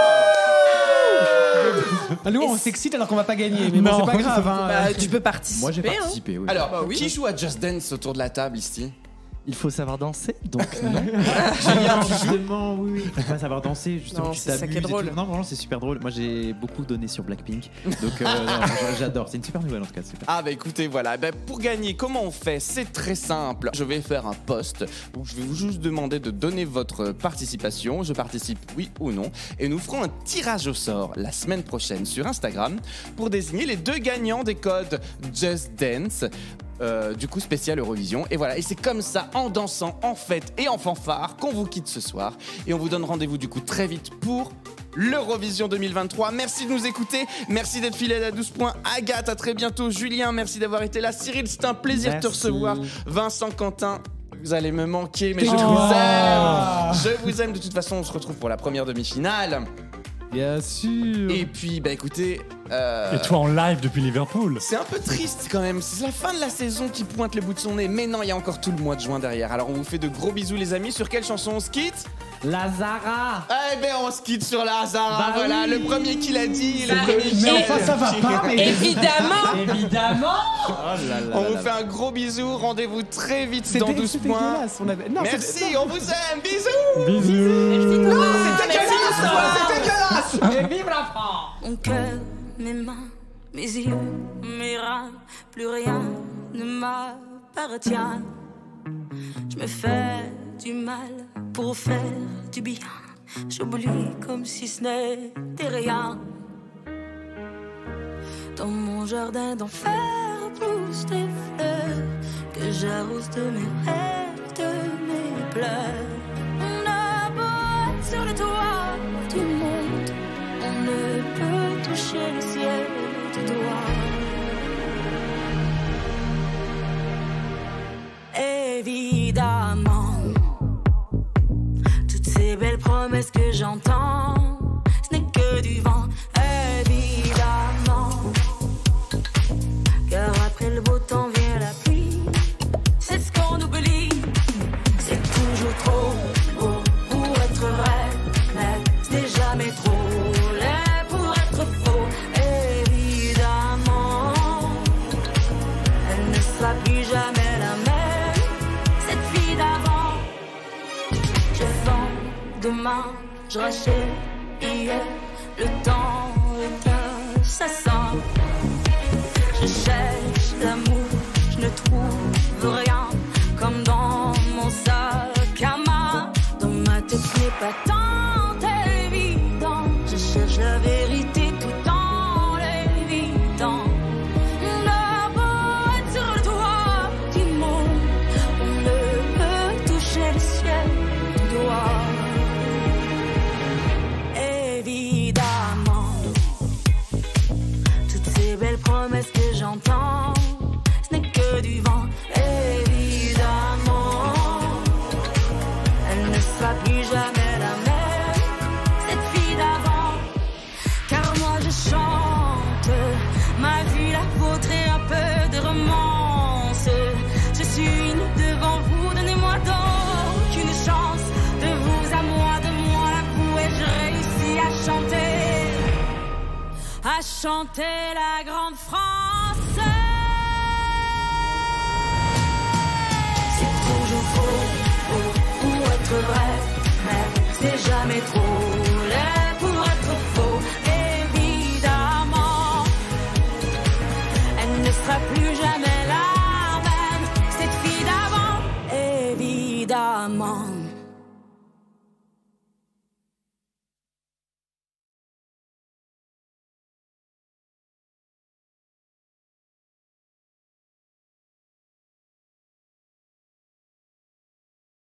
Ah, nous, on s'excite alors qu'on va pas gagner, mais bon, c'est pas grave. Hein. Bah, tu peux participer. Moi, j'ai participé, hein. oui. Alors, bah, oui. qui joue à Just Dance autour de la table ici ? Il faut savoir danser, donc non. Julien, justement, oui, oui. Il faut pas savoir danser, justement, Non, tu c'est ça t'amuses. qui est drôle. et tout. Non, vraiment, c'est super drôle. Moi, j'ai beaucoup donné sur Blackpink, donc euh, non, j'adore. C'est une super nouvelle en tout cas. Super. Ah bah écoutez, voilà, bah, pour gagner, comment on fait ? C'est très simple. Je vais faire un post où je vais vous juste demander de donner votre participation. Je participe, oui ou non. Et nous ferons un tirage au sort la semaine prochaine sur Instagram pour désigner les deux gagnants des codes Just Dance. Euh, du coup spécial Eurovision. Et voilà, et c'est comme ça, en dansant, en fête et en fanfare, qu'on vous quitte ce soir. Et on vous donne rendez-vous du coup très vite pour l'Eurovision deux mille vingt-trois. Merci de nous écouter, merci d'être fidèle à douze points. Agathe, à très bientôt. Julien, merci d'avoir été là. Cyril, c'est un plaisir merci. de te recevoir. Vincent, Quentin, vous allez me manquer, mais je oh. vous aime. Je vous aime. De toute façon, on se retrouve pour la première demi-finale. Bien sûr. Et puis, bah écoutez... Euh... Et toi en live depuis Liverpool. C'est un peu triste quand même. C'est la fin de la saison qui pointe le bout de son nez. Mais non, il y a encore tout le mois de juin derrière. Alors on vous fait de gros bisous les amis. Sur quelle chanson on se quitte ? Lazara. Eh ben on se quitte sur Lazara. Bah voilà, oui. Le premier qui l'a dit. Ça le premier qui mais enfin ça va pas. Mais évidemment. Évidemment. Oh là là on là vous là fait un gros bisou. Rendez-vous très vite c'était, dans douze points. On avait... non, merci, on vous aime. Bisous. Bisous. Non, c'est dégueulasse. C'est dégueulasse. Et vive la France. Mon cœur, mes mains, mes yeux, mes reins, plus rien ne m'appartient. Je me fais du mal pour faire du bien. J'oublie comme si ce n'était rien. Dans mon jardin d'enfer poussent des fleurs que j'arrose de mes rêves, de mes pleurs. On a beau être sur le toit du monde, on ne peut toucher le ciel du doigt. Évidemment, toutes ces belles promesses que j'entends, ce n'est que du vent. Évidemment, car après le beau temps vient la pluie. C'est ce qu'on oublie. C'est toujours trop beau pour être vrai, mais c'est jamais trop laid pour être faux. Évidemment, elle ne sera plus jamais la même, cette fille d'avant. Je vends demain, je rachète hier, le temps est assassin. Je cherche l'amour, je ne trouve rien, comme dans mon sac à main. Dans ma tête ce n'est pas tant évident. Je cherche la vérité tout en l'évitant. On a beau être sur le toit du monde, on ne peut toucher le ciel du doigt. Évidemment, toutes ces belles promesses que j'entends, commence. Je suis nue devant vous, donnez-moi donc une chance. De vous à moi, de moi à vous, et je réussis à chanter, à chanter la grande France. C'est toujours faux, faux pour être vrai, mais c'est jamais trop.